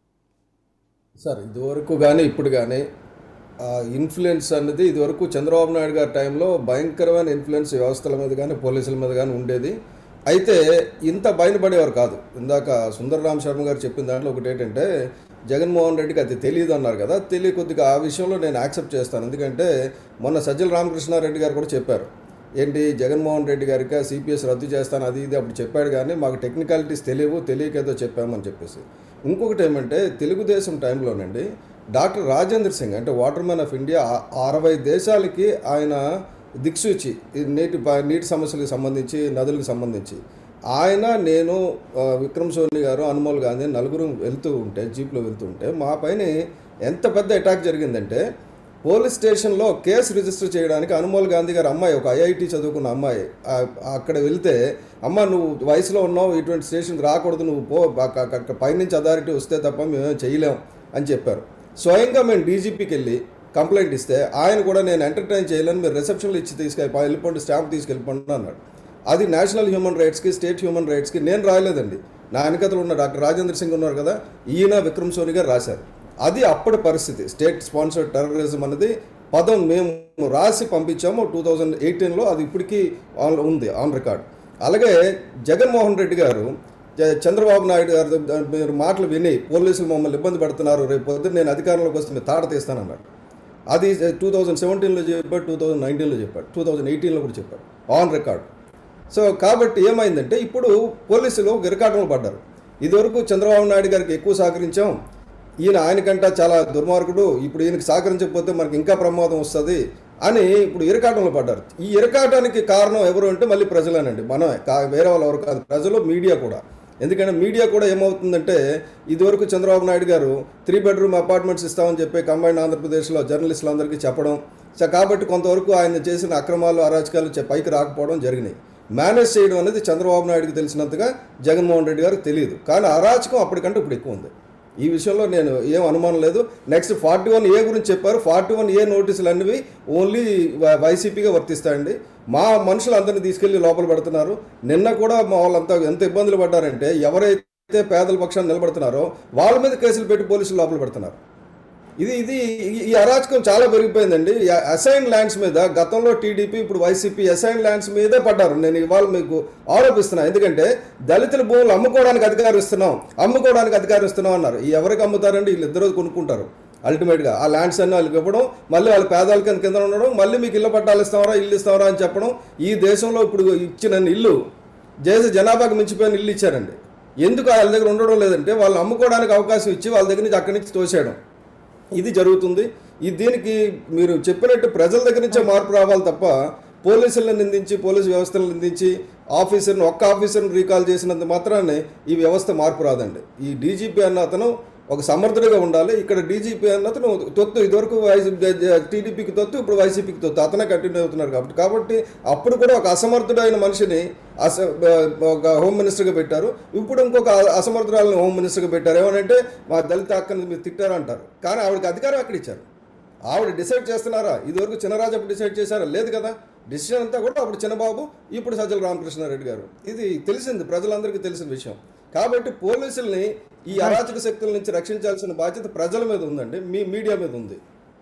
సార్ ఇదివరకు కానీ ఇప్పుడు కానీ ఇన్ఫ్లుయెన్స్ అనేది ఇదివరకు చంద్రబాబు నాయుడు గారి టైంలో భయంకరమైన ఇన్ఫ్లుయెన్స్ వ్యవస్థల మీద కానీ పోలీసుల మీద కానీ ఉండేది. అయితే ఇంత బయటపడేవారు కాదు. ఇందాక సుందరరామ్ శర్మ గారు చెప్పిన దాంట్లో ఒకటి ఏంటంటే జగన్మోహన్ రెడ్డికి అది తెలియదు అన్నారు కదా. తెలియ కొద్దిగా ఆ విషయంలో నేను యాక్సెప్ట్ చేస్తాను. ఎందుకంటే మొన్న సజ్జల రామకృష్ణారెడ్డి గారు కూడా చెప్పారు, ఏంటి జగన్మోహన్ రెడ్డి గారికి సిపిఎస్ రద్దు చేస్తాను అది ఇది అప్పుడు చెప్పాడు, కానీ మాకు టెక్నికాలిటీస్ తెలియవు, తెలియకేదో చెప్పామని చెప్పేసి. ఇంకొకటి ఏమంటే తెలుగుదేశం టైంలోనండి డాక్టర్ రాజేంద్ర సింగ్ అంటే వాటర్మెన్ ఆఫ్ ఇండియా అరవై దేశాలకి ఆయన దిక్సూచి నీటి నీటి సమస్యలకు సంబంధించి నదులకు సంబంధించి ఆయన నేను విక్రమ్ సోని గారు అనుమోల్ గాంధీ నలుగురు వెళ్తూ ఉంటే జీప్లో వెళ్తూ ఉంటే మా పైన ఎంత పెద్ద అటాక్ జరిగిందంటే పోలీస్ స్టేషన్లో కేసు రిజిస్టర్ చేయడానికి అనుమోల్ గాంధీ గారు అమ్మాయి ఒక ఐఐటి చదువుకున్న అమ్మాయి అక్కడ వెళ్తే, అమ్మ నువ్వు వయసులో ఉన్నావు, ఇటువంటి స్టేషన్కి రాకూడదు, నువ్వు పో, అక్కడ పైనుంచి అథారిటీ వస్తే తప్ప మేమేం చేయలేం అని చెప్పారు. స్వయంగా మేము డీజీపీకి వెళ్ళి కంప్లైంట్ ఇస్తే ఆయన కూడా నేను ఎంటర్టైన్ చేయలేను, మీరు రిసెప్షన్లో ఇచ్చి తీసుకెళ్ళి వెళ్ళిపోండి, స్టాంప్ తీసుకెళ్ళిపోండి అన్నాడు. అది నేషనల్ హ్యూమన్ రైట్స్కి స్టేట్ హ్యూమన్ రైట్స్కి నేను రాయలేదండి, నా వెనకతలు ఉన్న డాక్టర్ రాజేంద్ర సింగ్ ఉన్నారు కదా, ఈయన విక్రమ్ సోని గారు రాశారు. అది అప్పటి పరిస్థితి. స్టేట్ స్పాన్సర్డ్ టెర్రరిజం అనేది పదం మేము రాసి పంపించాము టూ థౌజండ్ ఎయిటీన్లో, అది ఇప్పటికీ ఆన్ ఉంది ఆన్ రికార్డ్. అలాగే జగన్మోహన్ రెడ్డి గారు చంద్రబాబు నాయుడు గారు మీరు మాటలు విని పోలీసులు మమ్మల్ని ఇబ్బంది పెడుతున్నారు, రేపు పొద్దున్న నేను అధికారంలోకి వస్తే మీరు తాట తీస్తానన్నాడు. అది టూ థౌజండ్ సెవెంటీన్లో చెప్పాడు, టూ థౌజండ్ నైన్టీన్లో చెప్పాడు, టూ థౌజండ్ ఎయిటీన్లో కూడా చెప్పాడు ఆన్ రికార్డ్. సో కాబట్టి ఏమైందంటే ఇప్పుడు పోలీసులు గిరకాటంలో పడ్డారు. ఇదివరకు చంద్రబాబు నాయుడు గారికి ఎక్కువ సహకరించాం, ఈయన ఆయనకంటే చాలా దుర్మార్గుడు, ఇప్పుడు ఈయనకి సహకరించకపోతే మనకి ఇంకా ప్రమాదం వస్తుంది అని ఇప్పుడు ఇరకాటంలో పడ్డారు. ఈ ఇరకాటానికి కారణం ఎవరు అంటే మళ్ళీ ప్రజలేనండి, మనమే, వేరే వాళ్ళు ఎవరు కాదు, ప్రజలు, మీడియా కూడా. ఎందుకంటే మీడియా కూడా ఏమవుతుందంటే ఇదివరకు చంద్రబాబు నాయుడు గారు త్రీ బెడ్రూమ్ అపార్ట్మెంట్స్ ఇస్తామని చెప్పి కంబైన్డ్ ఆంధ్రప్రదేశ్లో జర్నలిస్టులందరికీ చెప్పడం, కాబట్టి కొంతవరకు ఆయన చేసిన అక్రమాలు అరాచకాలు పైకి రాకపోవడం జరిగినాయి. మేనేజ్ చేయడం అనేది చంద్రబాబు నాయుడుకి తెలిసినంతగా జగన్మోహన్ రెడ్డి గారికి తెలియదు, కానీ అరాచకం అప్పటికంటే ఇప్పుడు ఎక్కువ ఉంది. ఈ విషయంలో నేను ఏం అనుమానం లేదు. నెక్స్ట్ ఫార్టీ వన్ ఏ గురించి చెప్పారు, ఫార్టీ వన్ ఏ నోటీసులు అన్నవి ఓన్లీ వైసీపీగా వర్తిస్తాయండి. మా మనుషులు అందరినీ తీసుకెళ్లి లోపల పెడుతున్నారు. నిన్న కూడా మా వాళ్ళంతా ఎంత ఇబ్బందులు పడ్డారంటే ఎవరైతే పేదల పక్షాన్ని నిలబడుతున్నారో వాళ్ళ మీద కేసులు పెట్టి పోలీసులు లోపల పెడుతున్నారు. ఇది ఇది ఈ అరాచకం చాలా పెరిగిపోయిందండి. అసైన్ ల్యాండ్స్ మీద గతంలో టీడీపీ, ఇప్పుడు వైసీపీ అసైన్ ల్యాండ్స్ మీదే పడ్డారు. నేను ఇవాళ మీకు ఆరోపిస్తున్నాను, ఎందుకంటే దళితుల భూములు అమ్ముకోవడానికి అధికారం ఇస్తున్నాం, అమ్ముకోవడానికి అధికారం ఇస్తున్నాం అన్నారు. ఈ ఎవరికి అమ్ముతారండి? వీళ్ళిద్దరూ కొనుక్కుంటారు అల్టిమేట్గా. ఆ ల్యాండ్స్ అన్నీ వాళ్ళకి ఇవ్వడం, మళ్ళీ వాళ్ళ పేదల కింద కింద ఉండడం, మళ్ళీ మీకు ఇళ్ళ పట్టాలు ఇస్తామరా, ఇల్లు ఇస్తామరా అని చెప్పడం. ఈ దేశంలో ఇప్పుడు ఇచ్చిన ఇల్లు దేశ జనాభాకి మించిపోయిన ఇల్లు ఇచ్చారండి. ఎందుకు వాళ్ళ దగ్గర ఉండడం లేదంటే వాళ్ళు అమ్ముకోవడానికి అవకాశం ఇచ్చి వాళ్ళ దగ్గర నుంచి అక్కడి నుంచి తోసేయడం, ఇది జరుగుతుంది. ఈ దీనికి మీరు చెప్పినట్టు ప్రజల దగ్గర నుంచే మార్పు రావాలి తప్ప పోలీసులను నిందించి, పోలీసు వ్యవస్థలను నిందించి, ఆఫీసర్ని ఒక్క ఆఫీసర్ని రీకాల్ చేసినంత మాత్రాన్ని ఈ వ్యవస్థ మార్పు రాదండి. ఈ డీజీపీ అన్న అతను ఒక సమర్థుడిగా ఉండాలి. ఇక్కడ డీజీపీ అన్న అతను తొత్తు, ఇదివరకు టీడీపీకి తొత్తు, ఇప్పుడు వైసీపీకి తొత్తు, అతనే కంటిన్యూ అవుతున్నారు కాబట్టి కాబట్టి అప్పుడు కూడా ఒక అసమర్థుడైన మనిషిని అస ఒక హోమ్ మినిస్టర్గా పెట్టారు, ఇప్పుడు ఇంకొక అసమర్థురాలను హోమ్ మినిస్టర్గా పెట్టారు. ఏమనంటే మా దళిత అక్కని మీరు తిట్టారంటారు, కానీ ఆవిడకి అధికారం ఎక్కడ ఇచ్చారు? ఆవిడ డిసైడ్ చేస్తున్నారా? ఇదివరకు చినరాజు అప్పుడు డిసైడ్ చేశారా? లేదు కదా. డిసిషన్ అంతా కూడా అప్పుడు చిన్నబాబు, ఇప్పుడు సజ్జల రామకృష్ణారెడ్డి గారు. ఇది తెలిసింది, ప్రజలందరికీ తెలిసిన విషయం. కాబట్టి పోలీసుల్ని ఈ అరాచక శక్తుల నుంచి రక్షించాల్సిన బాధ్యత ప్రజల మీద ఉందండి, మీ మీడియా మీద ఉంది.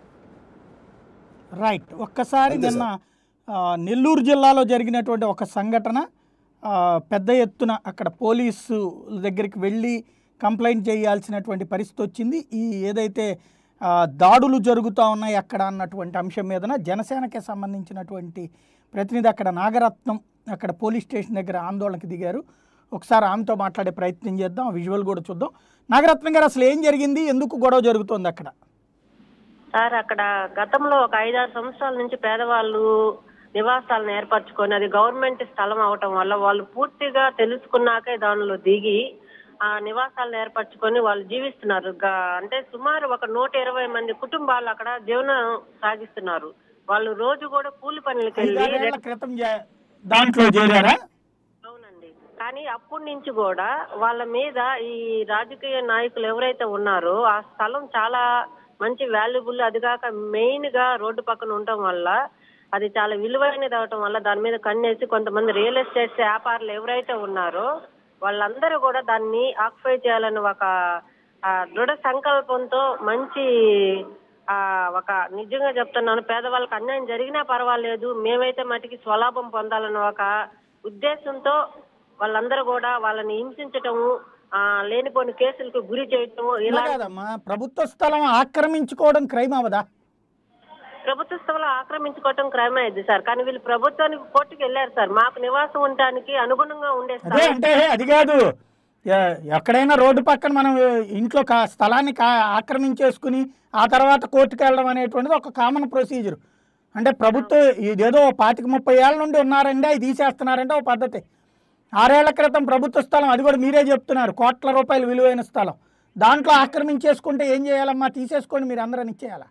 రైట్. ఒక్కసారి నిన్న నెల్లూరు జిల్లాలో జరిగినటువంటి ఒక సంఘటన, పెద్ద ఎత్తున అక్కడ పోలీసు దగ్గరికి వెళ్ళి కంప్లైంట్ చేయాల్సినటువంటి పరిస్థితి వచ్చింది. ఈ ఏదైతే దాడులు జరుగుతూ ఉన్నాయి అక్కడ అన్నటువంటి అంశం మీదన జనసేనకి సంబంధించినటువంటి ప్రతినిధి అక్కడ నాగరత్నం అక్కడ పోలీస్ స్టేషన్ దగ్గర ఆందోళనకి దిగారు. ఒకసారి ఆమెతో మాట్లాడే ప్రయత్నం చేద్దాం, విజువల్ కూడా చూద్దాం. నాగరత్నం గారు, అసలు ఏం జరిగింది, ఎందుకు గొడవ జరుగుతోంది అక్కడ? సార్, అక్కడ గతంలో ఒక ఐదారు సంవత్సరాల నుంచి పేదవాళ్ళు నివాసాలను ఏర్పరచుకొని అది గవర్నమెంట్ స్థలం అవటం వల్ల వాళ్ళు పూర్తిగా తెలుసుకున్నాకే దానిలో దిగి ఆ నివాసాలను ఏర్పరచుకొని వాళ్ళు జీవిస్తున్నారు. అంటే సుమారు ఒక నూట ఇరవై మంది కుటుంబాలు అక్కడ జీవనం సాగిస్తున్నారు. వాళ్ళు రోజు కూడా కూలి పనులకు వెళ్ళి క్రితం దాంట్లో చేరారా? అవునండి. కానీ అప్పటి నుంచి కూడా వాళ్ళ మీద ఈ రాజకీయ నాయకులు ఎవరైతే ఉన్నారో ఆ స్థలం చాలా మంచి వాల్యుబుల్, అది కాక మెయిన్ గా రోడ్డు పక్కన ఉండటం వల్ల అది చాలా విలువైనది అవటం వల్ల దాని మీద కన్నేసి కొంతమంది రియల్ ఎస్టేట్ వ్యాపారులు ఎవరైతే ఉన్నారో వాళ్ళందరూ కూడా దాన్ని ఆక్యుపై చేయాలని ఒక దృఢ సంకల్పంతో మంచి ఆ ఒక నిజంగా చెప్తున్నాను, పేదవాళ్ళకి అన్యాయం జరిగినా పర్వాలేదు, మేమైతే మటుకి స్వలాభం పొందాలన్న ఒక ఉద్దేశంతో వాళ్ళందరూ కూడా వాళ్ళని హింసించటము, ఆ లేనిపోని కేసులకు గురి చేయటము. ఇలా కాదమ్మా, ప్రభుత్వ స్థలం ఆక్రమించుకోవడం క్రైమ్ అవదా? ప్రభుత్వ స్థలం ఆక్రమించుకోవటం క్రైమ్ అయింది సార్. కానీ వీళ్ళు ప్రభుత్వానికి కోర్టుకు వెళ్ళారు సార్, మాకు నివాసం ఉండటానికి అనుగుణంగా ఉండే అదే అంటే అది కాదు, ఎక్కడైనా రోడ్డు పక్కన మనం ఇంట్లో స్థలాన్ని ఆక్రమించేసుకుని ఆ తర్వాత కోర్టుకు వెళ్ళడం అనేటువంటిది ఒక కామన్ ప్రొసీజర్. అంటే ప్రభుత్వం ఇదేదో పాతిక ముప్పై ఏళ్ళ నుండి ఉన్నారండి, అవి తీసేస్తున్నారంటే ఒక పద్ధతి. ఆరేళ్ల క్రితం ప్రభుత్వ స్థలం, అది కూడా మీరే చెప్తున్నారు, కోట్ల రూపాయలు విలువైన స్థలం, దాంట్లో ఆక్రమించేసుకుంటే ఏం చేయాలమ్మా? తీసేసుకొని మీరు అందరని ఇచ్చేయాలా?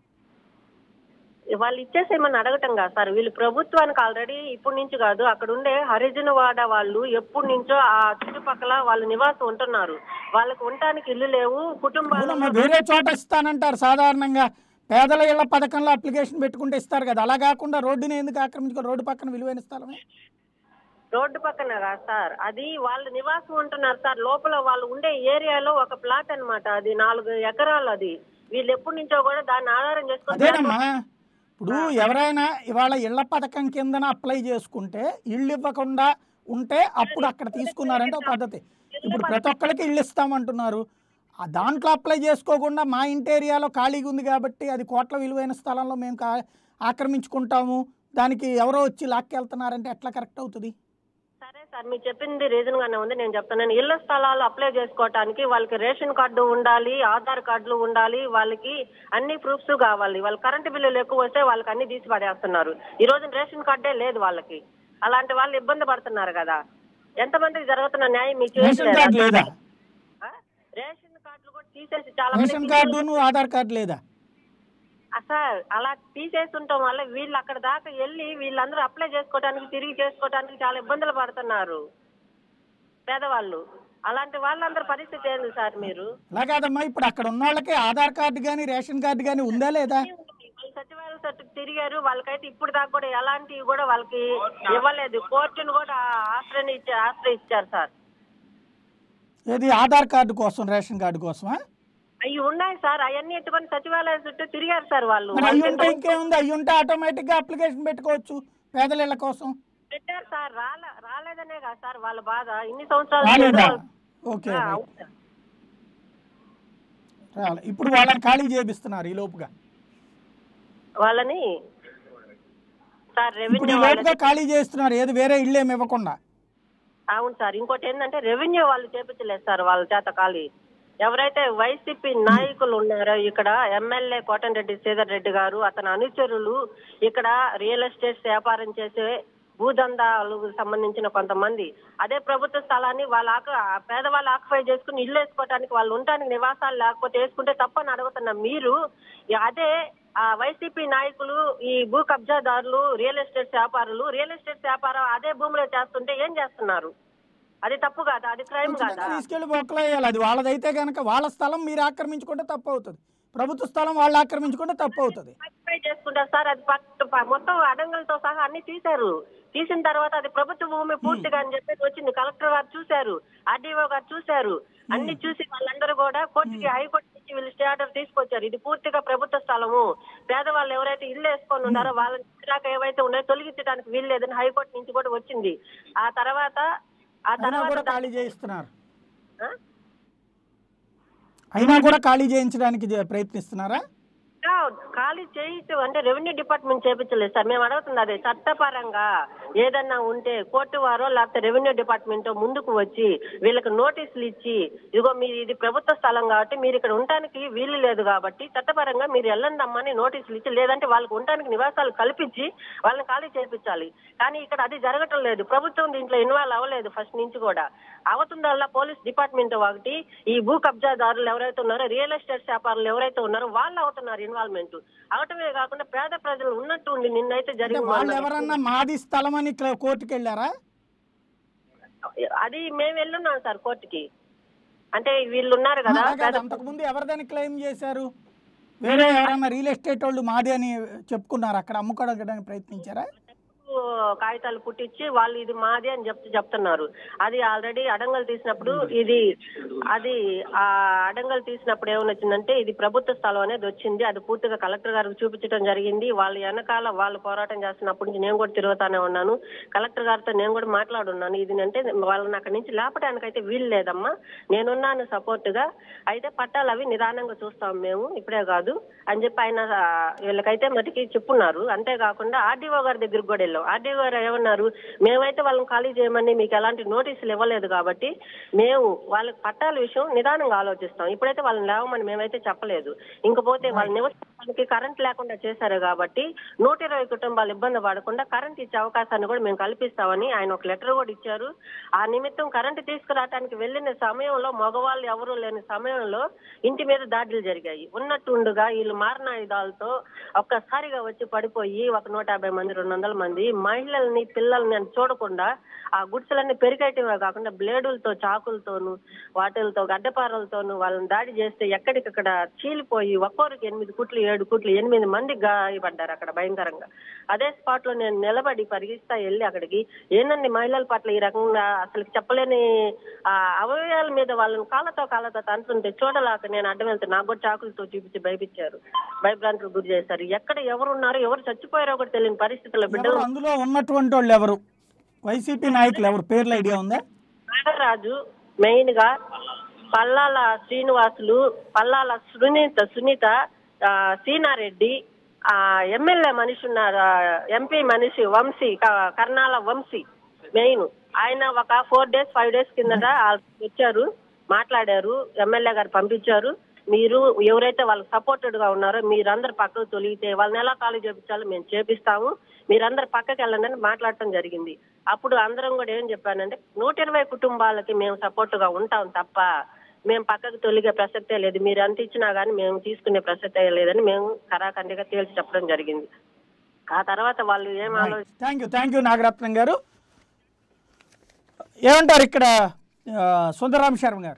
వాళ్ళు ఇచ్చేసేమని అడగటం కాదు సార్, వీళ్ళు ప్రభుత్వానికి ఆల్రెడీ ఇప్పటి నుంచి కాదు, అక్కడ ఉండే హరిజన వాడ వాళ్ళు ఎప్పటి నుంచో ఆ చుట్టుపక్కల వాళ్ళు నివాసం ఉంటున్నారు. వాళ్ళకి ఉండటానికి ఇల్లు లేవు, కుటుంబాలు వేరే చోట ఇస్తానంటారు. సాధారణంగా పేదల ఇళ్ల పథకంలో అప్లికేషన్ పెట్టుకుంటే ఇస్తారు కదా, అలా కాకుండా రోడ్డుని ఎందుకు ఆక్రమించుకో? రోడ్డు పక్కన విలువైన స్థలమే. రోడ్డు పక్కన కాదు సార్, అది వాళ్ళు నివాసం ఉంటున్నారు సార్. లోపల వాళ్ళు ఉండే ఏరియాలో ఒక ప్లాట్ అనమాట, అది నాలుగు ఎకరాలు. అది వీళ్ళు ఎప్పటి నుంచో కూడా దాన్ని ఆధారం చేసుకుంటారు. ఇప్పుడు ఎవరైనా ఇవాళ ఇళ్ల పథకం కిందన అప్లై చేసుకుంటే ఇళ్ళు ఇవ్వకుండా ఉంటే అప్పుడు అక్కడ తీసుకున్నారంటే ఒక పద్ధతి. ఇప్పుడు ప్రతి ఒక్కరికి ఇళ్ళు ఇస్తామంటున్నారు, దాంట్లో అప్లై చేసుకోకుండా మా ఇంటి ఏరియాలో ఖాళీగా ఉంది కాబట్టి అది కోట్ల విలువైన స్థలంలో మేము ఆక్రమించుకుంటాము, దానికి ఎవరో వచ్చి లాక్కెళ్తున్నారంటే ఎట్లా కరెక్ట్ అవుతుంది? సరే సార్, మీరు చెప్పింది రీజన్ గానే ఉంది, నేను చెప్తాను. ఇళ్ల స్థలాలు అప్లై చేసుకోవటానికి వాళ్ళకి రేషన్ కార్డు ఉండాలి, ఆధార్ కార్డులు ఉండాలి, వాళ్ళకి అన్ని ప్రూఫ్స్ కావాలి. వాళ్ళు కరెంటు బిల్లులు ఎక్కువ వస్తే వాళ్ళకి అన్ని తీసి పడేస్తున్నారు. ఈ రోజు రేషన్ కార్డే లేదు వాళ్ళకి. అలాంటి వాళ్ళు ఇబ్బంది పడుతున్నారు కదా. ఎంతమందికి జరుగుతున్న న్యాయం మీకు రేషన్ కార్డులు కూడా తీసేసి చాలా రేషన్ కార్డు ఆధార్ కార్డు లేదా సార్, అలా తీసేస్తుండటం వల్ల వీళ్ళు అక్కడ దాకా వెళ్ళి వీళ్ళందరూ అప్లై చేసుకోవడానికి తిరిగి చేసుకోవడానికి చాలా ఇబ్బందులు పడుతున్నారు పేదవాళ్ళు. అలాంటి వాళ్ళందరూ పరిస్థితి ఏంది సార్? మీరు అలా కాదమ్మా, ఇప్పుడు అక్కడ ఉన్న వాళ్ళకి ఆధార్ కార్డు కానీ రేషన్ కార్డు కానీ ఉందా లేదా? సచివాలయం చుట్టూ తిరిగారు, వాళ్ళకైతే ఇప్పుడు దాకా కూడా ఎలాంటివి కూడా వాళ్ళకి ఇవ్వలేదు. కోర్టును కూడా ఆశ్రయ ఆశ్రయించారు సార్. ఏది ఆధార్ కార్డు కోసం, రేషన్ కార్డు కోసమా? అవి ఉన్నాయి సార్, అవన్నీ ఎత్తుకొని సచివాలయం చుట్టూ తిరిగారు సార్ వాళ్ళు. అవి ఉంటే ఇంకేముంది, అవి ఉంటే ఆటోమేటిక్ గా అప్లికేషన్ పెట్టుకోవచ్చు పేదల ఇళ్ల కోసం. పెట్టారు సార్, రాలే రాలేదనే కదా సార్ వాళ్ళ బాధ. ఇన్ని సంవత్సరాలు ఓకే, ఇప్పుడు వాళ్ళని ఖాళీ చేపిస్తున్నారు ఈ లోపుగా. వాళ్ళని సార్ రెవెన్యూ ఖాళీ చేస్తున్నారు, ఏది వేరే ఇల్లు ఏమి ఇవ్వకుండా. అవును సార్. ఇంకోటి ఏంటంటే రెవెన్యూ వాళ్ళు చేపించలేదు సార్ వాళ్ళ చేత ఖాళీ. ఎవరైతే వైసీపీ నాయకులు ఉన్నారో ఇక్కడ ఎమ్మెల్యే కోటంరెడ్డి శ్రీధర్ రెడ్డి గారు, అతని అనుచరులు, ఇక్కడ రియల్ ఎస్టేట్ వ్యాపారం చేసే భూదందాలకు సంబంధించిన కొంతమంది అదే ప్రభుత్వ స్థలాన్ని వాళ్ళ పేదవాళ్ళు ఆక్యుపై చేసుకుని ఇల్లు వేసుకోవడానికి, వాళ్ళు ఉండటానికి నివాసాలు లేకపోతే వేసుకుంటే తప్పని అడుగుతున్నా. మీరు అదే ఆ వైసీపీ నాయకులు, ఈ భూ కబ్జాదారులు, రియల్ ఎస్టేట్ వ్యాపారులు రియల్ ఎస్టేట్ వ్యాపారం అదే భూమిలో చేస్తుంటే ఏం చేస్తున్నారు? అది తప్పు కాదా? అది క్రైమ్ కాదా? తీసుకెళ్లి బొక్కలు వేయాలి. అది వాళ్ళదైతే కనుక వాళ్ళ స్థలం మీరు ఆక్రమించుకుంటే తప్పు అవుతుంది, ప్రభుత్వ స్థలం వాళ్ళు ఆక్రమించుకుంటే తప్పు అవుతుంది. చేసుకుంటారు సార్, అది మొత్తం అడంగలతో సహా అన్ని తీశారు. తీసిన తర్వాత అది ప్రభుత్వ భూమి పూర్తిగా అని చెప్పేసి వచ్చింది. కలెక్టర్ గారు చూశారు, ఆర్డీఓ గారు చూశారు, అన్ని చూసి వాళ్ళందరూ కూడా కోర్టుకి, హైకోర్టు నుంచి వీళ్ళు స్టే ఆర్డర్ తీసుకొచ్చారు. ఇది పూర్తిగా ప్రభుత్వ స్థలము, పేదవాళ్ళు ఎవరైతే ఇల్లు వేసుకొని ఉన్నారో వాళ్ళని దాకా ఏవైతే ఉన్నాయో తొలగించడానికి వీలు లేదని హైకోర్టు నుంచి కూడా వచ్చింది. ఆ తర్వాత ఆ తర్వాత ఖాళీ చేయిస్తున్నారు, అయినా కూడా ఖాళీ చేయించడానికి ప్రయత్నిస్తున్నారా? ఇంకా ఖాళీ చేయొచ్చు అంటే రెవెన్యూ డిపార్ట్మెంట్ చేపించలేదు సార్. మేము అడుగుతుంది అదే చట్టపరంగా ఏదన్నా ఉంటే కోర్టు వారో లేకపోతే రెవెన్యూ డిపార్ట్మెంట్ ముందుకు వచ్చి వీళ్ళకి నోటీసులు ఇచ్చి ఇదిగో మీరు ఇది ప్రభుత్వ స్థలం కాబట్టి మీరు ఇక్కడ ఉండటానికి వీలు లేదు కాబట్టి చట్టపరంగా మీరు వెళ్ళండి అమ్మని నోటీసులు ఇచ్చి, లేదంటే వాళ్ళకి ఉండటానికి నివాసాలు కల్పించి వాళ్ళని ఖాళీ చేయించాలి. కానీ ఇక్కడ అది జరగటం లేదు. ప్రభుత్వం దీంట్లో ఇన్వాల్వ్ అవ్వలేదు ఫస్ట్ నుంచి కూడా. అవుతుందల్లా పోలీస్ డిపార్ట్మెంట్ ఒకటి, ఈ భూ కబ్జాదారులు ఎవరైతే ఉన్నారో రియల్ ఎస్టేట్ వ్యాపారులు ఎవరైతే ఉన్నారో వాళ్ళు అవుతున్నారు ఇన్వాల్వ్మెంట్. అవటమే కాకుండా పేద ప్రజలు ఉన్నట్టు ఉండి నిన్నైతే జరిగిన వాళ్ళు ఎవరన్నా మాది స్థలం అని కోర్టుకి వెళ్ళారా? అది మేము వెళ్ళున్నాం సార్ కోర్టుకి. అంటే వీళ్ళు ఉన్నారు కదా, అంతకు ముందు ఎవరిదని క్లెయిమ్ చేశారు? వేరే ఎవరన్నా రియల్ ఎస్టేట్ వాళ్ళు మాది అని చెప్పుకున్నారు, అక్కడ అమ్ముకోవడానికి ప్రయత్నించారా? కాగితాలు పుట్టించి వాళ్ళు ఇది మాది అని చెప్తూ చెప్తున్నారు. అది ఆల్రెడీ అడంగలు తీసినప్పుడు ఇది అది ఆ అడంగలు తీసినప్పుడు ఏమొచ్చిందంటే ఇది ప్రభుత్వ స్థలం అనేది వచ్చింది. అది పూర్తిగా కలెక్టర్ గారికి చూపించడం జరిగింది. వాళ్ళ వెనకాల వాళ్ళు పోరాటం చేస్తున్నప్పటి నుంచి నేను కూడా తిరుగుతానే ఉన్నాను. కలెక్టర్ గారితో నేను కూడా మాట్లాడున్నాను. ఇది అంటే వాళ్ళని అక్కడి నుంచి లేపడానికి అయితే వీలు లేదమ్మా, నేనున్నాను సపోర్ట్ గా, అయితే పట్టాలు అవి నిదానంగా చూస్తాం మేము ఇప్పుడే కాదు అని చెప్పి ఆయన వీళ్ళకైతే మటుకి చెప్పున్నారు. అంతేకాకుండా ఆర్డీఓ గారి దగ్గరికి కూడా వెళ్ళాం. ఆర్డీఓ గారు ఏమన్నారు, మేమైతే వాళ్ళని ఖాళీ చేయమని మీకు ఎలాంటి నోటీసులు ఇవ్వలేదు కాబట్టి మేము వాళ్ళకి పట్టాల విషయం నిదానంగా ఆలోచిస్తాం, ఇప్పుడైతే వాళ్ళని లేవమని మేమైతే చెప్పలేదు. ఇంకపోతే వాళ్ళ నివసానికి కరెంట్ లేకుండా చేశారు కాబట్టి నూట ఇరవై కుటుంబాలు ఇబ్బంది పడకుండా కరెంట్ ఇచ్చే అవకాశాన్ని కూడా మేము కల్పిస్తామని ఆయన ఒక లెటర్ కూడా ఇచ్చారు. ఆ నిమిత్తం కరెంటు తీసుకురావడానికి వెళ్ళిన సమయంలో మగవాళ్ళు ఎవరూ లేని సమయంలో ఇంటి మీద దాడులు జరిగాయి. ఉన్నట్టుండగా వీళ్ళు మారణాయుధాలతో ఒక్కసారిగా వచ్చి పడిపోయి ఒక నూట యాభై మంది రెండు వందల మంది మహిళల్ని పిల్లల్ని అని చూడకుండా ఆ గుడిసెలన్నీ పెరిగేయటమే కాకుండా బ్లేడులతో చాకులతోను వాటిలతో గడ్డపారలతోనూ వాళ్ళని దాడి చేస్తే ఎక్కడికక్కడ చీలిపోయి ఒక్కొరికి ఎనిమిది కుట్లు ఏడు కుట్లు ఎనిమిది మంది గాయపడ్డారు అక్కడ భయంకరంగా. అదే స్పాట్ లో నేను నిలబడి పరిగిస్తా వెళ్ళి అక్కడికి ఏంటండి మహిళల పట్ల ఈ రకంగా అసలు చెప్పలేని ఆ అవయవాల మీద వాళ్ళని కాళ్ళతో కాళ్ళతో తంటుంటే చూడలేక నేను అడ్డం వెళ్తే నాకు కూడా చాకులతో చూపించి భయపించారు, భయభ్రాంతులకు గురి చేశారు. ఎక్కడ ఎవరున్నారో ఎవరు చచ్చిపోయారో కూడా తెలియని పరిస్థితుల్లో బిడ్డలు అందులో ఉన్నటువంటి వాళ్ళు ఎవరు, వైసీపీ నాయకులు ఎవరు, పేర్ల ఐడియా ఉందా? నాగరాజు మెయిన్ గా, పల్లాల శ్రీనివాసులు, పల్లాల సునీత సునీత సీనారెడ్డి, ఆ ఎమ్మెల్యే మనిషి ఉన్నారు, ఎంపీ మనిషి వంశీ, కర్నాల వంశీ మెయిన్. ఆయన ఒక ఫోర్ డేస్ ఫైవ్ డేస్ కిందట వచ్చారు, మాట్లాడారు, ఎమ్మెల్యే గారు పంపించారు. మీరు ఎవరైతే వాళ్ళకి సపోర్టెడ్ గా ఉన్నారో మీరందరూ పక్కకు తొలిగితే వాళ్ళని ఎలా ఖాళీ చేపించాలో మేము చేపిస్తాము, మీరందరూ పక్కకి వెళ్ళండి అని మాట్లాడటం జరిగింది. అప్పుడు అందరం కూడా ఏం చెప్పానంటే నూట ఇరవై కుటుంబాలకి మేము సపోర్ట్ గా ఉంటాం తప్ప మేము పక్కకు తొలిగే ప్రసక్తే లేదు, మీరు ఎంత ఇచ్చినా కానీ మేము తీసుకునే ప్రసక్తే లేదని మేము కరాఖండిగా తేల్చి చెప్పడం జరిగింది. ఆ తర్వాత వాళ్ళు ఏం ఆలోచన. Thank you thank you Nagaratnam గారు. ఏమంటారు ఇక్కడ సుందరరామ శర్మ గారు?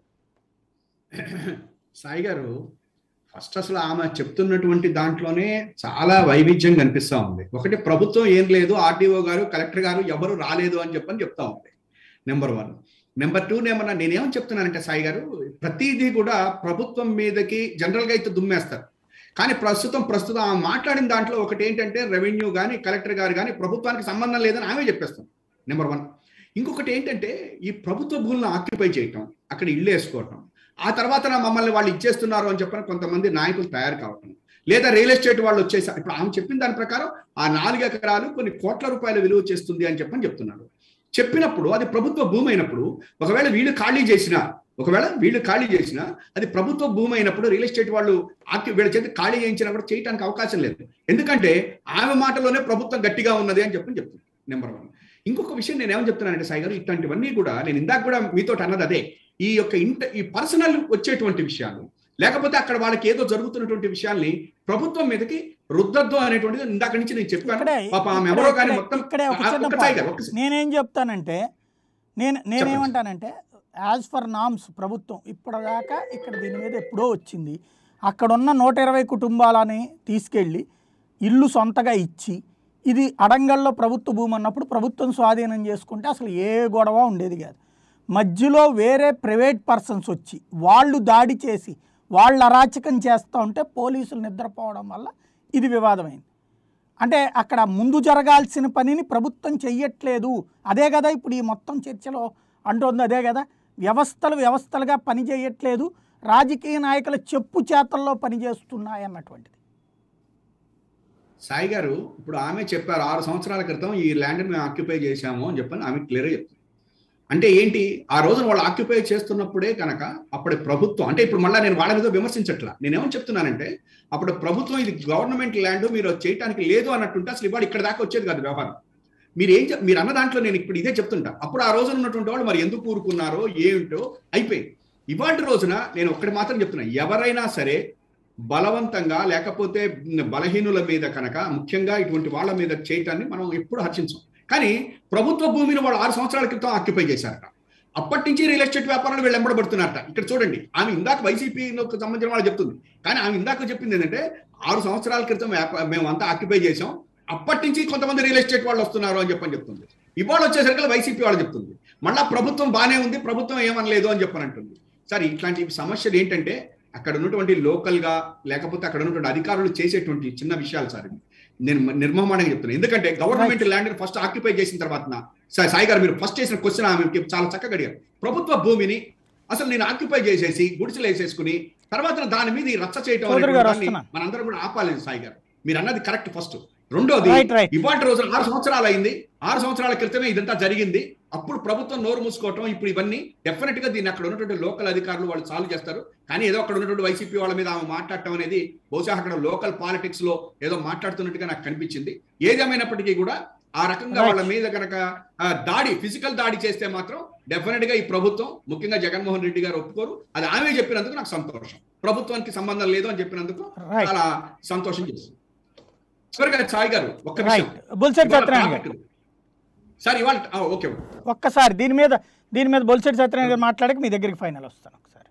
సాయి గారు, ఫస్ట్ అసలు ఆమె చెప్తున్నటువంటి దాంట్లోనే చాలా వైవిధ్యం కనిపిస్తూ ఉంది. ఒకటి, ప్రభుత్వం ఏం లేదు, ఆర్డీఓ గారు కలెక్టర్ గారు ఎవరు రాలేదు అని చెప్పని చెప్తా ఉంది, నెంబర్ వన్. నెంబర్ టూ, నేమన్నా నేనేమని చెప్తున్నానంటే సాయి గారు, ప్రతిదీ కూడా ప్రభుత్వం మీదకి జనరల్గా అయితే దుమ్మేస్తారు. కానీ ప్రస్తుతం ప్రస్తుతం ఆమె మాట్లాడిన దాంట్లో ఒకటి ఏంటంటే రెవెన్యూ కానీ కలెక్టర్ గారు కానీ ప్రభుత్వానికి సంబంధం లేదని ఆమె చెప్పేస్తాం, నెంబర్ వన్. ఇంకొకటి ఏంటంటే ఈ ప్రభుత్వ భూములను ఆక్యుపై చేయటం, అక్కడ ఇల్లు వేసుకోవటం, ఆ తర్వాత మమ్మల్ని వాళ్ళు ఇచ్చేస్తున్నారు అని చెప్పని కొంతమంది నాయకులు తయారు కావటం, లేదా రియల్ ఎస్టేట్ వాళ్ళు వచ్చేసారు. ఇప్పుడు ఆమె చెప్పిన దాని ప్రకారం ఆ నాలుగు ఎకరాలు కొన్ని కోట్ల రూపాయల విలువ చేస్తుంది అని చెప్పని చెప్తున్నారు. చెప్పినప్పుడు అది ప్రభుత్వ భూమి అయినప్పుడు, ఒకవేళ వీళ్ళు ఖాళీ చేసినా ఒకవేళ వీళ్ళు ఖాళీ చేసినా అది ప్రభుత్వ భూమి అయినప్పుడు రియల్ ఎస్టేట్ వాళ్ళు ఆక్యు వీళ్ళ చేతి ఖాళీ చేయించినా కూడా చేయడానికి అవకాశం లేదు. ఎందుకంటే ఆమె మాటలోనే ప్రభుత్వం గట్టిగా ఉన్నది అని చెప్పని చెప్తుంది, నెంబర్ వన్. ఇంకొక విషయం నేను ఏమని చెప్తున్నానంటే సాయి గారు, ఇట్లాంటివన్నీ కూడా నేను ఇందాక కూడా మీతో అన్నది అదే, ఈ యొక్క ఇంట ఈ పర్సనల్ వచ్చేటువంటి విషయాలు, లేకపోతే అక్కడ వాళ్ళకి ఏదో జరుగుతున్నటువంటి విషయాల్ని ప్రభుత్వం మీదకి రుద్దద్దు అనేటువంటిది ఇందాక నుంచి నేను చెప్పాను. పాప ఆమె ఎవరో కానీ మొత్తం నేనేం చెప్తానంటే నేను నేనేమంటానంటే యాజ్ ఫర్ నామ్స్ ప్రభుత్వం ఇప్పటిదాకా ఇక్కడ దీని మీద ఎప్పుడో వచ్చింది. అక్కడున్న నూట ఇరవై కుటుంబాలని తీసుకెళ్ళి ఇల్లు సొంతగా ఇచ్చి ఇది అడంగల్లో ప్రభుత్వ భూమి అన్నప్పుడు ప్రభుత్వం స్వాధీనం చేసుకుంటే అసలు ఏ గొడవ ఉండేది కాదు. మధ్యలో వేరే ప్రైవేట్ పర్సన్స్ వచ్చి వాళ్ళు దాడి చేసి వాళ్ళు అరాచకం చేస్తూ ఉంటే పోలీసులు నిద్రపోవడం వల్ల ఇది వివాదమైంది. అంటే అక్కడ ముందు జరగాల్సిన పనిని ప్రభుత్వం చెయ్యట్లేదు, అదే కదా ఇప్పుడు ఈ మొత్తం చర్చలో అంటోంది, అదే కదా వ్యవస్థలు వ్యవస్థలుగా పని చేయట్లేదు, రాజకీయ నాయకుల చెప్పు చేతల్లో పనిచేస్తున్నాయి అన్నటువంటిది. సాయి గారు ఇప్పుడు ఆమె చెప్పారు ఆరు సంవత్సరాల క్రితం ఈ ల్యాండ్ని మేము ఆక్యుపై చేశాము అని చెప్పని ఆమె క్లియర్గా చెప్తుంది. అంటే ఏంటి, ఆ రోజున వాళ్ళు ఆక్యుపై చేస్తున్నప్పుడే కనుక అప్పటి ప్రభుత్వం, అంటే ఇప్పుడు మళ్ళీ నేను వాళ్ళ మీద విమర్శించట్లా, నేనేమని చెప్తున్నానంటే అప్పుడు ప్రభుత్వం ఇది గవర్నమెంట్ ల్యాండ్ మీరు చేయడానికి లేదు అన్నట్టుంటే అసలు ఇవాళ ఇక్కడ దాకా వచ్చేది కాదు వ్యవహారం. మీరు ఏం మీరు అన్న దాంట్లో నేను ఇప్పుడు ఇదే చెప్తుంటా. అప్పుడు ఆ రోజున ఉన్నటువంటి వాళ్ళు మరి ఎందుకు ఊరుకున్నారో ఏమిటో అయిపోయింది. ఇవాటి రోజున నేను ఒక్కటి మాత్రం చెప్తున్నా, ఎవరైనా సరే బలవంతంగా లేకపోతే బలహీనుల మీద కనుక ముఖ్యంగా ఇటువంటి వాళ్ళ మీద చేయటాన్ని మనం ఎప్పుడు హర్షించాం. కానీ ప్రభుత్వ భూమిని వాళ్ళు ఆరు సంవత్సరాల క్రితం ఆక్యుపై చేశారట. అప్పటి నుంచి రియల్ ఎస్టేట్ వ్యాపారాలు వీళ్ళు ఎంబడబడుతున్నారట. ఇక్కడ చూడండి, ఆమె ఇందాక వైసీపీకి సంబంధించిన వాళ్ళు చెప్తుంది, కానీ ఆమె ఇందాక చెప్పింది ఏంటంటే ఆరు సంవత్సరాల క్రితం మేము అంతా ఆక్యుపై చేసాం, అప్పటి నుంచి కొంతమంది రియల్ ఎస్టేట్ వాళ్ళు వస్తున్నారు అని చెప్పని చెప్తుంది. ఇవాళ వచ్చేసరికి వైసీపీ వాళ్ళు చెప్తుంది మళ్ళా ప్రభుత్వం బాగానే ఉంది, ప్రభుత్వం ఏమనలేదు అని చెప్పని అంటుంది. సరే, ఇట్లాంటి సమస్యలు ఏంటంటే అక్కడ ఉన్నటువంటి లోకల్ గా లేకపోతే అక్కడ ఉన్నటువంటి అధికారులు చేసేటువంటి చిన్న విషయాలు సార్. నేను నిర్మమానంగా చెప్తున్నాను, ఎందుకంటే గవర్నమెంట్ ల్యాండ్ ఫస్ట్ ఆక్యుపై చేసిన తర్వాత సాయి గారు మీరు ఫస్ట్ చేసిన క్వశ్చన్ ఆమెకి చాలా చక్కగా అడిగారు. ప్రభుత్వ భూమిని అసలు నేను ఆక్యుపై చేసేసి గుడిసెలు వేసేసుకుని తర్వాత దాని మీద రచ్చ చేయటం మనందరం కూడా ఆపాలి. సాయి గారు మీరు అన్నది కరెక్ట్. ఫస్ట్ రెండోది, ఇవాటి రోజున ఆరు సంవత్సరాలు అయింది, ఆరు సంవత్సరాల క్రితమే ఇదంతా జరిగింది. అప్పుడు ప్రభుత్వం నోరు మూసుకోవటం, ఇప్పుడు ఇవన్నీ డెఫినెట్ గా దీన్ని అక్కడ ఉన్నటువంటి లోకల్ అధికారులు వాళ్ళు సాల్వ్ చేస్తారు. కానీ ఏదో అక్కడ ఉన్నటువంటి వైసీపీ వాళ్ళ మీద ఆమె మాట్లాడటం అనేది బహుశా అక్కడ లోకల్ పాలిటిక్స్ లో ఏదో మాట్లాడుతున్నట్టుగా నాకు కనిపించింది. ఏదేమైనప్పటికీ కూడా ఆ రకంగా వాళ్ళ మీద కనుక దాడి ఫిజికల్ దాడి చేస్తే మాత్రం డెఫినెట్ గా ఈ ప్రభుత్వం ముఖ్యంగా జగన్మోహన్ రెడ్డి గారు ఒప్పుకోరు. అది ఆమె చెప్పినందుకు నాకు సంతోషం. ప్రభుత్వానికి సంబంధం లేదు అని చెప్పినందుకు చాలా సంతోషం చేస్తుంది. సాయి గారు ఒక్క సార్ ఇవాళ ఓకే ఒక్కసారి దీని మీద దీని మీద బొలిశెట్టి సత్యనారాయణ గారు మాట్లాడక మీ దగ్గరికి ఫైనల్ వస్తాను. ఒకసారి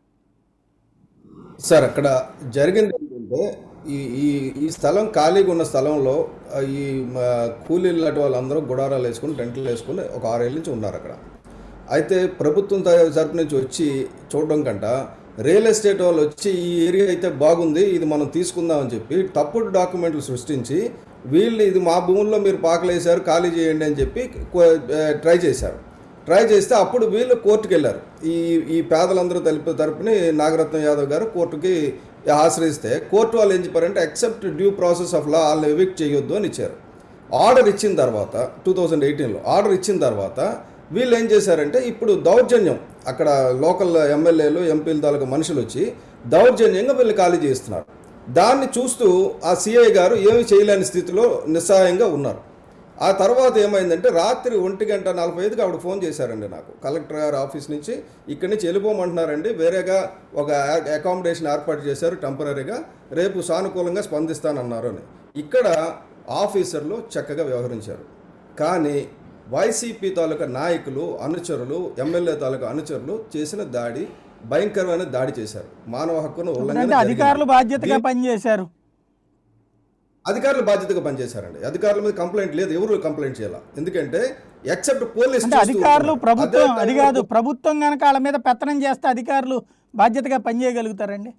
సార్ అక్కడ జరిగింది ఏంటంటే ఈ ఈ ఈ స్థలం ఖాళీగా ఉన్న స్థలంలో ఈ కూలీలు లాంటి వాళ్ళందరూ గుడారాలు వేసుకుని టెంట్లు వేసుకుని ఒక ఆరేళ్ళ నుంచి ఉన్నారు అక్కడ. అయితే ప్రభుత్వం తరపు నుంచి వచ్చి చూడడం కంట రియల్ ఎస్టేట్ వాళ్ళు వచ్చి ఈ ఏరియా అయితే బాగుంది, ఇది మనం తీసుకుందామని చెప్పి తప్పుడు డాక్యుమెంట్లు సృష్టించి వీళ్ళు ఇది మా భూముల్లో మీరు పాకలేసారు ఖాళీ చేయండి అని చెప్పి ట్రై చేశారు. ట్రై చేస్తే అప్పుడు వీళ్ళు కోర్టుకు వెళ్ళారు. ఈ ఈ పేదలందరూ తరపు తరపుని నాగరత్న యాదవ్ గారు కోర్టుకి ఆశ్రయిస్తే కోర్టు వాళ్ళు ఏం చెప్పారంటే except due process of law వాళ్ళని ఎవిక్ట్ చేయొద్దు అని ఇచ్చారు. ఆర్డర్ ఇచ్చిన తర్వాత టూ థౌజండ్ ఎయిటీన్లో ఆర్డర్ ఇచ్చిన తర్వాత వీళ్ళు ఏం చేశారంటే ఇప్పుడు దౌర్జన్యం అక్కడ లోకల్ ఎమ్మెల్యేలు ఎంపీల తాలూకా మనుషులు వచ్చి దౌర్జన్యంగా వీళ్ళు ఖాళీ చేస్తున్నారు. దాన్ని చూస్తూ ఆ సిఐ గారు ఏమీ చేయలేని స్థితిలో నిస్సహాయంగా ఉన్నారు. ఆ తర్వాత ఏమైందంటే రాత్రి ఒంటి గంట నలభై ఐదుకి ఆవిడ ఫోన్ చేశారండి నాకు, కలెక్టర్ గారు ఆఫీస్ నుంచి ఇక్కడి నుంచి వెళ్ళిపోమంటున్నారండి, వేరేగా ఒక అకామిడేషన్ ఏర్పాటు చేశారు టెంపరీగా, రేపు సానుకూలంగా స్పందిస్తానన్నారు అని. ఇక్కడ ఆఫీసర్లు చక్కగా వ్యవహరించారు. కానీ వైసీపీ తాలూకా నాయకులు అనుచరులు ఎమ్మెల్యే తాలూకా అనుచరులు చేసిన దాడి భయంకరమైన దాడి చేశారు. మానవ హక్కును ఉల్లంఘన. అధికారులు బాధ్యతగా పనిచేశారు అధికారులు బాధ్యతగా పనిచేశారండి. అధికారుల మీద కంప్లైంట్ లేదు, ఎవరు కంప్లైంట్ చేయాలి. ఎందుకంటే ఎక్సెప్ట్ పోలీస్ అధికారులు ప్రభుత్వం అది కాదు, ప్రభుత్వం కనుక వాళ్ళ మీద పెత్తనం చేస్తే అధికారులు బాధ్యతగా పనిచేయగలుగుతారండి.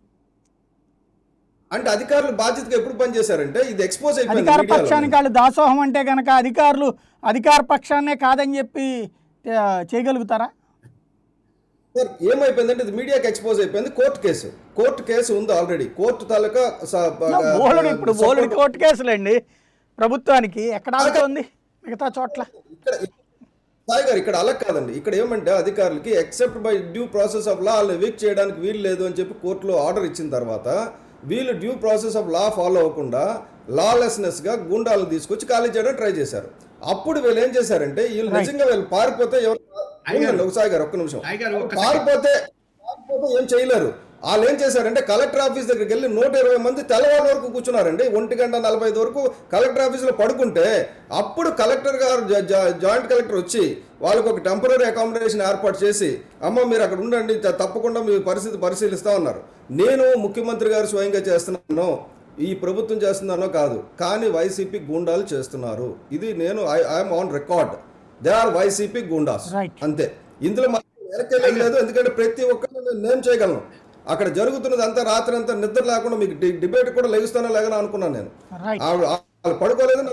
అంటే అధికారులు బాధ్యతగా ఎప్పుడు పనిచేశారంటే ఇది ఎక్స్పోజ్ అయిపోయింది. అధికార పక్షానికి వాళ్ళు దాసోహం అంటే కనుక అధికారులు అధికార పక్షాన్నే కాదని చెప్పి చేయగలుగుతారా? సార్ ఏమైపోయిందంటే ఇది మీడియాకి ఎక్స్పోజ్ అయిపోయింది. కోర్టు కేసు కోర్టు కేసు ఉంది ఆల్రెడీ. కోర్టు తాలూకా ఇప్పుడు బోలెడు కోర్టు కేసులండి ప్రభుత్వానికి. ఎక్కడ ఆగుతుంది మిగతా చోట్ల? ఇక్కడ సాయి గారు ఇక్కడ అలా కాదండి. ఇక్కడ ఏమంటే అధికారులకి except by due process of law వాళ్ళు ఎవిక్ట్ చేయడానికి వీలు లేదు అని చెప్పి కోర్టులో ఆర్డర్ ఇచ్చిన తర్వాత వీళ్ళు due process of law follow అవ్వకుండా లాలెస్నెస్గా గుండాలను తీసుకొచ్చి ఖాళీ చేయడానికి ట్రై చేశారు. అప్పుడు వీళ్ళు ఏం చేశారంటే వీళ్ళు నిజంగా వీళ్ళు పారిపోతే ఎవరు సాయి గారు ఒక్క నిమిషం పారిపోతే పారిపోతే ఏం చేయలేరు. వాళ్ళు ఏం చేశారంటే కలెక్టర్ ఆఫీస్ దగ్గరికి వెళ్ళి నూట ఇరవై మంది తెల్లవారు వరకు కూర్చున్నారండి. ఒంటి గంట నలభై ఐదు వరకు కలెక్టర్ ఆఫీస్లో పడుకుంటే అప్పుడు కలెక్టర్ గారు జాయింట్ కలెక్టర్ వచ్చి వాళ్ళకు ఒక టెంపరీ అకామిడేషన్ ఏర్పాటు చేసి అమ్మ మీరు అక్కడ ఉండండి తప్పకుండా మీ పరిస్థితి పరిశీలిస్తా ఉన్నారు. నేను ముఖ్యమంత్రి గారు స్వయంగా చేస్తున్నాను, ఈ ప్రభుత్వం చేస్తున్నానో కాదు, కానీ వైసీపీ గూండాలు చేస్తున్నారు. ఇది నేను I'm on record. They are YCP goondas అంతే. ఇందులో మాత్రం లేదు, ఎందుకంటే ప్రతి ఒక్కరిని నేను చేయగలను. అక్కడ జరుగుతున్నది అంతా రాత్రి అంతా నిద్ర లేకుండా మీకు డిబేట్ కూడా లెగుస్తానో లేదని అనుకున్నాను నేను. వాళ్ళు పడుకోలేదు.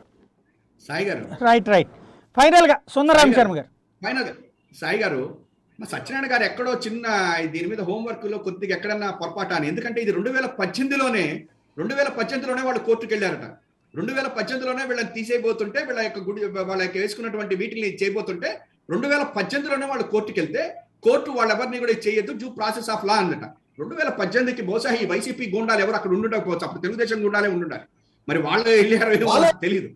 సాయి గారు రైట్ రైట్ ఫైనల్ గా సుందరరామ శర్మ గారు ఫైనల్ సాయి గారు మా సత్యనారాయణ గారు ఎక్కడో చిన్న దీని మీద హోంవర్క్ లో కొద్దిగా ఎక్కడన్నా పొరపాటు అని, ఎందుకంటే ఇది రెండు వేల పద్దెనిమిదిలోనే రెండు వేల పద్దెనిమిదిలోనే వాళ్ళు కోర్టుకు వెళ్ళారట. రెండు వేల పద్దెనిమిదిలోనే వీళ్ళని తీసేయబోతుంటే, వీళ్ళ యొక్క గుడి వాళ్ళ యొక్క వేసుకున్నటువంటి వీటిని చేయబోతుంటే రెండు వేల పద్దెనిమిదిలోనే వాళ్ళు కోర్టుకు వెళ్తే కోర్టు వాళ్ళెవరిని కూడా చేయొద్దు, డ్యూ ప్రాసెస్ ఆఫ్ లా అందట. రెండు వేల పద్దెనిమిదికి బహుశా ఈ వైసీపీ గుండాలు ఎవరు అక్కడ ఉండుండకపోవచ్చు, అప్పుడు తెలుగుదేశం గుండాలే ఉండుండాలి. మరి వాళ్ళు వెళ్ళారో తెలియదు.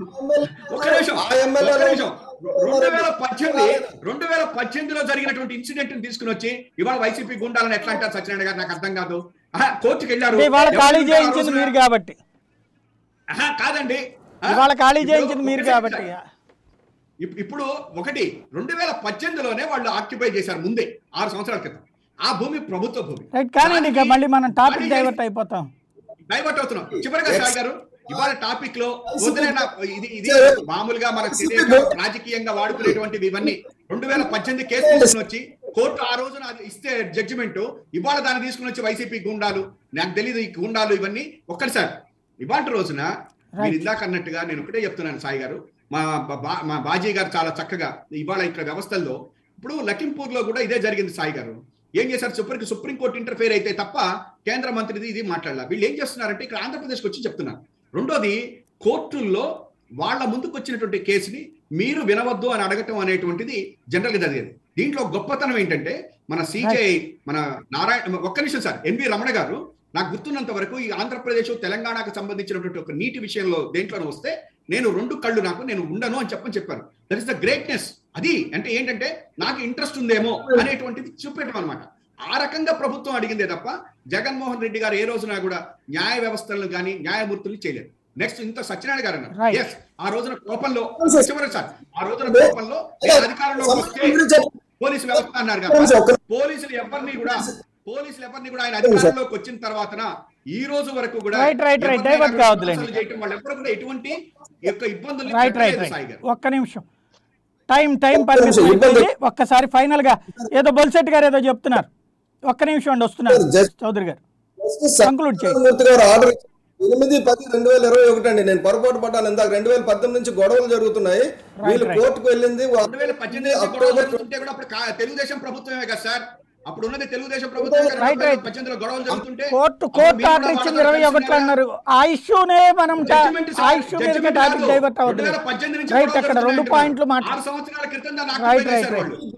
ఒక నిమిషం ఒక నిమిషం రెండు వేల పద్దెనిమిది రెండు వేల పద్దెనిమిదిలో జరిగినటువంటి ఇన్సిడెంట్ తీసుకుని వచ్చి ఇవాళ వైసీపీ గుండాలని ఎట్లా అంటారు సత్యనారాయణ గారు? నాకు అర్థం కాదు. కోర్టుకు వెళ్ళారు, ఖాళీ చేయించింది మీరు కాబట్టి. కాదండి, ఇవాళ ఖాళీ చేయించింది మీరు కాబట్టి. ఇప్పుడు ఒకటి రెండు వేల పద్దెనిమిదిలోనే వాళ్ళు ఆక్యుపై చేశారు, ముందే ఆరు సంవత్సరాల క్రితం. ఆ భూమి ప్రభుత్వ భూమి. కానీ మళ్ళీ మనం టాపిక్ డైవర్ట్ అయిపోతాం, డైవర్ట్ అవుతున్నాం. చివరిగా సాయి గారు, ఇవాళ టాపిక్ లో వదిలేనా ఇది ఇది మామూలుగా మనకు రాజకీయంగా వాడుకునేటువంటివి ఇవన్నీ రెండు వేల పద్దెనిమిది కేసు తీసుకుని వచ్చి కోర్టు ఆ రోజున ఇస్తే జడ్జిమెంట్, ఇవాళ దాన్ని తీసుకుని వచ్చి వైసీపీ గుండాలు, నాకు తెలియదు ఈ గుండాలు ఇవన్నీ ఒక్కటిసారి. ఇవాళ రోజున మీరు ఇందాక అన్నట్టుగా నేను ఒకటే చెప్తున్నాను సాయి గారు, మా మా బాజీ గారు చాలా చక్కగా ఇవాళ ఇక్కడ వ్యవస్థల్లో, ఇప్పుడు లఖింపూర్ లో కూడా ఇదే జరిగింది సాయి గారు. ఏం చేశారు? సుప్రీం సుప్రీంకోర్టు ఇంటర్ఫేర్ అయితే తప్ప కేంద్ర మంత్రిది ఇది మాట్లాడాల. వీళ్ళు ఏం చేస్తున్నారంటే ఇక్కడ ఆంధ్రప్రదేశ్కి వచ్చి చెప్తున్నారు. రెండోది, కోర్టుల్లో వాళ్ళ ముందుకు వచ్చినటువంటి కేసుని మీరు వినవద్దు అని అడగటం అనేటువంటిది జనరల్ గా జరిగేది. దీంట్లో గొప్పతనం ఏంటంటే మన సిజేఐ మన నారాయణ, ఒక్క నిమిషం సార్, ఎన్వి రమణ గారు నాకు గుర్తున్నంత వరకు ఈ ఆంధ్రప్రదేశ్ తెలంగాణకు సంబంధించినటువంటి ఒక నీటి విషయంలో దేంట్లోనే వస్తే నేను రెండు కళ్ళు నాకు నేను ఉండను అని చెప్పని చెప్పారు. That is the greatness. అది అంటే ఏంటంటే నాకు ఇంట్రెస్ట్ ఉందేమో అనేటువంటిది చూపెట్టడం అనమాట. ఆ రకంగా ప్రభుత్వం అడిగిందే తప్ప జగన్మోహన్ రెడ్డి గారు ఏ రోజున కూడా న్యాయ వ్యవస్థలను కానీ న్యాయమూర్తులు చేయలేదు. నెక్స్ట్ ఇంత సత్యనారాయణ గారు అన్నారు, ఎస్ ఆ రోజున కోపంలో చివరి సార్ ఆ రోజున కోపంలో అధికారంలో వస్తే పోలీసు వ్యవస్థ అన్నారు కదా, పోలీసులు ఎవరిని కూడా పోలీసులు ఎవరిని కూడా ఆయన అధికారంలోకి వచ్చిన తర్వాత ఈ రోజు వరకు కూడా చేయటం వాళ్ళు ఎప్పుడు కూడా ఎటువంటి యొక్క ఇబ్బందులు. ఒక్క నిమిషం టైం టైం పరిమితి, ఒక్కసారి ఫైనల్ గా ఏదో బొల్సెట్ గారు ఏదో చెప్తున్నారు, ఒక్క నిమిషం అండి వస్తున్నారు చౌదరి గారు, కంక్లూడ్ చేయండి. ఎనిమిది పది రెండు వేల ఇరవై ఒకటి అండి, నేను పొరపాటు పడ్డాను ఇందాక. రెండు వేల పద్దెనిమిది నుంచి గొడవలు జరుగుతున్నాయి, వీళ్ళు కోర్టుకు వెళ్ళింది రెండు వేల పద్దెనిమిది అక్టోబర్ కూడా అప్పుడు తెలుగుదేశం ప్రభుత్వమే కదా సార్, అప్పుడు ఉన్నది తెలుగుదేశం ప్రభుత్వం. గొడవలు జరుగుతుంటే కోర్టు కోర్టు ఆర్డర్ ఇచ్చింది ఇరవై ఒకటి అన్నారు. ఆ ఇష్యూనే మనం ఆ ఇష్యూ మీద టాపిక్ డైవర్ట్ అవుతుంది. రైట్, అక్కడ రెండు పాయింట్లు ఆరు సంవత్సరాల క్రితం right right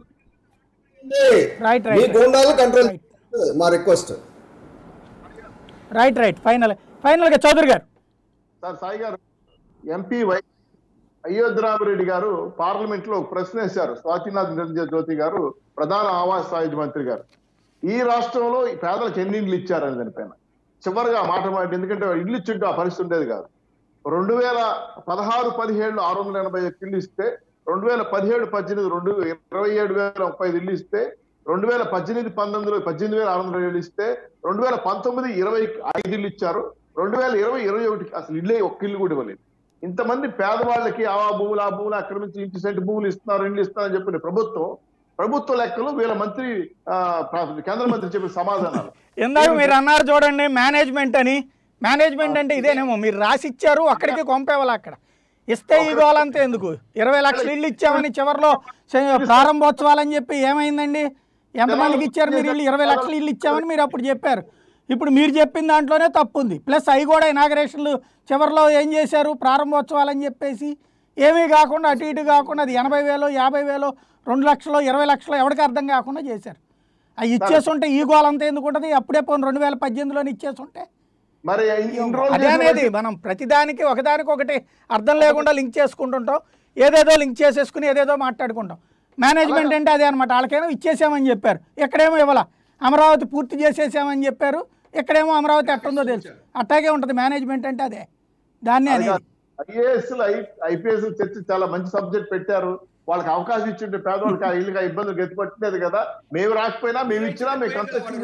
right right control మా request. Right right final final గా చౌదరి గారు. సార్ సాయి గారు, ఎంపీ వై అయోధ్యరామరెడ్డి గారు పార్లమెంట్ లో ప్రశ్న వేశారు. స్వాతినాథ్ నిరంజన్ జ్యోతి గారు ప్రధాన ఆవాస్ సాయుధ మంత్రి గారు, ఈ రాష్ట్రంలో పేదలకు ఎన్ని ఇళ్ళు ఇచ్చారని దానిపైన చివరిగా మాట మాట, ఎందుకంటే ఇల్లు ఇచ్చుంటే ఆ పరిస్థితి ఉండేది కాదు. రెండు వేల పదహారు పదిహేడు ఆరు వందల ఎనభై ఒక్క ఇల్లు ఇస్తే, రెండు వేల పదిహేడు పద్దెనిమిది రెండు ఇరవై ఏడు వేల ముప్పై ఐదు ఇల్లు ఇస్తే, రెండు వేల పద్దెనిమిది పంతొమ్మిదిలో పద్దెనిమిది వేల ఆరు వందల ఏళ్ళు ఇస్తే, రెండు వేల పంతొమ్మిది ఇరవై ఐదు ఇల్లు ఇచ్చారు, రెండు వేల ఇరవై ఇరవై ఒకటికి అసలు ఇల్లే ఒక్క ఇల్లు కూడా ఇవ్వలేదు. ఇంతమంది పేదవాళ్ళకి ఆ భూములు ఆ భూములు ఆక్రమించి ఇంటి సెంటు భూములు ఇస్తున్నారు, ఇండ్లు ఇస్తున్నారని చెప్పిన ప్రభుత్వం ప్రభుత్వ లెక్కలు వీళ్ళ మంత్రి కేంద్ర మంత్రి చెప్పిన సమాధానాలు. ఇందాక మీరు అన్నారు చూడండి మేనేజ్మెంట్ అని, మేనేజ్మెంట్ అంటే ఇదేనేమో, మీరు రాసి ఇచ్చారు అక్కడికి కొంపేవాళ్ళు, అక్కడ ఇస్తే ఈ గోలంతా ఎందుకు? ఇరవై లక్షలు ఇల్లు ఇచ్చామని చివరిలో ప్రారంభోత్సవాలని చెప్పి ఏమైందండి? ఎంతమందికి ఇచ్చారు మీరు ఇల్లు? ఇరవై లక్షలు ఇల్లు ఇచ్చామని మీరు అప్పుడు చెప్పారు. ఇప్పుడు మీరు చెప్పిన దాంట్లోనే తప్పు ఉంది. ప్లస్ అవి కూడా ఇనాగరేషన్లు చివరిలో ఏం చేశారు? ప్రారంభోత్సవాలని చెప్పేసి ఏమీ కాకుండా అటు ఇటు కాకుండా అది ఎనభై వేలు యాభై వేలు రెండు లక్షలు ఇరవై లక్షలు ఎవరికి అర్థం కాకుండా చేశారు. అవి ఇచ్చేస్తుంటే ఈ గోలంతా ఎందుకు ఉంటుంది? అప్పుడే పోను రెండు వేల పద్దెనిమిదిలోనే ఇచ్చేస్తుంటే మరి అదే అనేది మనం ప్రతిదానికి ఒకదానికి ఒకటి అర్థం లేకుండా లింక్ చేసుకుంటుంటాం, ఏదేదో లింక్ చేసేసుకుని ఏదేదో మాట్లాడుకుంటాం. మేనేజ్మెంట్ అంటే అదే అనమాట. వాళ్ళకేమో ఇచ్చేసామని చెప్పారు, ఎక్కడేమో ఇవ్వాల, అమరావతి పూర్తి చేసేసామని చెప్పారు, ఎక్కడేమో అమరావతి ఎట్టుందో తెలుసు. అట్టాగే ఉంటుంది మేనేజ్మెంట్ అంటే అదే, దాన్ని అనేది. ఐఏఎస్ ఐపీఎస్ చర్చ చాలా మంచి సబ్జెక్ట్ పెట్టారు, వాళ్ళకి అవకాశం ఇచ్చింటే పేదవాళ్ళకి ఆ ఇల్లుగా ఇబ్బందులు గెలిపట్లేదు కదా. మేము రాకపోయినా మేము ఇచ్చినా మేము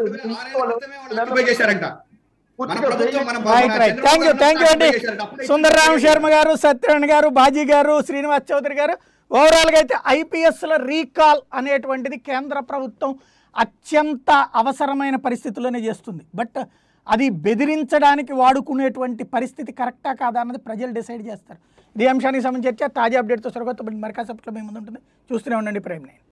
థ్యాంక్ యూ థ్యాంక్ యూ అండి. సుందరరామ శర్మ గారు, సత్యనారాయణ గారు, బాజీ గారు, శ్రీనివాస్ చౌదరి గారు. ఓవరాల్గా అయితే ఐపీఎస్ల రీకాల్ అనేటువంటిది కేంద్ర ప్రభుత్వం అత్యంత అవసరమైన పరిస్థితుల్లోనే చేస్తుంది. బట్ అది బెదిరించడానికి వాడుకునేటువంటి పరిస్థితి కరెక్టా కాదా అన్నది ప్రజలు డిసైడ్ చేస్తారు. ఇదే అంశానికి సంబంధించి చర్చ తాజా అప్డేట్తో సరికొత్త మరి కాసేపట్లో మేము ముందు ఉంటుంది. చూస్తూనే ఉండండి ప్రైమ్ నైన్.